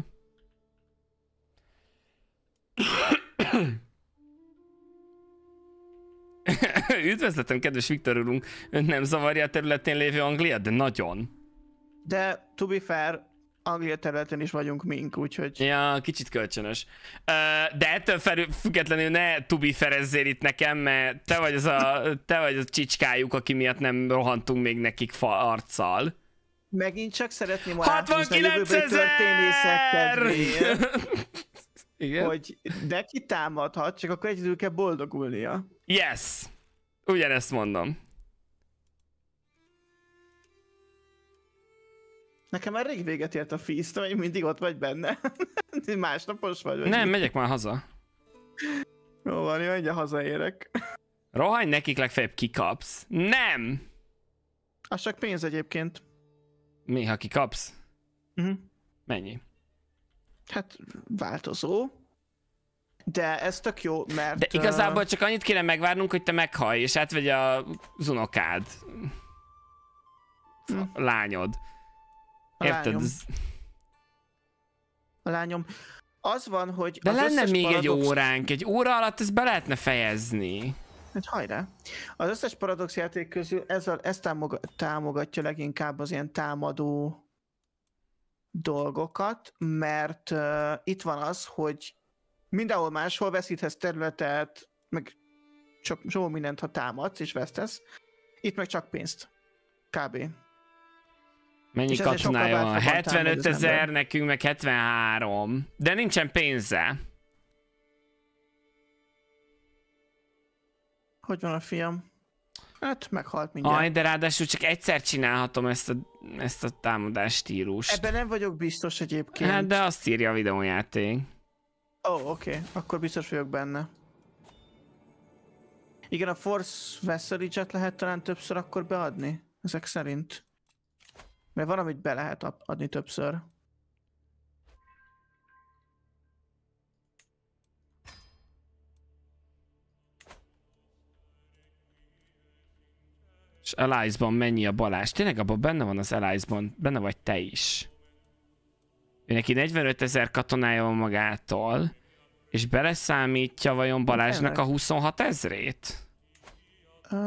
Üdvözletem, kedves Viktor úrunk! Ön nem zavarja a területén lévő Anglia? De nagyon. De to be fair, Anglia területen is vagyunk mink, úgyhogy... Ja, kicsit kölcsönös. Uh, de ettől felül, függetlenül ne to be fair-ezzél itt nekem, mert te vagy az a, te vagy az a csicskájuk, aki miatt nem rohantunk még nekik fa arccal. Megint csak szeretném hatvankilencezer! Igen? Hogy neki támadhat, csak akkor egyedül kell boldogulnia. Yes! Ugyanezt mondom. Nekem már rég véget ért a feast, hogy mindig ott vagy benne. Másnapos vagy? vagy Nem, mi? megyek már haza. Jó van, jó, egyre hazaérek. Rohanj nekik, legfeljebb kikapsz. Nem! Az csak pénz egyébként. Mi, ha kikapsz? Uh-huh. Mennyi? Hát változó. De ez tök jó, mert... De igazából csak annyit kéne megvárnunk, hogy te meghallj, és átvegye az unokád. Hm. A lányod. A Érted? lányom. A lányom. Az van, hogy De az lenne összes még paradox... egy óránk, egy óra alatt ezt be lehetne fejezni. Hát hajrá. Az összes paradox játék közül ez, a, ez támogat, támogatja leginkább az ilyen támadó dolgokat, mert uh, itt van az, hogy mindenhol máshol veszíthetsz területet, meg csak sok mindent, ha támadsz és vesztesz. Itt meg csak pénzt. Kb. Mennyi És ezért sokkal katonája van? bátrabban támad hetvenöt az ezer, ember. nekünk meg hetvenhárom. De nincsen pénze. Hogy van a fiam? Hát meghalt mindjárt. Aj, de ráadásul csak egyszer csinálhatom ezt a, ezt a támadás stílust. Ebben nem vagyok biztos egyébként. Hát de azt írja a videójáték. Ó, oh, oké. Okay. Akkor biztos vagyok benne. Igen, a Force Vesselige-et lehet talán többször akkor beadni, ezek szerint. Mert van, amit be lehet adni többször. És Alliance-ban mennyi a Balázs? Tényleg abban benne van az Alliance-ban, benne vagy te is. Ő neki negyvenöt ezer katonája van magától, és beleszámítja vajon Balázsnak a huszonhat ezrét? Uh,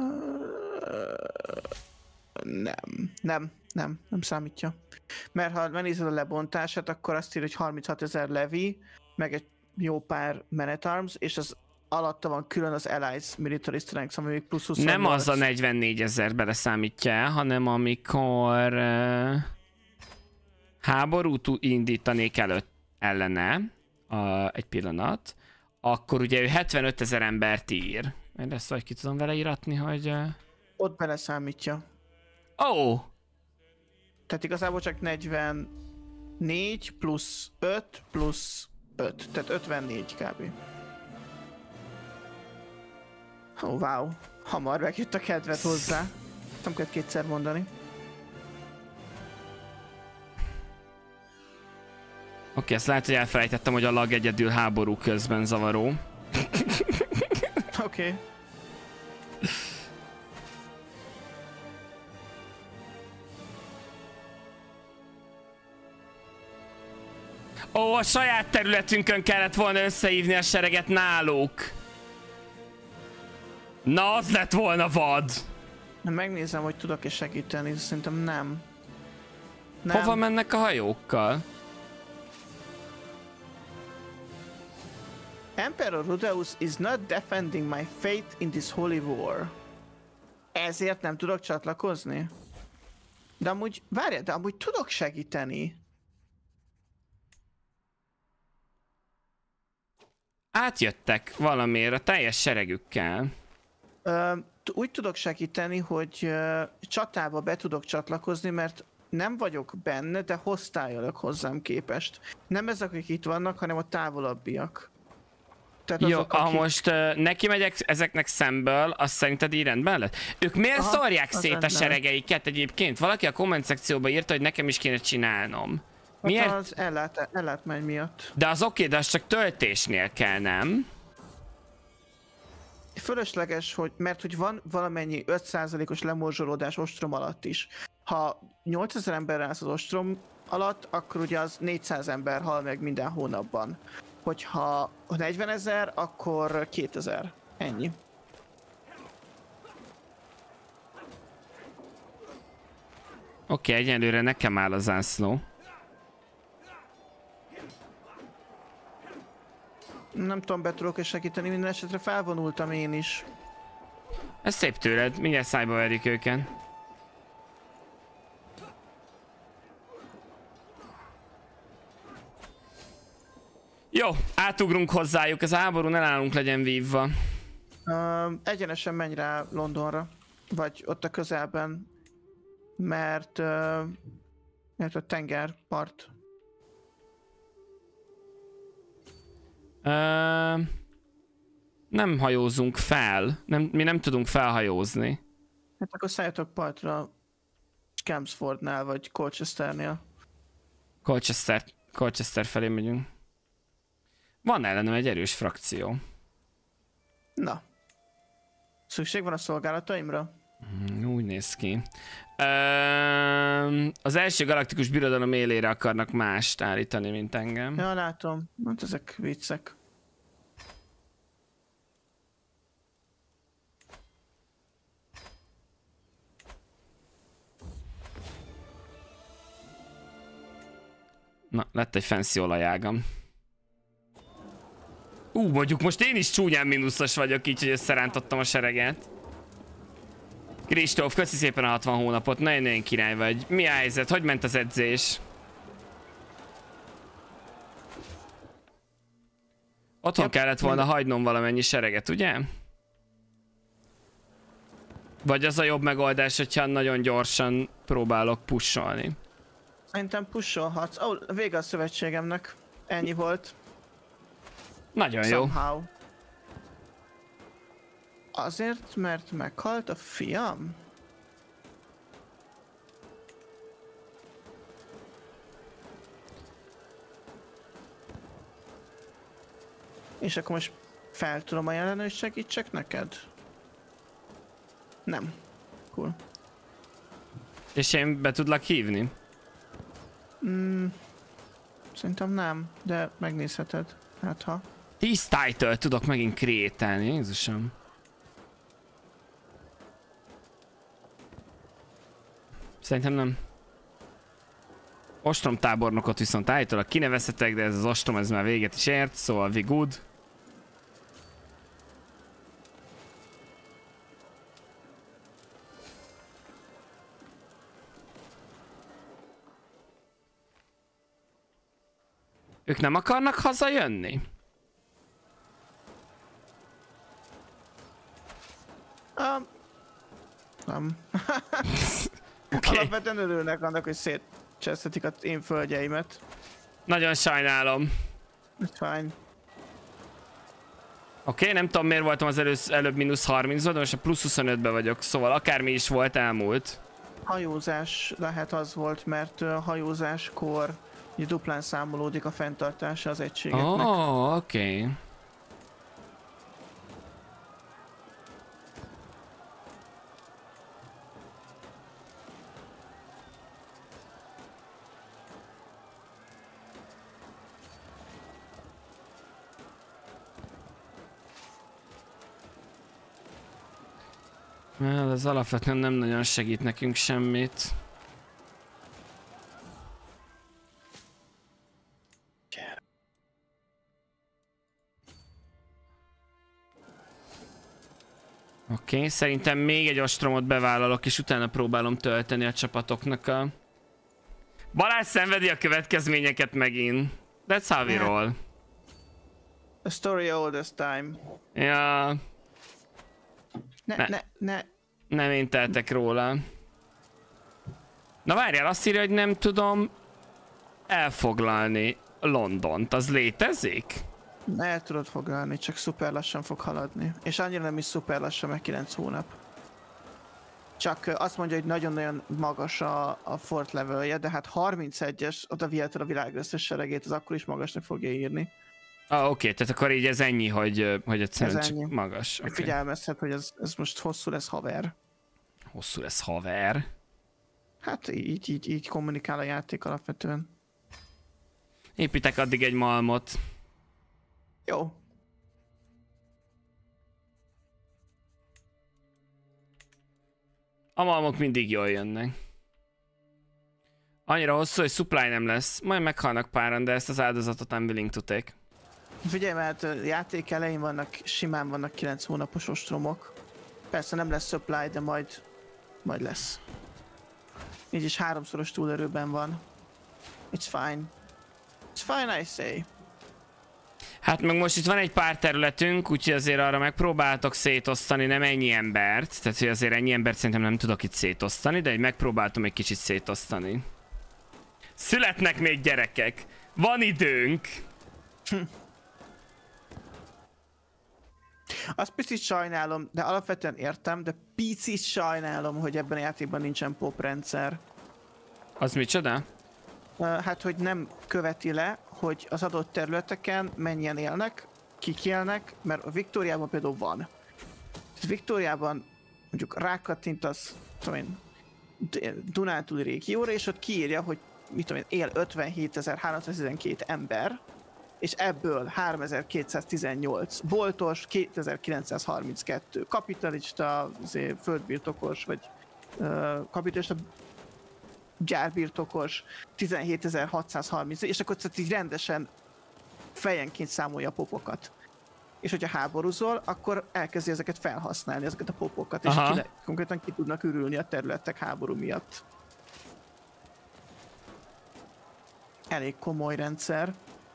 nem, nem, nem, nem számítja. Mert ha megnézed a lebontását, akkor azt írja, hogy harminchat ezer levi, meg egy jó pár Man-at-Arms, és az alatta van külön az Allies Military Strength, ami még plusz huszonnyolc. Nem az a negyvennégy ezer beleszámítja el, hanem amikor uh, háborút indítanék előtt ellene, uh, egy pillanat, akkor ugye ő hetvenöt ezer embert ír. Én ezt vagy ki tudom vele íratni, hogy... Uh... Ott beleszámítja. Ó! Oh. Tehát igazából csak negyvennégy plusz öt plusz öt, tehát ötvennégy kb. Ó, oh, wow. Hamar megjött a kedvet hozzá. Nem kell kétszer mondani. Oké, okay, ezt lehet, hogy elfelejtettem, hogy a lag egyedül háború közben zavaró. Oké. Okay. Ó, a saját területünkön kellett volna összehívni a sereget náluk. Na, az lett volna vad. Megnézem, hogy tudok-e segíteni, szerintem nem. nem. Hova mennek a hajókkal? Emperor Rudeus is not defending my faith in this holy war. Ezért nem tudok csatlakozni? De amúgy, várjál, de amúgy tudok segíteni. Átjöttek valamiért a teljes seregükkel. Ö, úgy tudok segíteni, hogy ö, csatába be tudok csatlakozni, mert nem vagyok benne, de hoztályolok hozzám képest. Nem ezek, akik itt vannak, hanem a távolabbiak. Tehát Jó, azok, ha akik... most uh, neki megyek ezeknek szemből, azt szerinted így rendben lett? Ők miért Aha, szórják szét rendben. a seregeiket egyébként? Valaki a komment szekcióba írta, hogy nekem is kéne csinálnom. Miért? Hát az ellát, ellátmány miatt. De az oké, de az csak töltésnél kell, nem? fölösleges, hogy, mert hogy van valamennyi öt százalékos lemorzsolódás ostrom alatt is. Ha nyolcezer ember állsz az ostrom alatt, akkor ugye az négyszáz ember hal meg minden hónapban. Hogyha negyvenezer, akkor kétezer. Ennyi. Oké, okay, egyelőre nekem áll a zászló. Nem tudom, be tudok segíteni, minden esetre felvonultam én is. Ez szép tőled, mindjárt szájba verjük őket. Jó, átugrunk hozzájuk, az háború ne nálunk legyen vívva. Uh, egyenesen menj rá Londonra, vagy ott a közelben, mert, uh, mert a tengerpart. Uh, nem hajózunk fel, nem, mi nem tudunk felhajózni. Hát akkor szálljatok partra Chelmsfordnál, vagy Colchesternél. Colchester, Colchester felé megyünk. Van ellenem egy erős frakció. Na. Szükség van a szolgálataimra? Mm, úgy néz ki. Uh, az első galaktikus birodalom élére akarnak mást állítani, mint engem. Ja, látom. Hát ezek viccek. Na, lett egy fancy olajágam. Ú, mondjuk most én is csúnyán mínuszos vagyok, így, hogy összerántottam a sereget. Kristóf, köszi szépen a hatvan hónapot, nagyon-nagyon király vagy. Mi a helyzet? Hogy ment az edzés? Otthon Yep, kellett volna minden... hagynom valamennyi sereget, ugye? Vagy az a jobb megoldás, hogyha nagyon gyorsan próbálok pusholni? Szerintem pusholhatsz. Ó, oh, vége a szövetségemnek. Ennyi volt. Nagyon jó. Somehow. Azért, mert meghalt a fiam? És akkor most fel tudom ajánlani, hogy segítsek neked? Nem. Cool. És én be tudlak hívni? Mm, szerintem nem, de megnézheted. Hát ha. tíz title tudok megint create-elni, Jézusom. Szerintem nem. Ostromtábornokot viszont állítólag kinevezhetek, de ez az ostrom ez már véget is ért, szóval we good. Ők nem akarnak hazajönni? Um, nem. Okay. Alapvetően örülnek annak, hogy szétcsesztetik az én földjeimet. Nagyon sajnálom. It's fine. Oké, okay, nem tudom miért voltam az elősz, előbb mínusz harmincban, de most a plusz huszonötben vagyok, szóval akármi is volt, elmúlt. Hajózás lehet az volt, mert uh, hajózáskor ugye duplán számolódik a fenntartása az egységeknek. Oh, oké. Okay. Well, ez alapvetően nem nagyon segít nekünk semmit. Oké, okay, szerintem még egy ostromot bevállalok, és utána próbálom tölteni a csapatoknak a... Balázs szenvedi a következményeket megint. That's how we roll. A story old as time. Ja... Ne, ne, ne, ne. Nem én teltek róla. Na várjál, azt írja, hogy nem tudom elfoglalni Londont. Az létezik? El tudod foglalni, csak szuper lassan fog haladni. És annyira nem is szuper lassan, meg kilenc hónap. Csak azt mondja, hogy nagyon-nagyon magas a, a fort levelje, de hát harmincegyes, oda viheted a világ összes seregét, az akkor is magasnak fogja írni. Ah, oké, tehát akkor így ez ennyi, hogy, hogy egyszerűen Ez csak ennyi. magas. Okay. Figyelmeztet, hogy ez, ez most hosszú lesz haver. Hosszú lesz haver. Hát így, így, így kommunikál a játék alapvetően. Építek addig egy malmot. Jó. A malmok mindig jól jönnek. Annyira hosszú, hogy supply nem lesz. Majd meghalnak páran, de ezt az áldozatot nem willing to take. Figyelj, mert a játék elején vannak, simán vannak kilenc hónapos ostromok. Persze nem lesz supply, de majd, majd lesz. Így is háromszoros túlerőben van. It's fine. It's fine, I say. Hát meg most itt van egy pár területünk, úgyhogy azért arra megpróbáltok szétosztani nem ennyi embert. Tehát, hogy azért ennyi embert szerintem nem tudok itt szétosztani, de megpróbáltam egy kicsit szétosztani. Születnek még gyerekek! Van időnk! Azt picit sajnálom, de alapvetően értem, de picit sajnálom, hogy ebben a játékban nincsen pop rendszer. Az micsoda? Hát, hogy nem követi le, hogy az adott területeken mennyien élnek, kik élnek, mert a Viktóriában például van. Viktóriában mondjuk rákattintasz, tudom én, Dunántúli régióra, és ott kiírja, hogy mit tudom én, él ötvenhétezer-háromszáztizenkét ember, és ebből háromezer-kétszáztizennyolc boltos, kétezer-kilencszázharminckettő kapitalista, földbirtokos, vagy uh, kapitalista gyárbirtokos, tizenhétezer-hatszázharminc, és akkor így rendesen fejenként számolja a popokat. És hogyha háborúzol, akkor elkezdi ezeket felhasználni, ezeket a popokat, és ki, konkrétan ki tudnak ürülni a területek háború miatt. Elég komoly rendszer.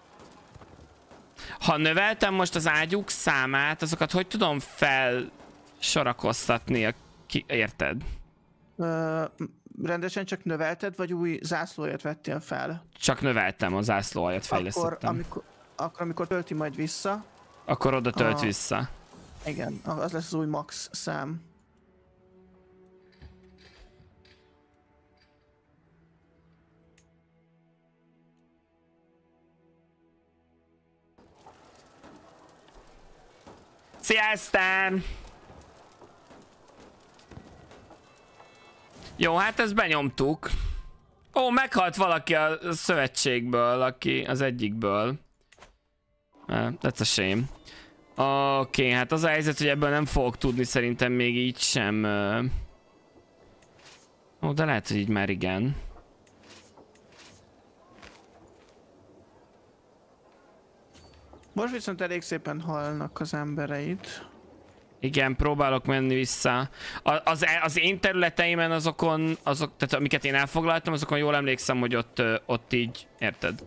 Ha növeltem most az ágyúk számát, azokat hogy tudom felsorakoztatni, ki, érted? Ö, rendesen csak növelted, vagy új zászlóért vettél fel? Csak növeltem, a zászlóaljat fejlesztettem. Akkor amikor, akkor, amikor tölti majd vissza... Akkor oda tölt a... vissza. Igen, az lesz az új max szám. Szia, Esztán! Jó, hát ezt benyomtuk. Ó, meghalt valaki a szövetségből, aki az egyikből. Uh, that's a shame. Oké, okay, hát az a helyzet, hogy ebből nem fogok tudni szerintem még így sem. Uh... Ó, de lehet, hogy így már igen. Most viszont elég szépen halnak az embereid. Igen, próbálok menni vissza. A, az, az én területeimen azokon, azok, tehát amiket én elfoglaltam, azokon jól emlékszem, hogy ott, ott így, érted?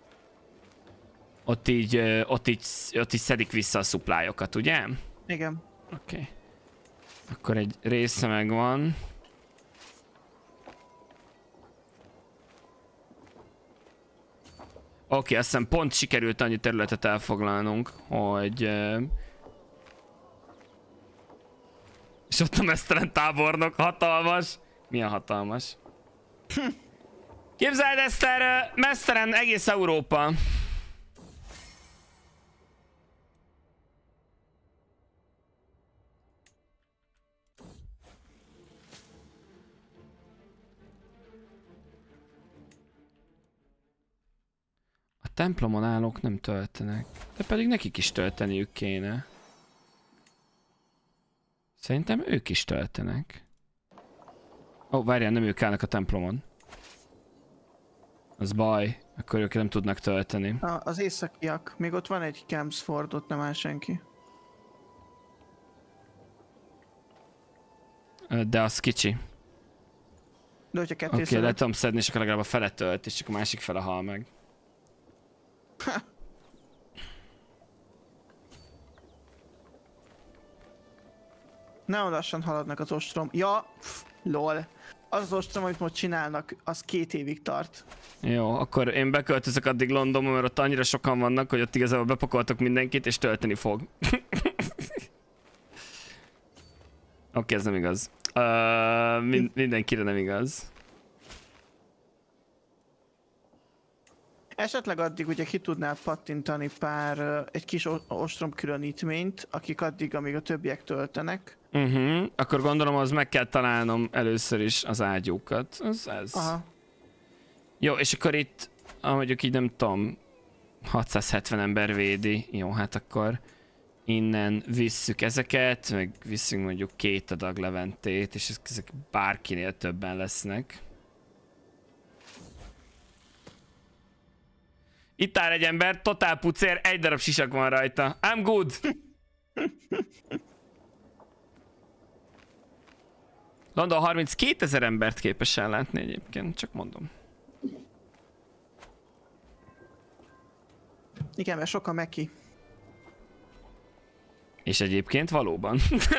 Ott így, ott így, ott így szedik vissza a szuplályokat, ugye? Igen. Oké. Okay. Akkor egy része megvan. Oké, okay, azt hiszem pont sikerült annyi területet elfoglalnunk, hogy... És ott a mesztelen tábornok, hatalmas. Milyen hatalmas? Képzeld, Eszter, mesztelen egész Európa. A templomon állók nem töltenek, de pedig nekik is tölteniük kéne. Szerintem ők is töltenek. Ó, oh, várjál, nem ők állnak a templomon. Az baj, akkor ők nem tudnak tölteni. A, az északiak. Még ott van egy Kempsford, ott nem áll senki. De az kicsi. De hogyha ketté Oké, okay, le tudom szedni, és akkor legalább a fele tölt, és csak a másik fele hal meg. Ha. Nagyon lassan haladnak az ostrom. Ja, pff, lol. Az az ostrom, amit most csinálnak, az két évig tart. Jó, akkor én beköltözök addig Londonba, mert ott annyira sokan vannak, hogy ott igazából bepakoltok mindenkit, és tölteni fog. Oké, okay, ez nem igaz. Uh, min mindenkire nem igaz. Esetleg addig ugye ki tudnál pattintani pár, egy kis ostrom különítményt, akik addig, amíg a többiek töltenek. Uh-huh. Akkor gondolom, az meg kell találnom először is az ágyúkat. Az ez. Aha. Jó, és akkor itt, ah, mondjuk így nem tudom, hatszázhetven ember védi. Jó, hát akkor innen visszük ezeket, meg visszünk mondjuk két adag leventét, és ezek bárkinél többen lesznek. Itt áll egy ember, totál pucér, egy darab sisak van rajta. I'm good! London harminckétezer embert képes ellátni egyébként, csak mondom. Igen, mert sok a meki. És egyébként valóban.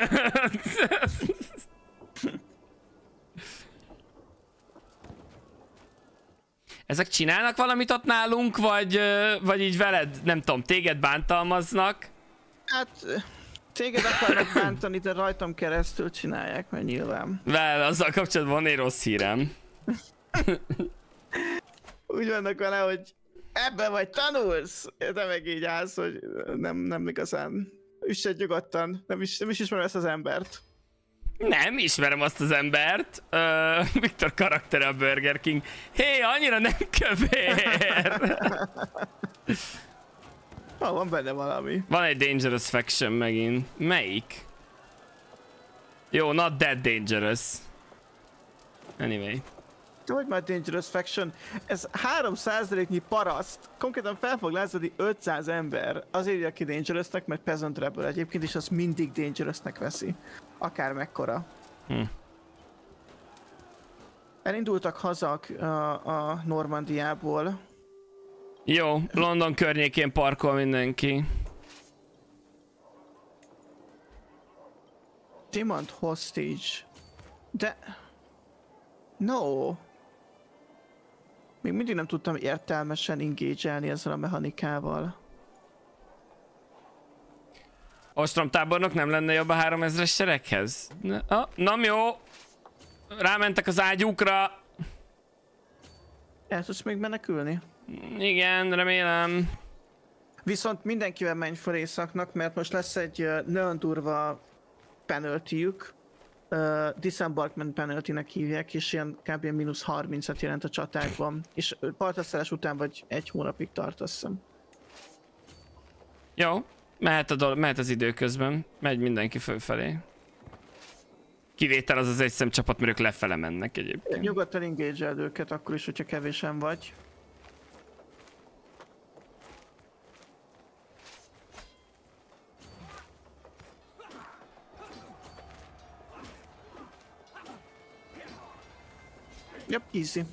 Ezek csinálnak valamit ott nálunk, vagy, vagy így veled, nem tudom, téged bántalmaznak? Hát, téged akarnak bántani, de rajtam keresztül csinálják, mert nyilván. Vel, azzal kapcsolatban van egy rossz hírem. Úgy vannak vele, hogy ebbe vagy tanulsz, de meg így állsz, hogy nem, nem igazán. Üssed nyugodtan, nem is, nem is ismerem ezt az embert. Nem ismerem azt az embert. Uh, Viktor karaktere a Burger King. Hé, annyira nem kövér! Ha, van benne valami. Van egy Dangerous Faction megint. Melyik? Jó, not that dangerous. Anyway. Te vagy már Dangerous Faction? Ez három százaléknyi paraszt. Konkrétan fel fog lázadni ötszáz ember. Azért írja ki Dangerousnek, mert Peasant Rebel egyébként is azt mindig Dangerousnek veszi. Akár mekkora. Hm. Elindultak haza a, a Normandiából. Jó, London környékén parkol mindenki. Demand hostage. De... No. Még mindig nem tudtam értelmesen engage-elni ezzel a mechanikával. Ostromtábornok nem lenne jobb a háromezres sereghez? Na, ah, nem jó. Rámentek az ágyúkra. El tudsz még menekülni? Igen, remélem. Viszont mindenkivel menj fel északnak, mert most lesz egy uh, nagyon durva penalty-ük. Uh, Disembarkment penalty-nek hívják, és ilyen kb. mínusz harmincat jelent a csatákban. És partaszállás után vagy egy hónapig tart, azt hiszem. Jó, mehet, a dolog, mehet az idő közben. Megy mindenki fölfelé. Kivétel az az egy szemcsapat, mert ők lefele mennek egyébként. Nyugodtan engage-eld őket, akkor is, hogyha kevésen vagy. Yep, easy.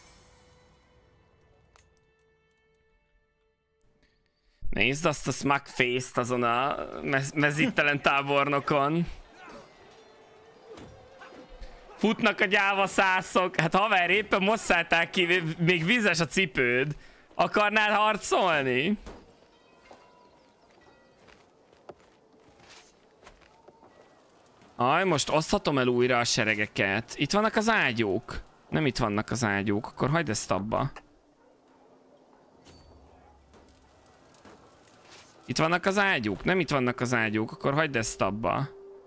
Nézd azt a smug face-t azon a mez mezítelen tábornokon. Futnak a gyávaszászok. Hát haver, éppen most szálltál ki, még vízes a cipőd. Akarnál harcolni? Aj, most oszthatom el újra a seregeket. Itt vannak az ágyúk. Nem itt vannak az ágyúk, akkor hagyd ezt abba. Itt vannak az ágyúk, nem itt vannak az ágyúk, akkor hagyd ezt abba.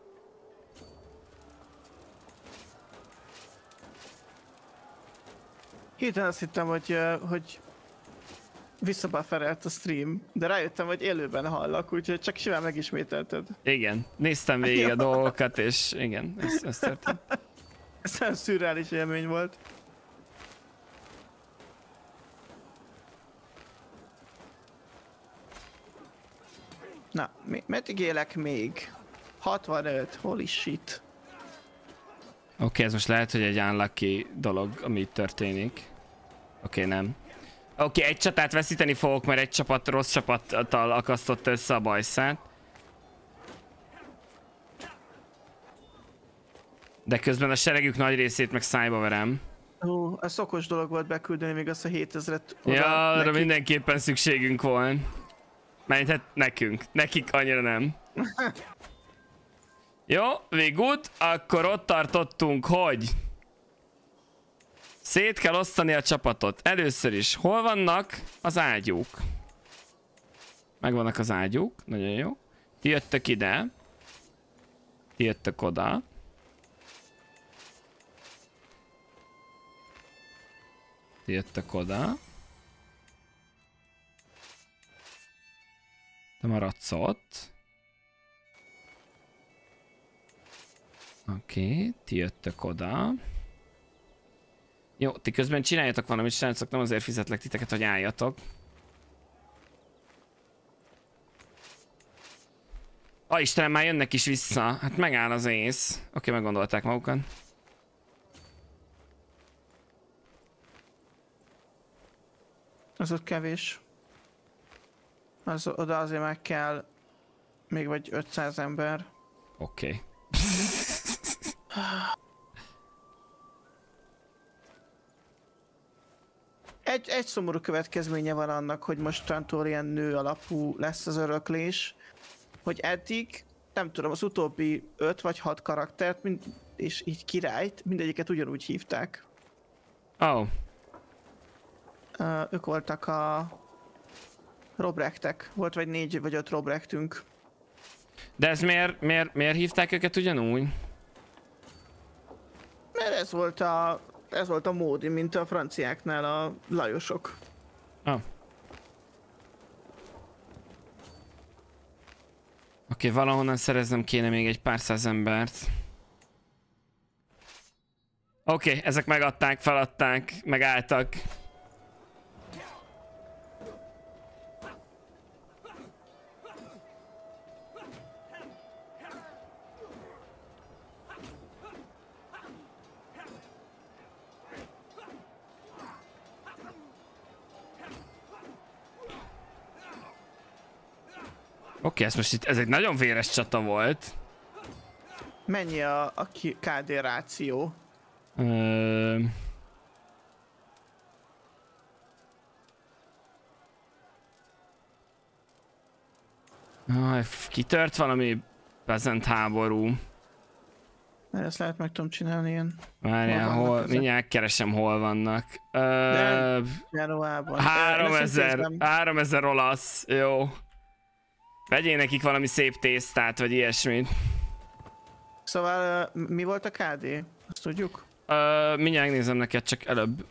Hirtelen azt hittem, hogy, hogy visszabufferelt a stream, de rájöttem, hogy élőben hallak, úgyhogy csak simán megismételted. Igen, néztem végig a dolgokat, és igen, ez, ez történt. Ez nagyon szürreális élmény volt. Na, meddig élek még? hatvanöt, holy shit. Oké, okay, ez most lehet, hogy egy unlucky dolog, ami itt történik. Oké, okay, nem. Oké, okay, egy csatát veszíteni fogok, mert egy csapat rossz csapattal akasztotta össze a bajszát. De közben a seregük nagy részét meg szájba verem. Ó, ez okos dolog volt beküldeni még azt a hétezret. Ja, arra mindenképpen szükségünk volt. Mert hát nekünk, nekik annyira nem. Jó, we good. Akkor ott tartottunk, hogy Szét kell osztani a csapatot. Először is. Hol vannak az ágyúk? Megvannak az ágyúk. Nagyon jó. Ti jöttök ide. Ti jöttök oda. Ti jöttök oda. Te maradsz ott. Oké, okay, ti jöttök oda. Jó, ti közben csináljatok valamit, srácok, nem azért fizetlek titeket, hogy álljatok. A Istenem, már jönnek is vissza. Hát megáll az ész. Oké, okay, meggondolták magukat. Az ott kevés. Az, oda azért meg kell még vagy ötszáz ember. Oké. Okay. Egy, egy szomorú következménye van annak, hogy mostantól ilyen nő alapú lesz az öröklés, hogy eddig, nem tudom, az utóbbi öt vagy hat karaktert, mind, és így királyt, mindegyiket ugyanúgy hívták. Oh. Uh, ők voltak a Robrektek. Volt vagy négy vagy öt Robrektünk. De ez miért, miért, miért hívták őket ugyanúgy? Mert ez volt a, ez volt a módi, mint a franciáknál a Lajosok. Oh. Oké, okay, valahonnan szereznem kéne még egy pár száz embert. Oké, okay, ezek megadták, feladták, megálltak. Oké, okay, ez most itt, ez egy nagyon véres csata volt. Mennyi a, a ká dé ráció? Ö... Aj, kitört valami peasant háború. Ezt lehet meg tudom csinálni ilyen. Várjál, hol, hol mindjárt keresem, hol vannak. Ö... háromezer, háromezer olasz, jó. Vegyél nekik valami szép tésztát, vagy ilyesmit. Szóval mi volt a ká dé? Azt tudjuk? Ö, mindjárt nézem neked, csak előbb.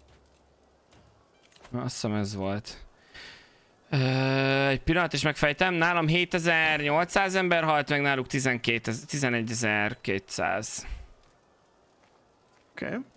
Azt hiszem ez volt. Ö, egy pillanat is megfejtem. Nálam hétezer-nyolcszáz ember halt, meg náluk tizenegyezer-kétszáz. Oké. Okay.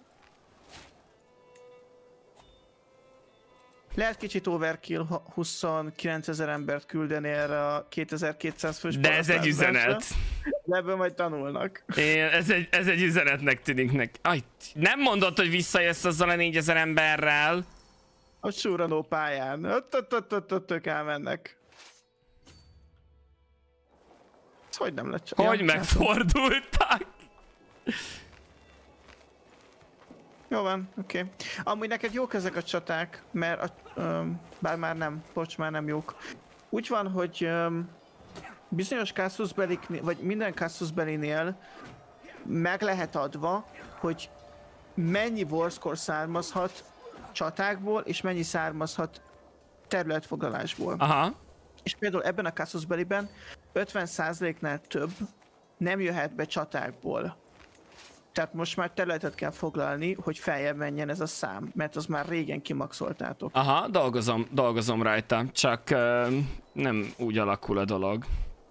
Lehet kicsit overkill, ha huszonkilencezer embert küldeni erre a kétezer-kétszáz fős. De ez egy üzenet. De ebből majd tanulnak. Én, ez, egy, ez egy üzenetnek tűnik neki. Aj, nem mondod, hogy visszajössz azzal a négyezer emberrel. A súranó pályán. Ott, ott, ott, ott, ott ők elmennek. Ez hogy nem lett csak? Hogy megfordultak? Jó van, oké. Okay. Amúgy neked jók ezek a csaták, mert a, um, bár már nem, bocs, már nem jók. Úgy van, hogy um, bizonyos Casusbeliknél, vagy minden Casusbelinél meg lehet adva, hogy mennyi warscore származhat csatákból, és mennyi származhat területfoglalásból. Aha. És például ebben a Casusbeliben ötven százaléknál több nem jöhet be csatákból. Tehát most már területet kell foglalni, hogy feljebb menjen ez a szám, mert az már régen kimaxoltátok. Aha, dolgozom, dolgozom rajta, csak uh, nem úgy alakul a dolog.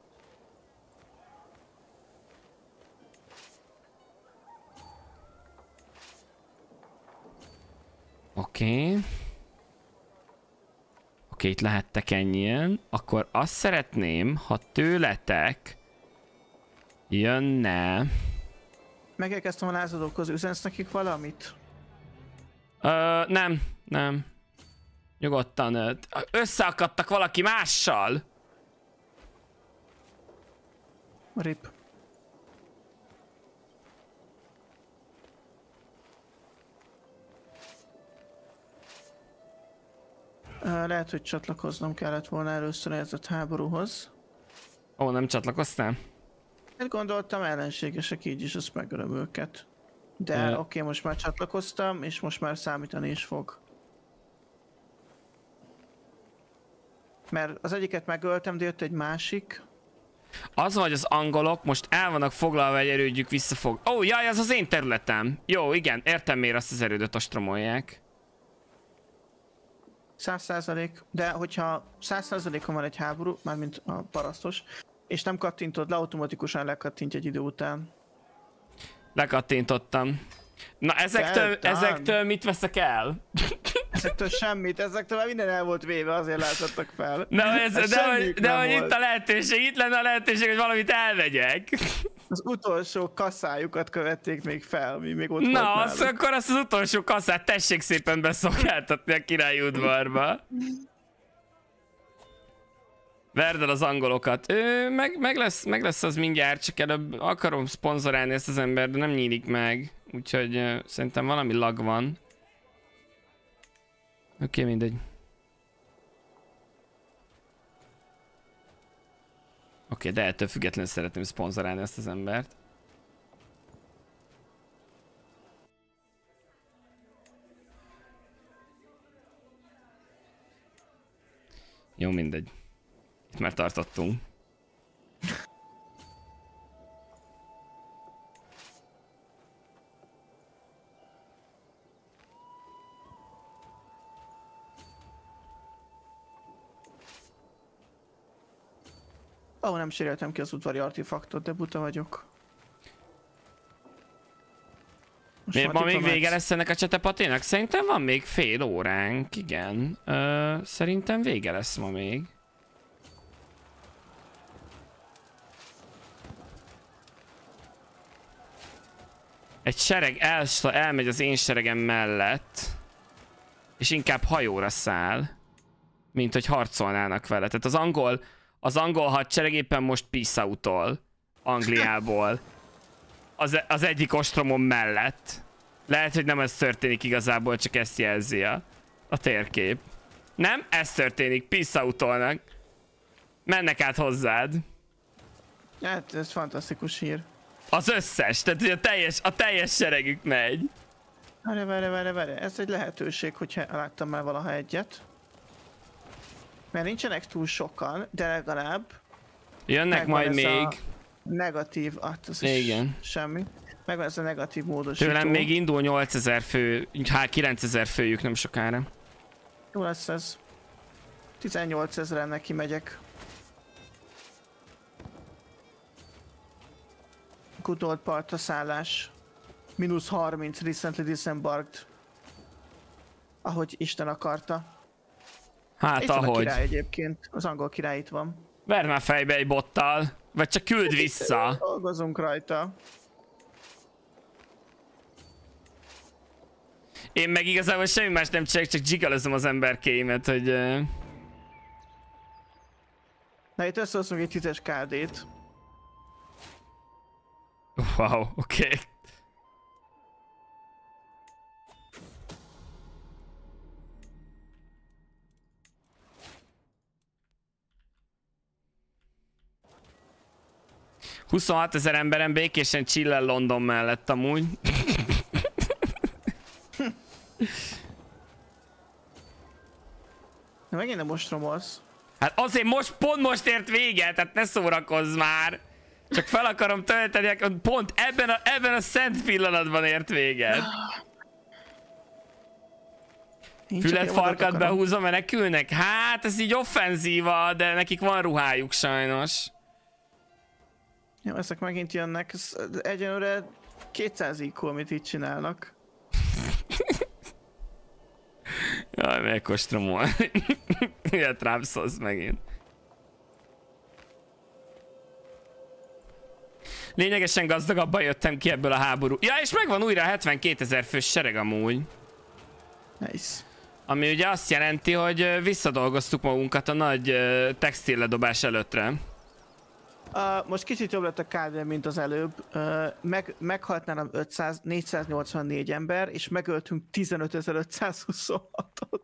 Oké. Okay. Oké, okay, itt lehettek ennyien. Akkor azt szeretném, ha tőletek jönne... Megérkeztem a lázadókhoz, üzensz nekik valamit? Ö, nem, nem. Nyugodtan. Összeakadtak valaki mással. Rip. Lehet, hogy csatlakoznom kellett volna először ez a háborúhoz. Ó, nem csatlakoztál? Hát gondoltam, ellenségesek így is, azt megölöm őket. De Uh, oké, okay, most már csatlakoztam, és most már számítani is fog. Mert az egyiket megöltem, de jött egy másik. Az, hogy az angolok most el vannak foglalva egy erődjük, visszafog. Ó, oh, jaj, az az én területem. Jó, igen, értem, miért azt az erődöt ostromolják. Száz százalék, de hogyha száz százalékon van egy háború, mármint a parasztos, és nem kattintod le, automatikusan lekattintja egy idő után. Lekattintottam. Na ezektől, Feltán. ezektől mit veszek el? Ezektől semmit, ezektől már minden el volt véve, azért láthattak fel. Na, ez, Ez de, hogy, semmiük de nem hogy itt volt. a lehetőség, itt lenne a lehetőség, hogy valamit elvegyek. Az utolsó kasszájukat követték még fel, mi még ott volt Na, az, náluk. akkor azt az utolsó kasszát tessék szépen beszolgáltatni a királyi udvarba. Verd el az angolokat. Ö, meg, meg, lesz, meg lesz az mindjárt, csak előbb akarom szponzorálni ezt az embert, de nem nyílik meg. Úgyhogy ö, szerintem valami lag van. Oké, okay, mindegy. Oké, okay, de ettől függetlenül szeretném szponzorálni ezt az embert. Jó, mindegy. Itt már tartottunk. Ó, oh, nem séreltem ki az udvari artefaktot, de buta vagyok. Most Mi, már ma még diplomáci- vége lesz ennek a csetepaténak? Szerintem van még fél óránk, igen. Ö, szerintem vége lesz ma még. Egy sereg el, elmegy az én seregem mellett, és inkább hajóra száll, mint hogy harcolnának vele. Tehát az angol, az angol hadsereg éppen most peace out-ol Angliából. Az, az egyik ostromon mellett. Lehet, hogy nem ez történik igazából, csak ezt jelzi a, a térkép. Nem? Ez történik. Peace out-olnak. Mennek át hozzád. Hát, ez fantasztikus hír. Az összes. Tehát, hogy a teljes, a teljes seregük megy. Várj, várj, várj, várj. Ez egy lehetőség, hogyha láttam már valaha egyet. Mert nincsenek túl sokan, de legalább Jönnek megvan majd ez még. a negatív, hát az is Igen. semmi. Megvan ez a negatív módosító. Tőlem még indul nyolcezer fő, hát kilencezer főjük nem sokára. Jó lesz ez. tizennyolcezren neki megyek. Good old partra szállás. mínusz harminc, recently disembarked. Ahogy Isten akarta. Hát Itt van a ahogy. király egyébként, az angol király itt van. Verd már fejbe egy bottal. Vagy csak küld vissza. Dolgozunk rajta. Én meg igazából semmi más nem csinálok, csak dzsigalozom az emberkéimet, hogy... Uh... Na itt összehozunk egy tízes kádét. Wow, oké. Okay. huszonhat ezer emberen békésen chillel London mellett amúgy. Na megint nem ostromolsz. Hát azért most, pont most ért véget, tehát ne szórakozz már. Csak fel akarom tölteni, pont ebben a, ebben a szent pillanatban ért véget. Fület farkat behúzom, menekülnek? Hát ez így offenzíva, de nekik van ruhájuk sajnos. Jó, ezek megint jönnek. Ez egyenlőre kétszáz I Q, amit itt csinálnak. Jaj, megkostromol. Ilyet rápszolsz megint. Lényegesen gazdagabban jöttem ki ebből a háború. Ja, és megvan újra hetvenkétezer fős sereg amúgy. Nice. Ami ugye azt jelenti, hogy visszadolgoztuk magunkat a nagy textilledobás előttre. Uh, most kicsit jobb lett a kádé, mint az előbb. Uh, meg, meghalt nálam ötszáz, négyszáznyolcvannégy ember, és megöltünk tizenötezer-ötszázhuszonhatot.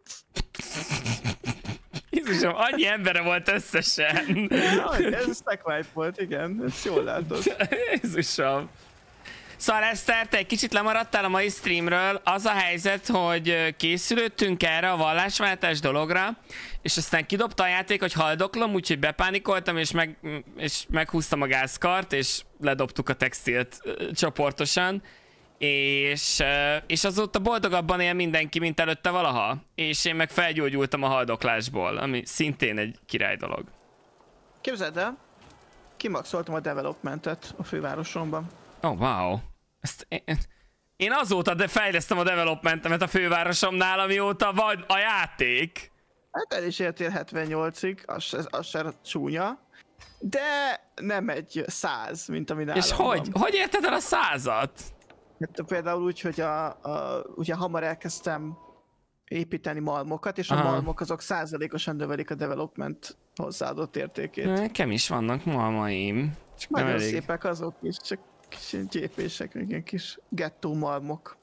Jézusom, annyi embere volt összesen. Jaj, ez stack wipe volt, igen. Ezt jól látod. Jézusom. Szóval Eszter, te egy kicsit lemaradtál a mai streamről. Az a helyzet, hogy készülöttünk erre a vallásváltás dologra, és aztán kidobta a játék, hogy haldoklom, úgyhogy bepánikoltam, és, meg, és meghúztam a gázkart, és ledobtuk a textilt csoportosan. És, és azóta boldogabban él mindenki, mint előtte valaha. És én meg felgyógyultam a haldoklásból, ami szintén egy király dolog. Képzeld el, kimaxoltam a developmentet a fővárosomban. Oh, wow. Ezt én, én azóta de fejlesztem a developmentemet a fővárosomnál, amióta van a játék. Hát el is értél hetvennyolcig, az, az se csúnya. De nem egy száz, mint ami nálam És hogy? van. Hogy érted el a százat? Hát például úgy, hogy a, a, ugye hamar elkezdtem építeni malmokat, és a Aha. malmok azok százalékosan növelik a development hozzáadott értékét. Nekem is vannak malmaim. Csak nem Nagyon elég. szépek azok is, csak kis ilyen gyépések, ilyen kis gettó malmok.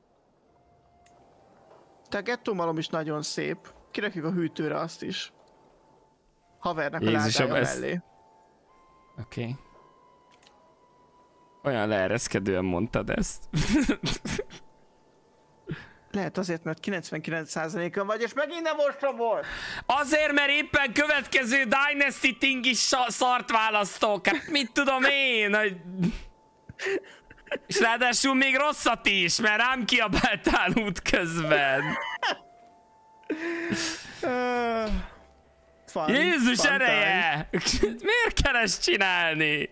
De a gettó malom is nagyon szép. Kirakjuk a hűtőre azt is. Havernak a Jézusom, ládája ez- mellé. Oké. Okay. Olyan leereszkedően mondtad ezt. Lehet azért, mert kilencvenkilenc százalékon vagy, és megint nem ostra volt! Azért, mert éppen következő Dynasty Thing is sa- szart választok. Hát mit tudom én? Hogy... És ráadásul még rosszat is, mert rám kiabáltál útközben. Uh, fun, Jézus fun ereje! Miért kell ezt csinálni?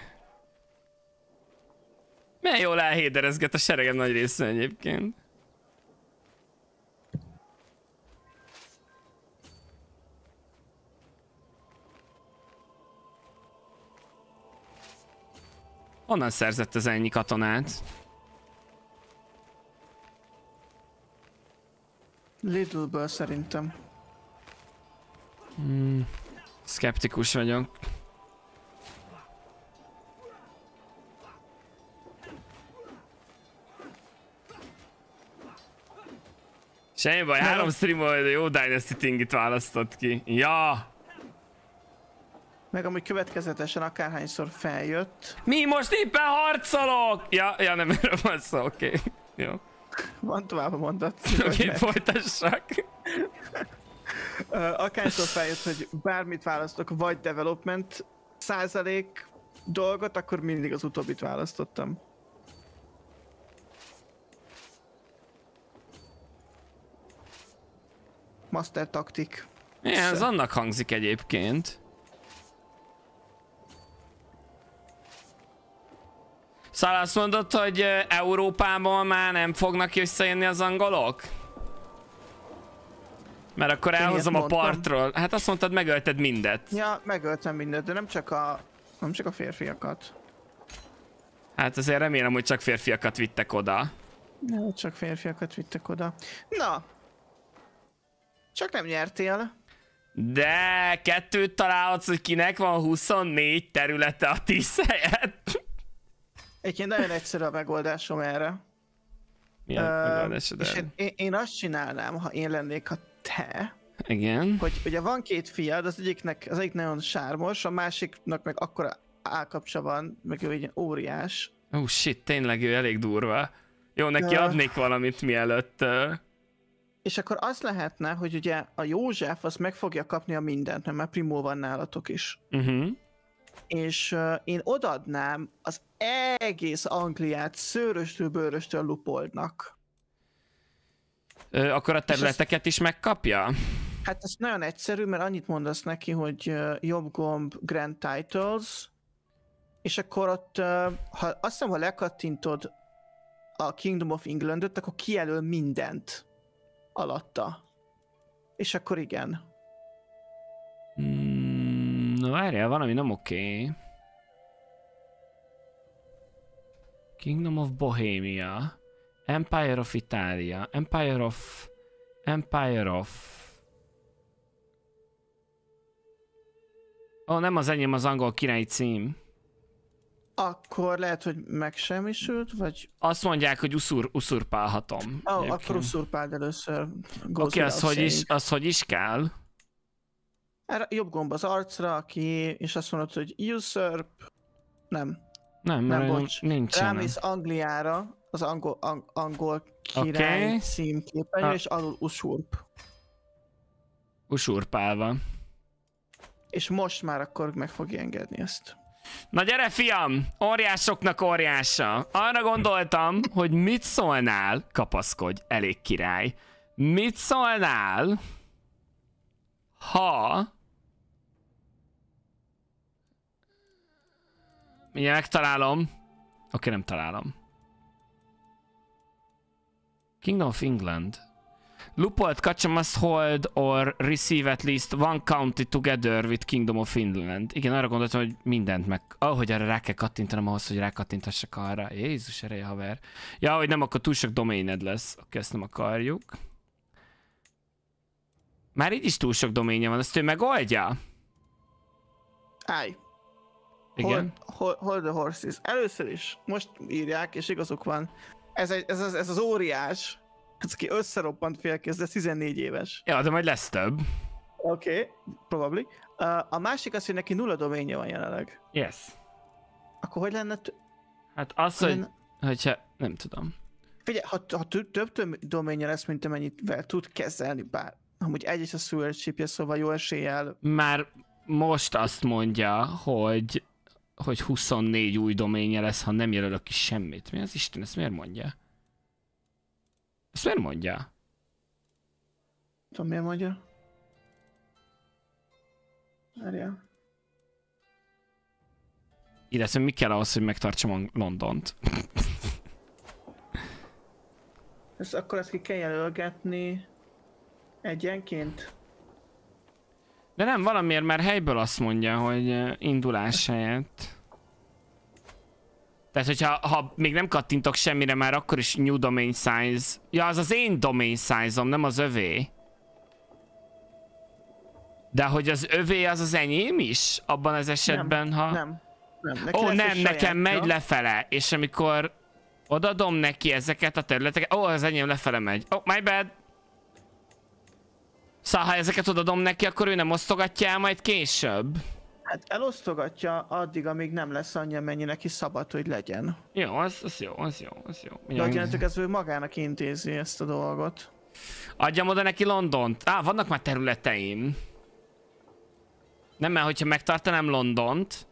Milyen jól elhéderezget a seregem nagy része egyébként. Honnan szerzett ez ennyi katonát? time. Lidlből szerintem. Hmm. Szkeptikus vagyok. Semmi baj, három streamol, de jó Dynasty Thingit választott ki. Ja! Meg amúgy következetesen akárhányszor feljött. Mi most éppen harcolok! Ja, ja nem erről van szó, oké. Okay. Jó. Van tovább a mondat. Oké, okay, folytassak. Uh, akárhányszor feljött, hogy bármit választok, vagy development százalék dolgot, akkor mindig az utóbbit választottam. Master taktik. Igen, ez annak hangzik egyébként. Szóval azt mondod, hogy Európában már nem fognak összejönni az angolok? Mert akkor elhozom a partról. Hát azt mondtad, megölted mindet. Ja, megöltem mindent, de nem csak a, nem csak a férfiakat. Hát azért remélem, hogy csak férfiakat vittek oda. Nem, csak férfiakat vittek oda. Na. Csak nem nyertél. De kettőt találhatsz, hogy kinek van huszonnégy területe a tíz helyett. Egyébként nagyon egyszerű a megoldásom erre. Mi a Ö, megoldásod és erre? én, én azt csinálnám, ha én lennék a te, Igen. hogy ugye van két fiad, az egyiknek, az egyik nagyon sármos, a másiknak meg akkora állkapcsa van, meg ő egy óriás. Oh shit, tényleg ő elég durva. Jó, neki Ö. adnék valamit mielőtt... Uh... És akkor az lehetne, hogy ugye a József az meg fogja kapni a mindent, mert már Primó van nálatok is. Uh-huh. És uh, én odaadnám az egész Angliát szőröstől bőröstől Lupoldnak. Ö, akkor a területeket is megkapja? Hát ez nagyon egyszerű, mert annyit mondasz neki, hogy uh, jobb gomb Grand Titles, és akkor ott, uh, ha, azt hiszem, ha lekattintod a Kingdom of Englandöt, akkor kijelöl mindent alatta. És akkor igen. Mm, no várjál, valami nem oké. Okay. Kingdom of Bohemia. Empire of Italia. Empire of... Empire of... Ó, oh, nem az enyém az angol királyi cím. Akkor lehet, hogy megsemmisült, vagy... Azt mondják, hogy uszur, uszurpálhatom. Ó, oh, akkor uszurpáld először. Oké, okay, az, hogy is, az hogy is kell? Erre jobb gomb az arcra, aki, és azt mondod, hogy usurp... Nem. Nem, Nem, mert bocs. nincsen. Rámész Angliára, az angol, ang, angol király Okay. címképen, Ah. és alul usurp. Usurpálva. És most már akkor meg fogja engedni ezt. Na gyere, fiam! Óriásoknak óriása! Arra gondoltam, hogy mit szólnál, kapaszkodj, elég király. Mit szólnál, ha... Mindjárt megtalálom. Oké, nem találom. Kingdom of England. Lupolt Kacha must hold or receive at least one county together with Kingdom of England. Igen, arra gondoltam, hogy mindent meg... Ahogy arra rá kell kattintanom ahhoz, hogy rákattintassak arra. Jézus ereje, haver. Ja, hogy nem, akkor túl sok domained lesz. Oké, ezt nem akarjuk. Már így is túl sok doménja van, ezt ő megoldja? Állj! Igen. Hold, hold, hold the horses. Először is, most írják, és igazuk van. Ez, egy, ez, az, ez az óriás, ez aki összeroppant félkézzel, tizennégy éves. Ja, de majd lesz több. Oké, okay, probably. Uh, a másik az, hogy neki nulla doménje van jelenleg. Yes. Akkor hogy lenne... T- Hát az, hogy hogy... lenne... Hogyha... Nem tudom. Figyelj, ha, ha több, több doménje lesz, mint amennyivel tud kezelni, bár amúgy egy is a stewardship-je, szóval jó eséllyel... Már most azt mondja, hogy... hogy huszonnégy új doménje lesz, ha nem jelölök ki semmit. Mi az Isten? Ezt miért mondja? Ezt miért mondja? Tudom, miért mondja? Várjál. Illetve mi kell ahhoz, hogy megtartsam Londont? Ezt akkor ezt ki kell jelölgetni egyenként. De nem, valamiért már helyből azt mondja, hogy indulás helyett. Tehát, hogyha ha még nem kattintok semmire, már akkor is new domain size. Ja, az az én domain size-om, nem az övé. De hogy az övé az az enyém is? Abban az esetben, nem, ha... Nem, nem. Neki Ó, lesz nem, egy nekem sajátja. megy lefele, és amikor odadom neki ezeket a területeket... Ó, az enyém lefele megy. Oh, my bad. Szóval, ha ezeket odadom neki, akkor ő nem osztogatja el majd később. Hát elosztogatja addig, amíg nem lesz annyi, amennyi neki szabad, hogy legyen. Jó, az, az jó, az jó, az jó. De hogy jelentük, ez ő magának intézi ezt a dolgot. Adjam oda neki Londont. Á, vannak már területeim. Nem, mert hogyha megtartanám Londont,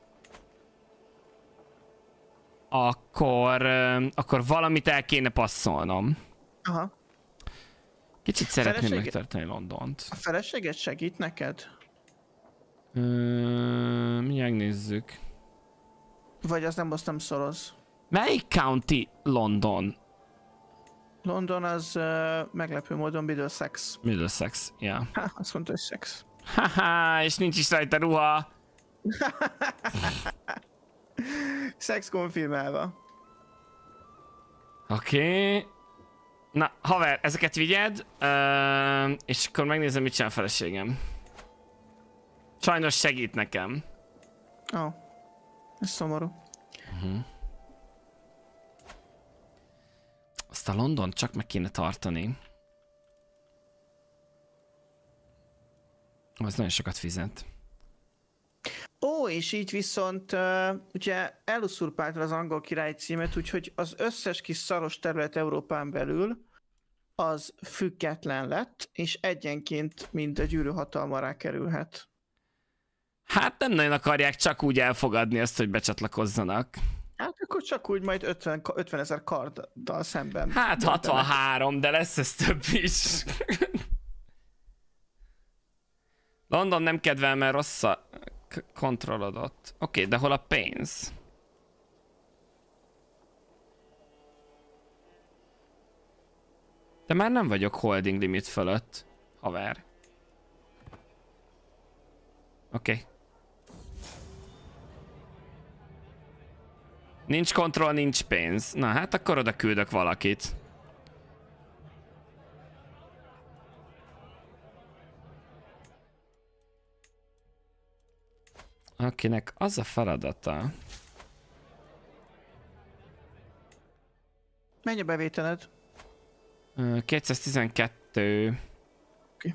akkor, akkor valamit el kéne passzolnom. Aha. Kicsit szeretném Felesége... megtartani Londont. A feleséget segít neked? Ö, mindjárt nézzük. Vagy az nem, azt nem szoroz? Melyik county London? London az uh, meglepő módon Middlesex. Middlesex, ja. Yeah. Ha, azt mondta, hogy szex. Haha, és nincs is rajta ruha. Szex konfirmálva. Oké. Okay. Na, haver, ezeket vigyed, uh, és akkor megnézem, mit csinál a feleségem. Sajnos segít nekem. Ó, oh, ez szomorú. Uh-huh. Azt a Londont csak meg kéne tartani. Az nagyon sokat fizet. Ó, és így viszont uh, ugye eluszurpálta az angol király címet, úgyhogy az összes kis szaros terület Európán belül az független lett, és egyenként mind a gyűrű hatalma alá kerülhet. Hát nem nagyon akarják csak úgy elfogadni ezt, hogy becsatlakozzanak. Hát akkor csak úgy majd ötven ezer karddal szemben. Hát hatvanhárom, de lesz ez több is. London nem kedvel, mert rossz a kontrollodott. Oké, okay, de hol a pénz? De már nem vagyok holding limit fölött, haver. Oké. Okay. Nincs kontroll, nincs pénz. Na hát akkor oda küldök valakit. Akinek az a feladata. Mennyi a bevételed? kétszáztizenkettő. Oké.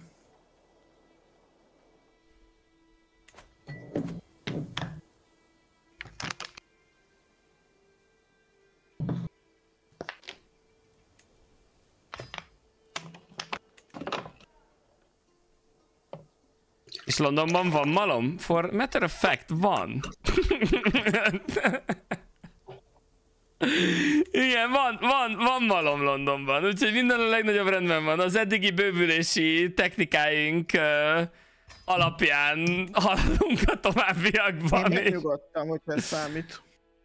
És Londonban van malom? For matter of fact, van. Igen, van, van, van malom Londonban, úgyhogy minden a legnagyobb rendben van. Az eddigi bővülési technikáink uh, alapján haladunk a továbbiakban. Én nyugodtam, hogy ez számít.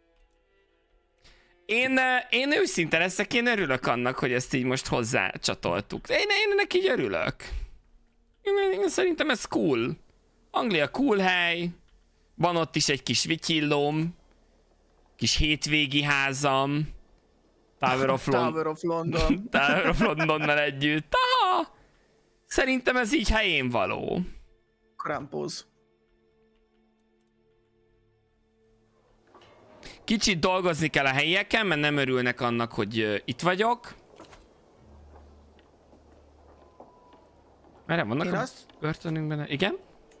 Én, én őszinte leszek, én örülök annak, hogy ezt így most hozzácsatoltuk. Én, én ennek így örülök. Én, én szerintem ez cool. Anglia cool hely. Van ott is egy kis vityillóm. Kis hétvégi házam. Tower of, Lon- Tower of London. Tower of Londonnal együtt. Aha! Szerintem ez így helyén való. Krampus. Kicsit dolgozni kell a helyieken, mert nem örülnek annak, hogy uh, itt vagyok. Merre vannak Én a azt... börtönünkben? Igen?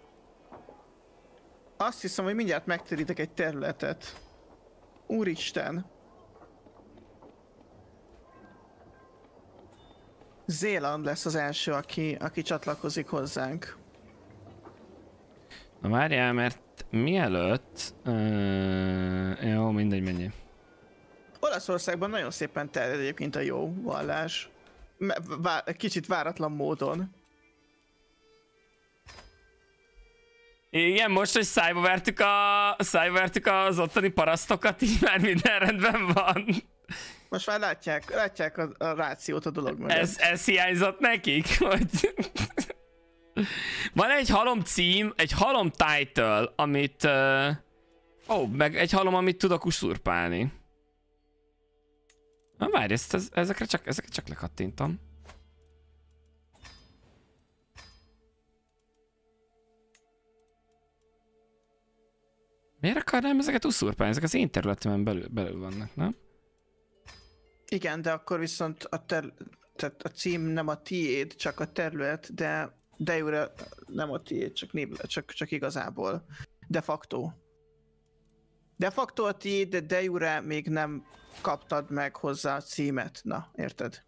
Azt hiszem, hogy mindjárt megterítek egy területet. Úristen. Zéland lesz az első, aki, aki csatlakozik hozzánk. Na várjál, mert mielőtt... Uh, jó, mindegy, mennyi. Olaszországban nagyon szépen terjed egyébként a jó vallás. Vá- kicsit váratlan módon. Igen, most, hogy szájba vertük, a, szájba vertük az ottani parasztokat, így már minden rendben van. Most már látják, látják a, a rációt a dolog mögött. Ez, ez hiányzott nekik, hogy... Van egy halom cím, egy halom title, amit... Uh... Ó, oh, meg egy halom, amit tudok usurpálni. Na várj, ezt, ez, ezekre, csak, ezekre csak lekattintom. Miért akarnám ezeket usurpálni? Ezek az én területemen belül, belül vannak, nem? Igen, de akkor viszont a, ter- tehát a cím nem a tiéd, csak a terület, de de jure nem a tiéd, csak, név- csak, csak igazából. De facto. De facto a tiéd, de de jure még nem kaptad meg hozzá a címet. Na, érted?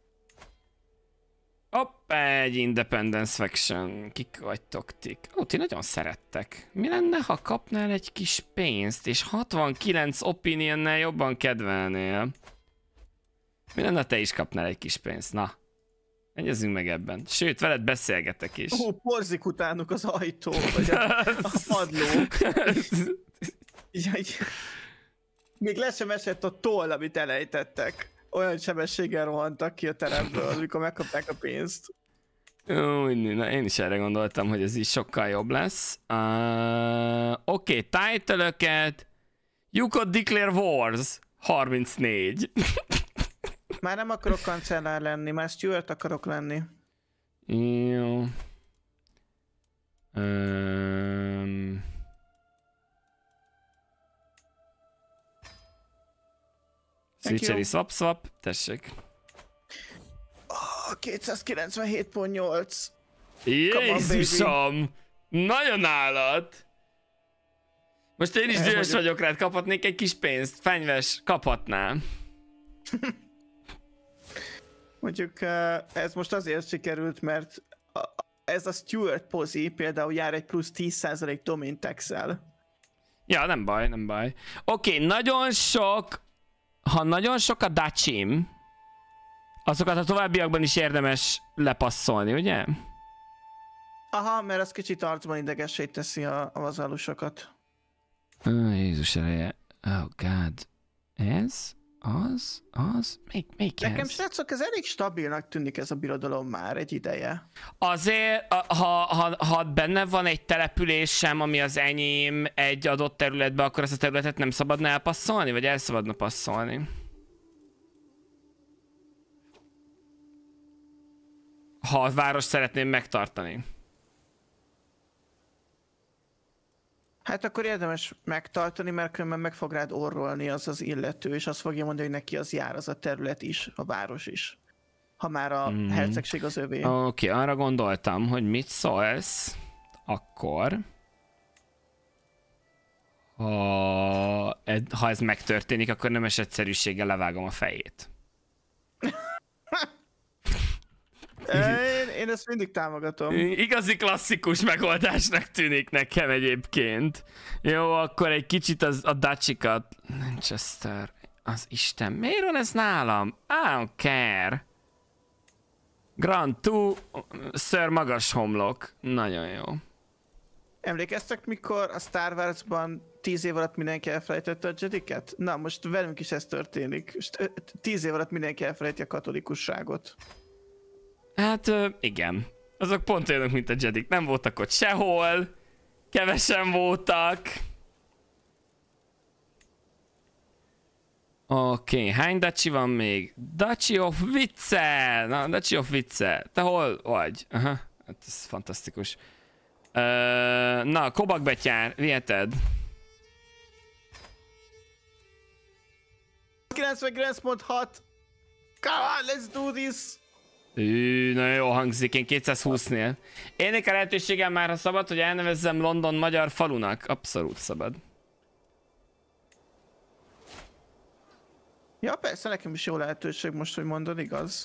Hoppá, egy Independence Faction. Kik vagytok tik? Ó, ti nagyon szerettek. Mi lenne, ha kapnál egy kis pénzt, és hatvankilenc opinionnel jobban kedvelnél? Mi lenne, ha te is kapnál egy kis pénzt? Na, egyezünk meg ebben. Sőt, veled beszélgetek is. Ó, porzik utánuk az ajtó, vagy a, a padló. így, így. Még le sem esett a toll, amit elejtettek. Olyan sebességgel rohantak ki a teremből, amikor megkapták a pénzt. Ó, na, én is erre gondoltam, hogy ez így sokkal jobb lesz. Uh, Oké, okay, title-öket. You could declare wars. harmincnégy. Már nem akarok kancellár lenni, már Stuart akarok lenni. Jó. Um... Switchery swap swap, tessék. Oh, kétszázkilencvenhét pont nyolc. Jézusom! Nagyon állat! Most én is dühös vagyok rád, kaphatnék egy kis pénzt. Fenyves, kaphatnám. Mondjuk ez most azért sikerült, mert ez a Stuart pozi például jár egy plusz tíz százalék domain tax-el. Ja, nem baj, nem baj. Oké, okay, nagyon sok... Ha nagyon sok a dachim, azokat a továbbiakban is érdemes lepasszolni, ugye? Aha, mert az kicsit arcban idegessé teszi a, a vazalusokat. Oh, Jézus ereje. Oh god. Ez? Az? Az? Még, még ez? Nekem srácok, ez elég stabilnak tűnik ez a birodalom már egy ideje. Azért, ha, ha, ha benne van egy településem, ami az enyém egy adott területbe, akkor azt a területet nem szabadna elpasszolni? Vagy el szabadna passzolni? Ha a város szeretném megtartani. Hát akkor érdemes megtartani, mert különben meg fog rád orrolni az az illető, és azt fogja mondani, hogy neki az jár az a terület is, a város is. Ha már a mm. hercegség az övé. Oké, okay, arra gondoltam, hogy mit szólsz, akkor... Ha, ed, ha ez megtörténik, akkor nemes egyszerűséggel levágom a fejét. Én, én ezt mindig támogatom. Igazi klasszikus megoldásnak tűnik nekem egyébként. Jó, akkor egy kicsit az, a Dacikat. Manchester, az Isten, miért van ez nálam? I don't care. Grand Two, Sir Magas Homlok. Nagyon jó. Emlékeztek, mikor a Star Wars-ban tíz év alatt mindenki elfelejtette a Jediket? Na, most velünk is ez történik. Most tíz év alatt mindenki elfelejti a katolikusságot. Hát igen. Azok pont olyanok, mint a Jedik. Nem voltak ott sehol. Kevesen voltak. Oké, okay, hány Daci van még? Daci of Vicce! Na, Daci of Vicce. Te hol vagy? Aha, hát ez fantasztikus. Uh, na, Kobak betyár, viheted. kilencvenkilenc pont hat. Come on, let's do this! Ű, nagyon jó hangzik, én kétszázhúsznél. Ének a lehetőségem már, ha szabad, hogy elnevezzem London magyar falunak. Abszolút szabad. Ja, persze, nekem is jó lehetőség most, hogy mondod, igaz?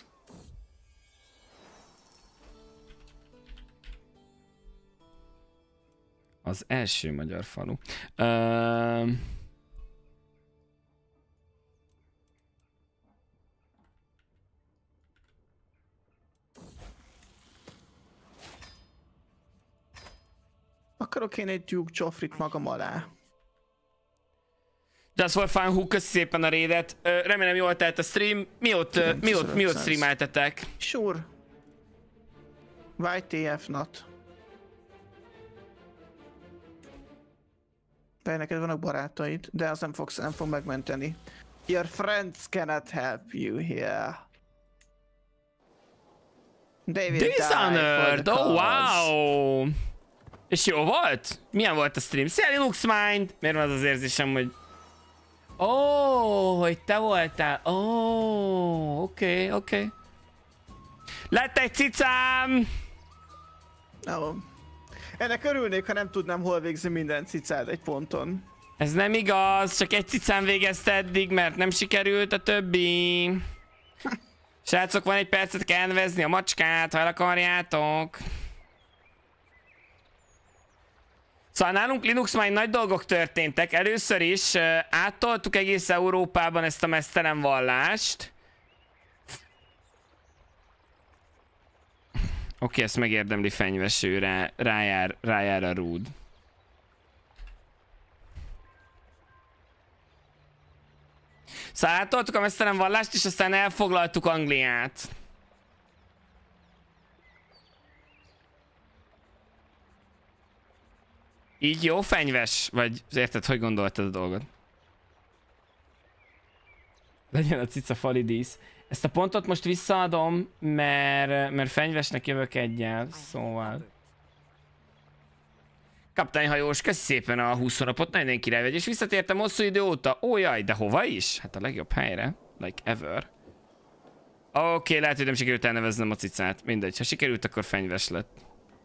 Az első magyar falu. Uh... Akarok én egy Duke Joffrey-t magam alá. Just for fun, hú, köszi szépen a raidet. Uh, remélem jól telt a stream. Mi ott, uh, mi ott, mi ott streameltetek? Sure. Y T F not. De neked vannak barátaid, de az nem, fogsz, nem fog megmenteni. Your friends cannot help you here. David Dishonored! Oh, wow! És jó volt? Milyen volt a stream? Szia Linux Mind! Miért van az az érzésem, hogy... Ó, oh, hogy te voltál. Ó, oh, oké, okay, oké. Okay. Lett egy cicám! Oh. Ennek örülnék, ha nem tudnám, hol végzi minden cicád egy ponton. Ez nem igaz, csak egy cicám végezte eddig, mert nem sikerült a többi. Srácok, van egy percet, kell nevezni a macskát, ha el akarjátok. Szóval nálunk Linux Mind nagy dolgok történtek. Először is uh, áttoltuk egész Európában ezt a meztelen vallást. Oké, okay, ezt megérdemli fenyveső, rá, rájár, rájár a rúd. Szóval áttoltuk a meztelen vallást, és aztán elfoglaltuk Angliát. Így jó, fenyves? Vagy érted, hogy gondoltad a dolgot? Legyen a cica falidísz. Ezt a pontot most visszaadom, mert, mert fenyvesnek jövök egyel, szóval. Kapitányhajós, köszi szépen a húsz hónapot, nagyon király vagy, és visszatértem hosszú idő óta. Ó jaj, de hova is? Hát a legjobb helyre. Like ever. Oké, okay, lehet, hogy nem sikerült elneveznem a cicát. Mindegy, ha sikerült, akkor fenyves lett.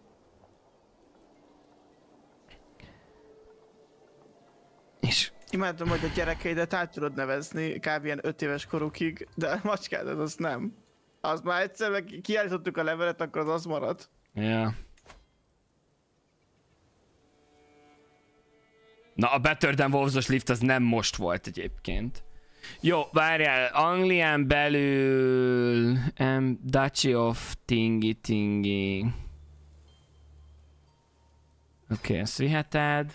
És... Imádom, hogy a gyerekeidet át tudod nevezni kb. Ilyen öt éves korukig, de a macskádat az nem. Az már egyszer kiállítottuk a levelet, akkor az az maradt. Ja. Na, a Better Than Wolves-os lift az nem most volt egyébként. Jó, várjál, Anglián belül... Um, Duchy of Tingy Tingy. Oké, okay, ezt viheted.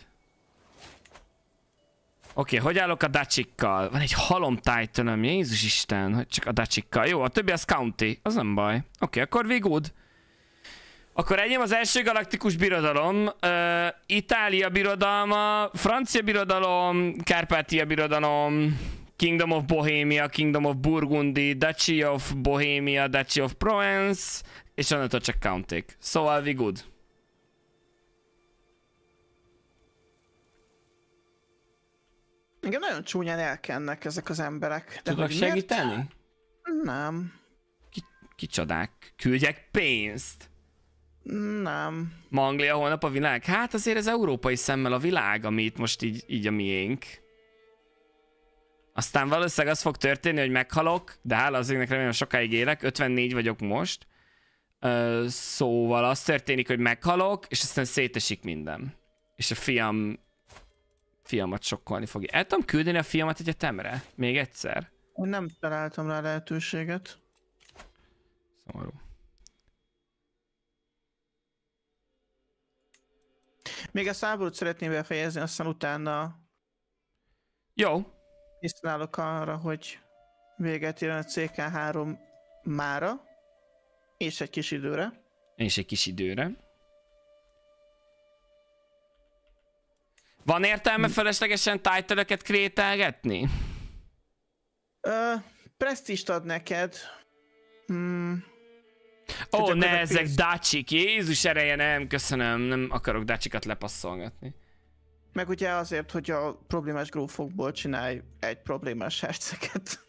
Oké, okay, hogy állok a Dacikkal? Van egy halom titanöm, Jézus Isten, hogy csak a Dacikkal. Jó, a többi az county, az nem baj. Oké, okay, akkor we good. Akkor enyém az első galaktikus birodalom, uh, Itália birodalma, Francia birodalom, Kárpátia birodalom, Kingdom of Bohemia, Kingdom of Burgundy, Duchy of Bohemia, Duchy of Provence, és onnantól csak county-k. Szóval we good. Engem nagyon csúnyán elkennek ezek az emberek. De tudok segíteni? Miért? Nem. Ki, kicsodák? Küldjek pénzt? Nem. Ma Anglia, holnap a világ? Hát azért ez európai szemmel a világ, amit most így, így a miénk. Aztán valószínűleg az fog történni, hogy meghalok, de hála az égnek remélem sokáig élek, ötvennégy vagyok most. Ö, szóval az történik, hogy meghalok, és aztán szétesik minden. És a fiam... Fiamat sokkolni fogja. El tudom küldeni a fiamat egyetemre? Még egyszer? Én nem találtam rá lehetőséget. Szomorú. Még ezt háborút szeretném befejezni, aztán utána Jó. tisztálok arra, hogy véget ér a cé ká három mára, és egy kis időre. És egy kis időre. Van értelme feleslegesen title-öket krételgetni? Ö, Presztist ad neked. Hmm. Ó, oh, ne, ezek pénz... dacsik. Jézus ereje, nem, köszönöm. Nem akarok dacsikat lepasszolgatni. Meg ugye azért, hogy a problémás grófokból csinálj egy problémás herceget.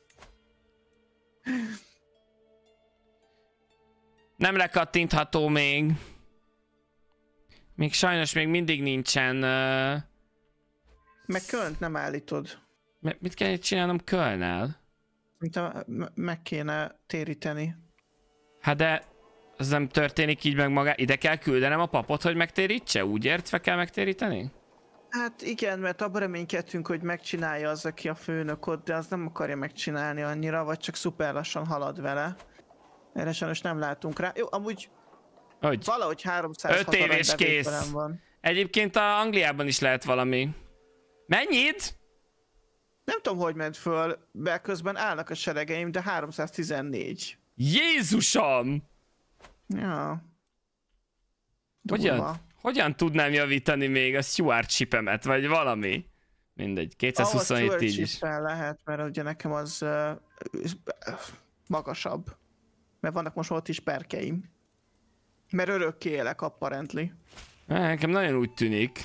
Nem lekattintható még. Még sajnos még mindig nincsen... Uh... Meg Kölnt nem állítod. Mit kell csinálnom Kölnnel? Mint a, meg kéne téríteni. Hát de... Az nem történik így meg magá... Ide kell küldenem a papot, hogy megtérítse? Úgy értve kell megtéríteni? Hát igen, mert abban reménykedtünk, hogy megcsinálja az, aki a főnök ott, de az nem akarja megcsinálni annyira, vagy csak szuper lassan halad vele. Erre sajnos nem látunk rá. Jó, amúgy hogy? Valahogy háromszázhat öt év és kész. Van. Egyébként a Angliában is lehet valami. Mennyit? Nem tudom, hogy ment föl, be közben állnak a seregeim, de háromszáztizennégy. Jézusom! Ja. Hogyan, hogyan tudnám javítani még a Stuart chipemet, vagy valami? Mindegy, kétszázhuszonhét így is. Lehet, mert ugye nekem az uh, magasabb. Mert vannak most ott is perkeim. Mert örökké élek, apparently. Nekem nagyon úgy tűnik.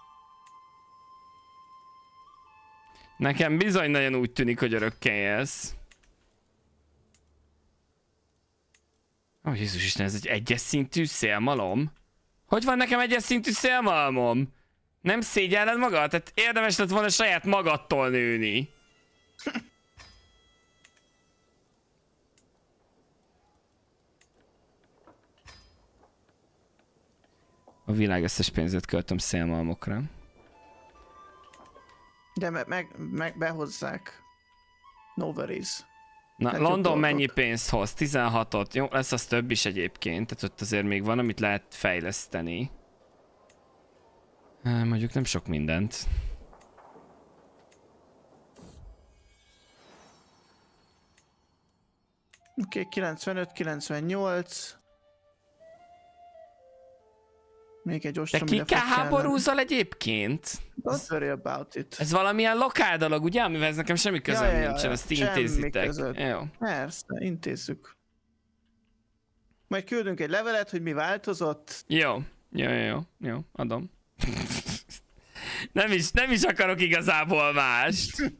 Nekem bizony nagyon úgy tűnik, hogy örökké élsz. Ó, oh, Jézus Isten, ez egy egyes szintű szélmalom? Hogy van nekem egyes szintű szélmalmom? Nem szégyelled magad? Tehát érdemes lett volna saját magadtól nőni. A világ összes pénzét költöm szélmalmokra. De me meg, meg behozzák. No worries. Na, hát London mennyi pénzt hoz? tizenhatot. Jó, lesz az több is egyébként. Tehát ott azért még van, amit lehet fejleszteni. Mondjuk nem sok mindent. Oké, okay, kilencvenöt, kilencvennyolc. Még egy ostrom. De kikkel háborúzol egyébként? Don't worry about it. Ez valamilyen lokál dolog, ugye? Amivel ez nekem semmi közöm ja, ja, ja, nincsen, azt intézitek. Jó. Persze, intézzük. Majd küldünk egy levelet, hogy mi változott. Jó, jó, jó, jó, jó, adom. nem, is, nem is akarok igazából mást.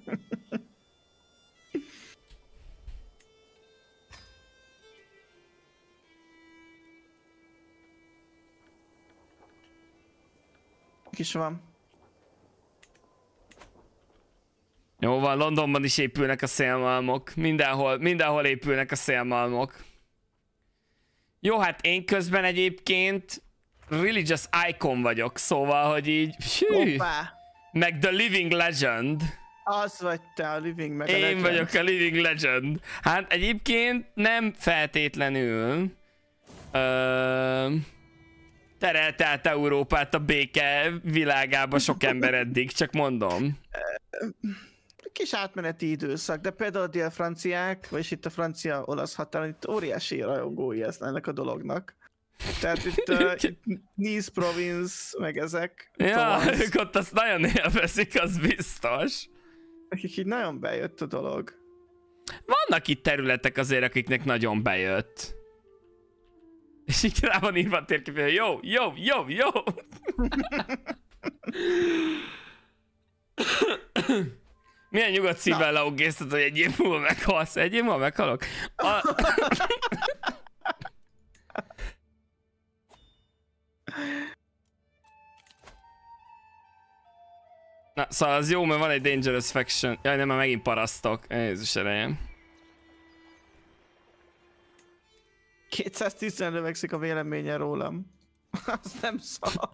Is van. Jó van, Londonban is épülnek a szélmalmok. Mindenhol, mindenhol épülnek a szélmalmok. Jó, hát én közben egyébként religious icon vagyok, szóval, hogy így... Hű, meg the living legend. Az vagy te, a living meg a Én legend. vagyok a living legend. Hát egyébként nem feltétlenül... Ö... terelte át Európát a béke világába sok ember eddig, csak mondom. Kis átmeneti időszak, de például a dél-franciák, vagyis itt a francia-olasz határon, itt óriási rajongói ezt ennek a dolognak. Tehát itt, uh, itt Nice Province, meg ezek. Ja, ők ott azt nagyon élvezik, az biztos. Nekik így nagyon bejött a dolog. Vannak itt területek azért, akiknek nagyon bejött. És így rá van írva a térképen, hogy jó, jó, jó, jó. Milyen nyugodt szívvel leogésztet, hogy egy év múlva meghalsz? Egy év múlva meghalok? A... Na, szóval az jó, mert van egy Dangerous Faction. Jaj, nem, már megint parasztok. Jézus erejem. kétszáztízzel növekszik a véleménye rólam. Az nem szar.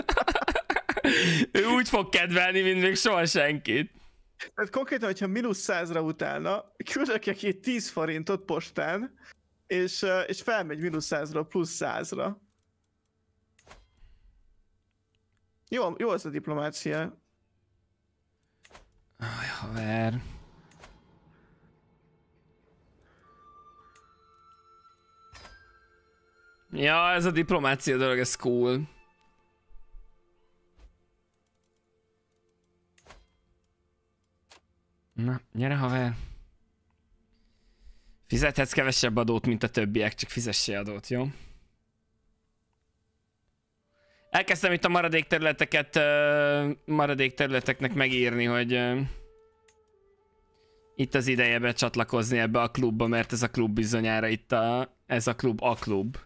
Ő úgy fog kedvelni, mint még soha senkit. Tehát konkrétan, hogyha mínusz százra utálna, küldök neki tíz forintot postán, és, és felmegy mínusz százra plusz százra. Jó, jó az a diplomácia. Aj, haver. Ja, ez a diplomácia dolog, ez cool. Na, gyere haver. Fizethetsz kevesebb adót, mint a többiek, csak fizessél adót, jó? Elkezdtem itt a maradék területeket, uh, maradék területeknek megírni, hogy uh, itt az ideje becsatlakozni ebbe a klubba, mert ez a klub bizonyára itt a, ez a klub a klub.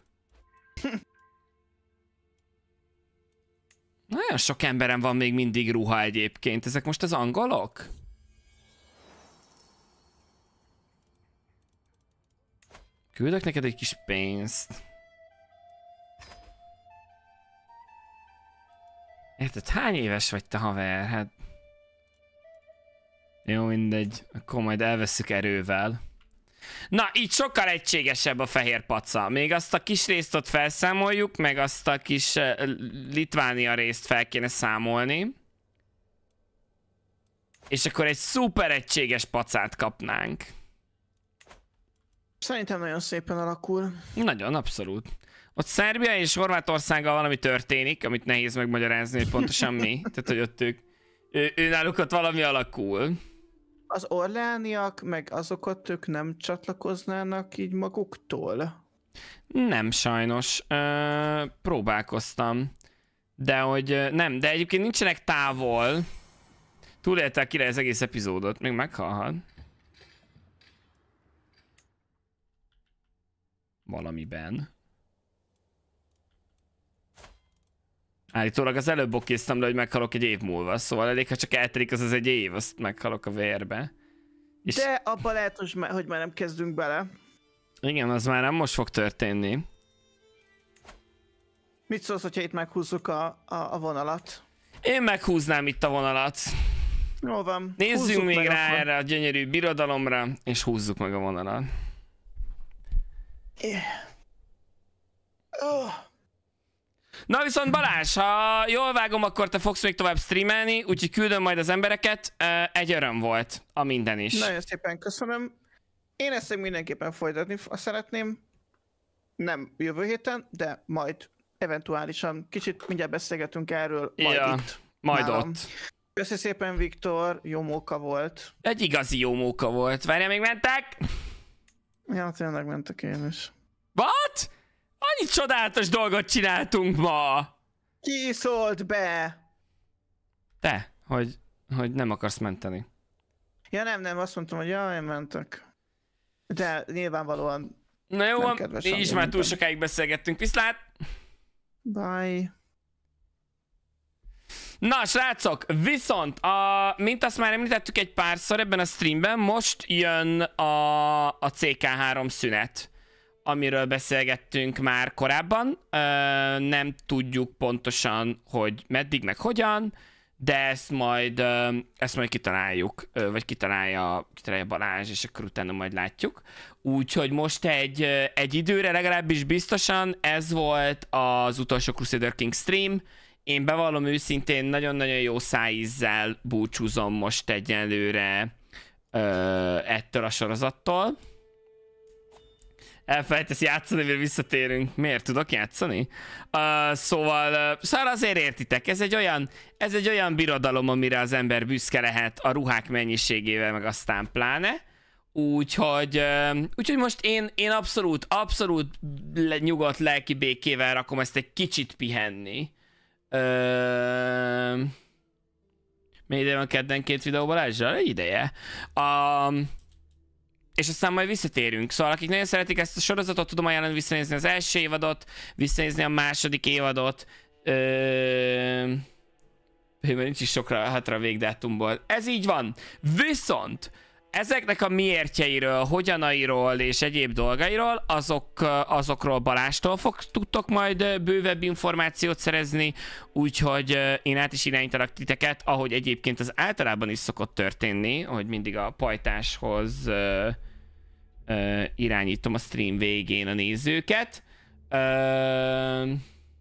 Nagyon sok emberem van még mindig ruha egyébként. Ezek most az angolok? Küldök neked egy kis pénzt. Érted? Hány éves vagy te, haver? Hát... Jó, mindegy. Akkor majd elveszük erővel. Na, így sokkal egységesebb a fehér paca. Még azt a kis részt ott felszámoljuk, meg azt a kis uh, Litvánia részt fel kéne számolni. És akkor egy szuper egységes pacát kapnánk. Szerintem nagyon szépen alakul. Nagyon, abszolút. Ott Szerbia és Horvátországgal valami történik, amit nehéz megmagyarázni, hogy pontosan mi. Tehát, hogy ott ők, ő, ő náluk ott valami alakul. Az orleániak, meg azokat ők nem csatlakoznának így maguktól? Nem, sajnos. Ö, próbálkoztam. De hogy nem, de egyébként nincsenek távol. Túléltek ki az egész epizódot, még meghalhat. Valamiben. Állítólag az előbb okéztem le, hogy meghalok egy év múlva, szóval elég, ha csak eltelik az az egy év, azt meghalok a vérbe. És... De abban lehet, hogy már, hogy már nem kezdünk bele. Igen, az már nem most fog történni. Mit szólsz, hogyha itt meghúzzuk a, a, a vonalat? Én meghúznám itt a vonalat. Jó van. Nézzünk még rá akkor. erre a gyönyörű birodalomra, és húzzuk meg a vonalat. Yeah. Oh. Na viszont Balázs, ha jól vágom, akkor te fogsz még tovább streamelni, úgyhogy küldöm majd az embereket. Egy öröm volt a minden is. Nagyon szépen köszönöm. Én ezt mindenképpen folytatni szeretném. Nem jövő héten, de majd eventuálisan kicsit mindjárt beszélgetünk erről majd ja, itt. Majd nálam. ott. Köszi szépen, Viktor, jó móka volt. Egy igazi jó móka volt. Várjál, még mentek? Ja, tényleg mentek én is. What? Annyi csodálatos dolgot csináltunk ma! Ki szólt be? Te, hogy, hogy nem akarsz menteni. Ja nem, nem, azt mondtam, hogy jaj, mentek. De nyilvánvalóan Na jó, nem van, így is már túl sokáig beszélgettünk. Viszlát! Bye. Na, srácok, viszont, a, mint azt már említettük egy párszor ebben a streamben, most jön a, a cé ká három szünet, amiről beszélgettünk már korábban. Ö, nem tudjuk pontosan, hogy meddig, meg hogyan, de ezt majd, ö, ezt majd kitaláljuk, ö, vagy kitalálja, kitalálja Balázs, és akkor utána majd látjuk. Úgyhogy most egy, egy időre legalábbis biztosan ez volt az utolsó Crusader Kings stream. Én bevallom őszintén, nagyon-nagyon jó szájízzel búcsúzom most egyelőre ö, ettől a sorozattól. Elfelejtesz játszani, mire visszatérünk. Miért tudok játszani? Uh, szóval, uh, szóval azért értitek, ez egy olyan, ez egy olyan birodalom, amire az ember büszke lehet a ruhák mennyiségével, meg aztán pláne. Úgyhogy, uh, úgyhogy most én, én abszolút, abszolút le, nyugodt lelki békével rakom ezt egy kicsit pihenni. Uh, mi ideje van kedden két videó Balázsral? Egy ideje. Um, És aztán majd visszatérünk. Szóval akik nagyon szeretik ezt a sorozatot, tudom ajánlani visszanézni az első évadot, visszanézni a második évadot. Ö... Mert nincs is sokra hátra a végdátumból. Ez így van. Viszont ezeknek a miértjeiről, hogyanairól és egyéb dolgairól, azok, azokról Balástól fog, tudtok majd bővebb információt szerezni, úgyhogy én át is irányítalak titeket, ahogy egyébként az általában is szokott történni, hogy mindig a pajtáshoz uh, uh, irányítom a stream végén a nézőket. Uh,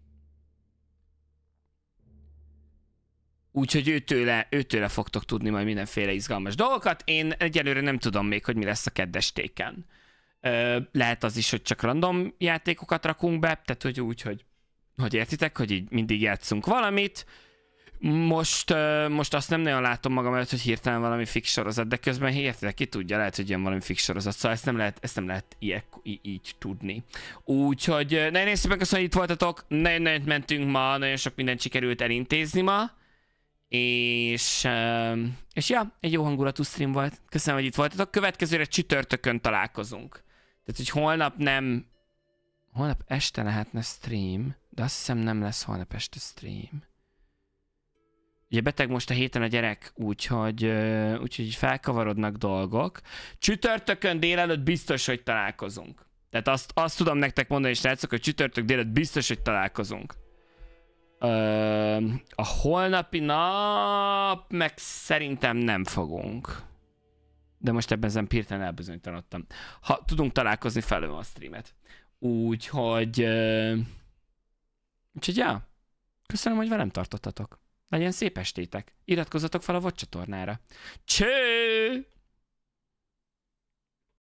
Úgyhogy őtőle, őtőle fogtok tudni majd mindenféle izgalmas dolgokat. Én egyelőre nem tudom még, hogy mi lesz a keddestéken. Ö, lehet az is, hogy csak random játékokat rakunk be, tehát hogy úgy, hogy, hogy értitek, hogy így mindig játszunk valamit. Most, ö, most azt nem nagyon látom magam előtt, hogy hirtelen valami fix sorozat, de közben értitek, ki tudja, lehet, hogy jön valami fix sorozat, szóval ezt nem lehet, ezt nem lehet így, így, így tudni. Úgyhogy nagyon szépen köszönöm, hogy itt voltatok, nagyon-nagyon mentünk ma, nagyon sok mindent sikerült elintézni ma. És, és ja, egy jó hangulatú stream volt. Köszönöm, hogy itt voltatok. Következőre csütörtökön találkozunk. Tehát, hogy holnap nem... Holnap este lehetne stream, de azt hiszem nem lesz holnap este stream. Ugye beteg most a héten a gyerek, úgyhogy, úgyhogy felkavarodnak dolgok. Csütörtökön délelőtt biztos, hogy találkozunk. Tehát azt, azt tudom nektek mondani, srácok, hogy csütörtök délelőtt biztos, hogy találkozunk. Ö, a holnapi nap meg szerintem nem fogunk. De most ebben ezen hirtelen elbizonytalanodtam. Ha tudunk találkozni, felőm a streamet. Úgyhogy... Ö, úgyhogy ja. Köszönöm, hogy velem tartottatok. Legyen szép estétek. Iratkozzatok fel a vé o dé csatornára. Cső!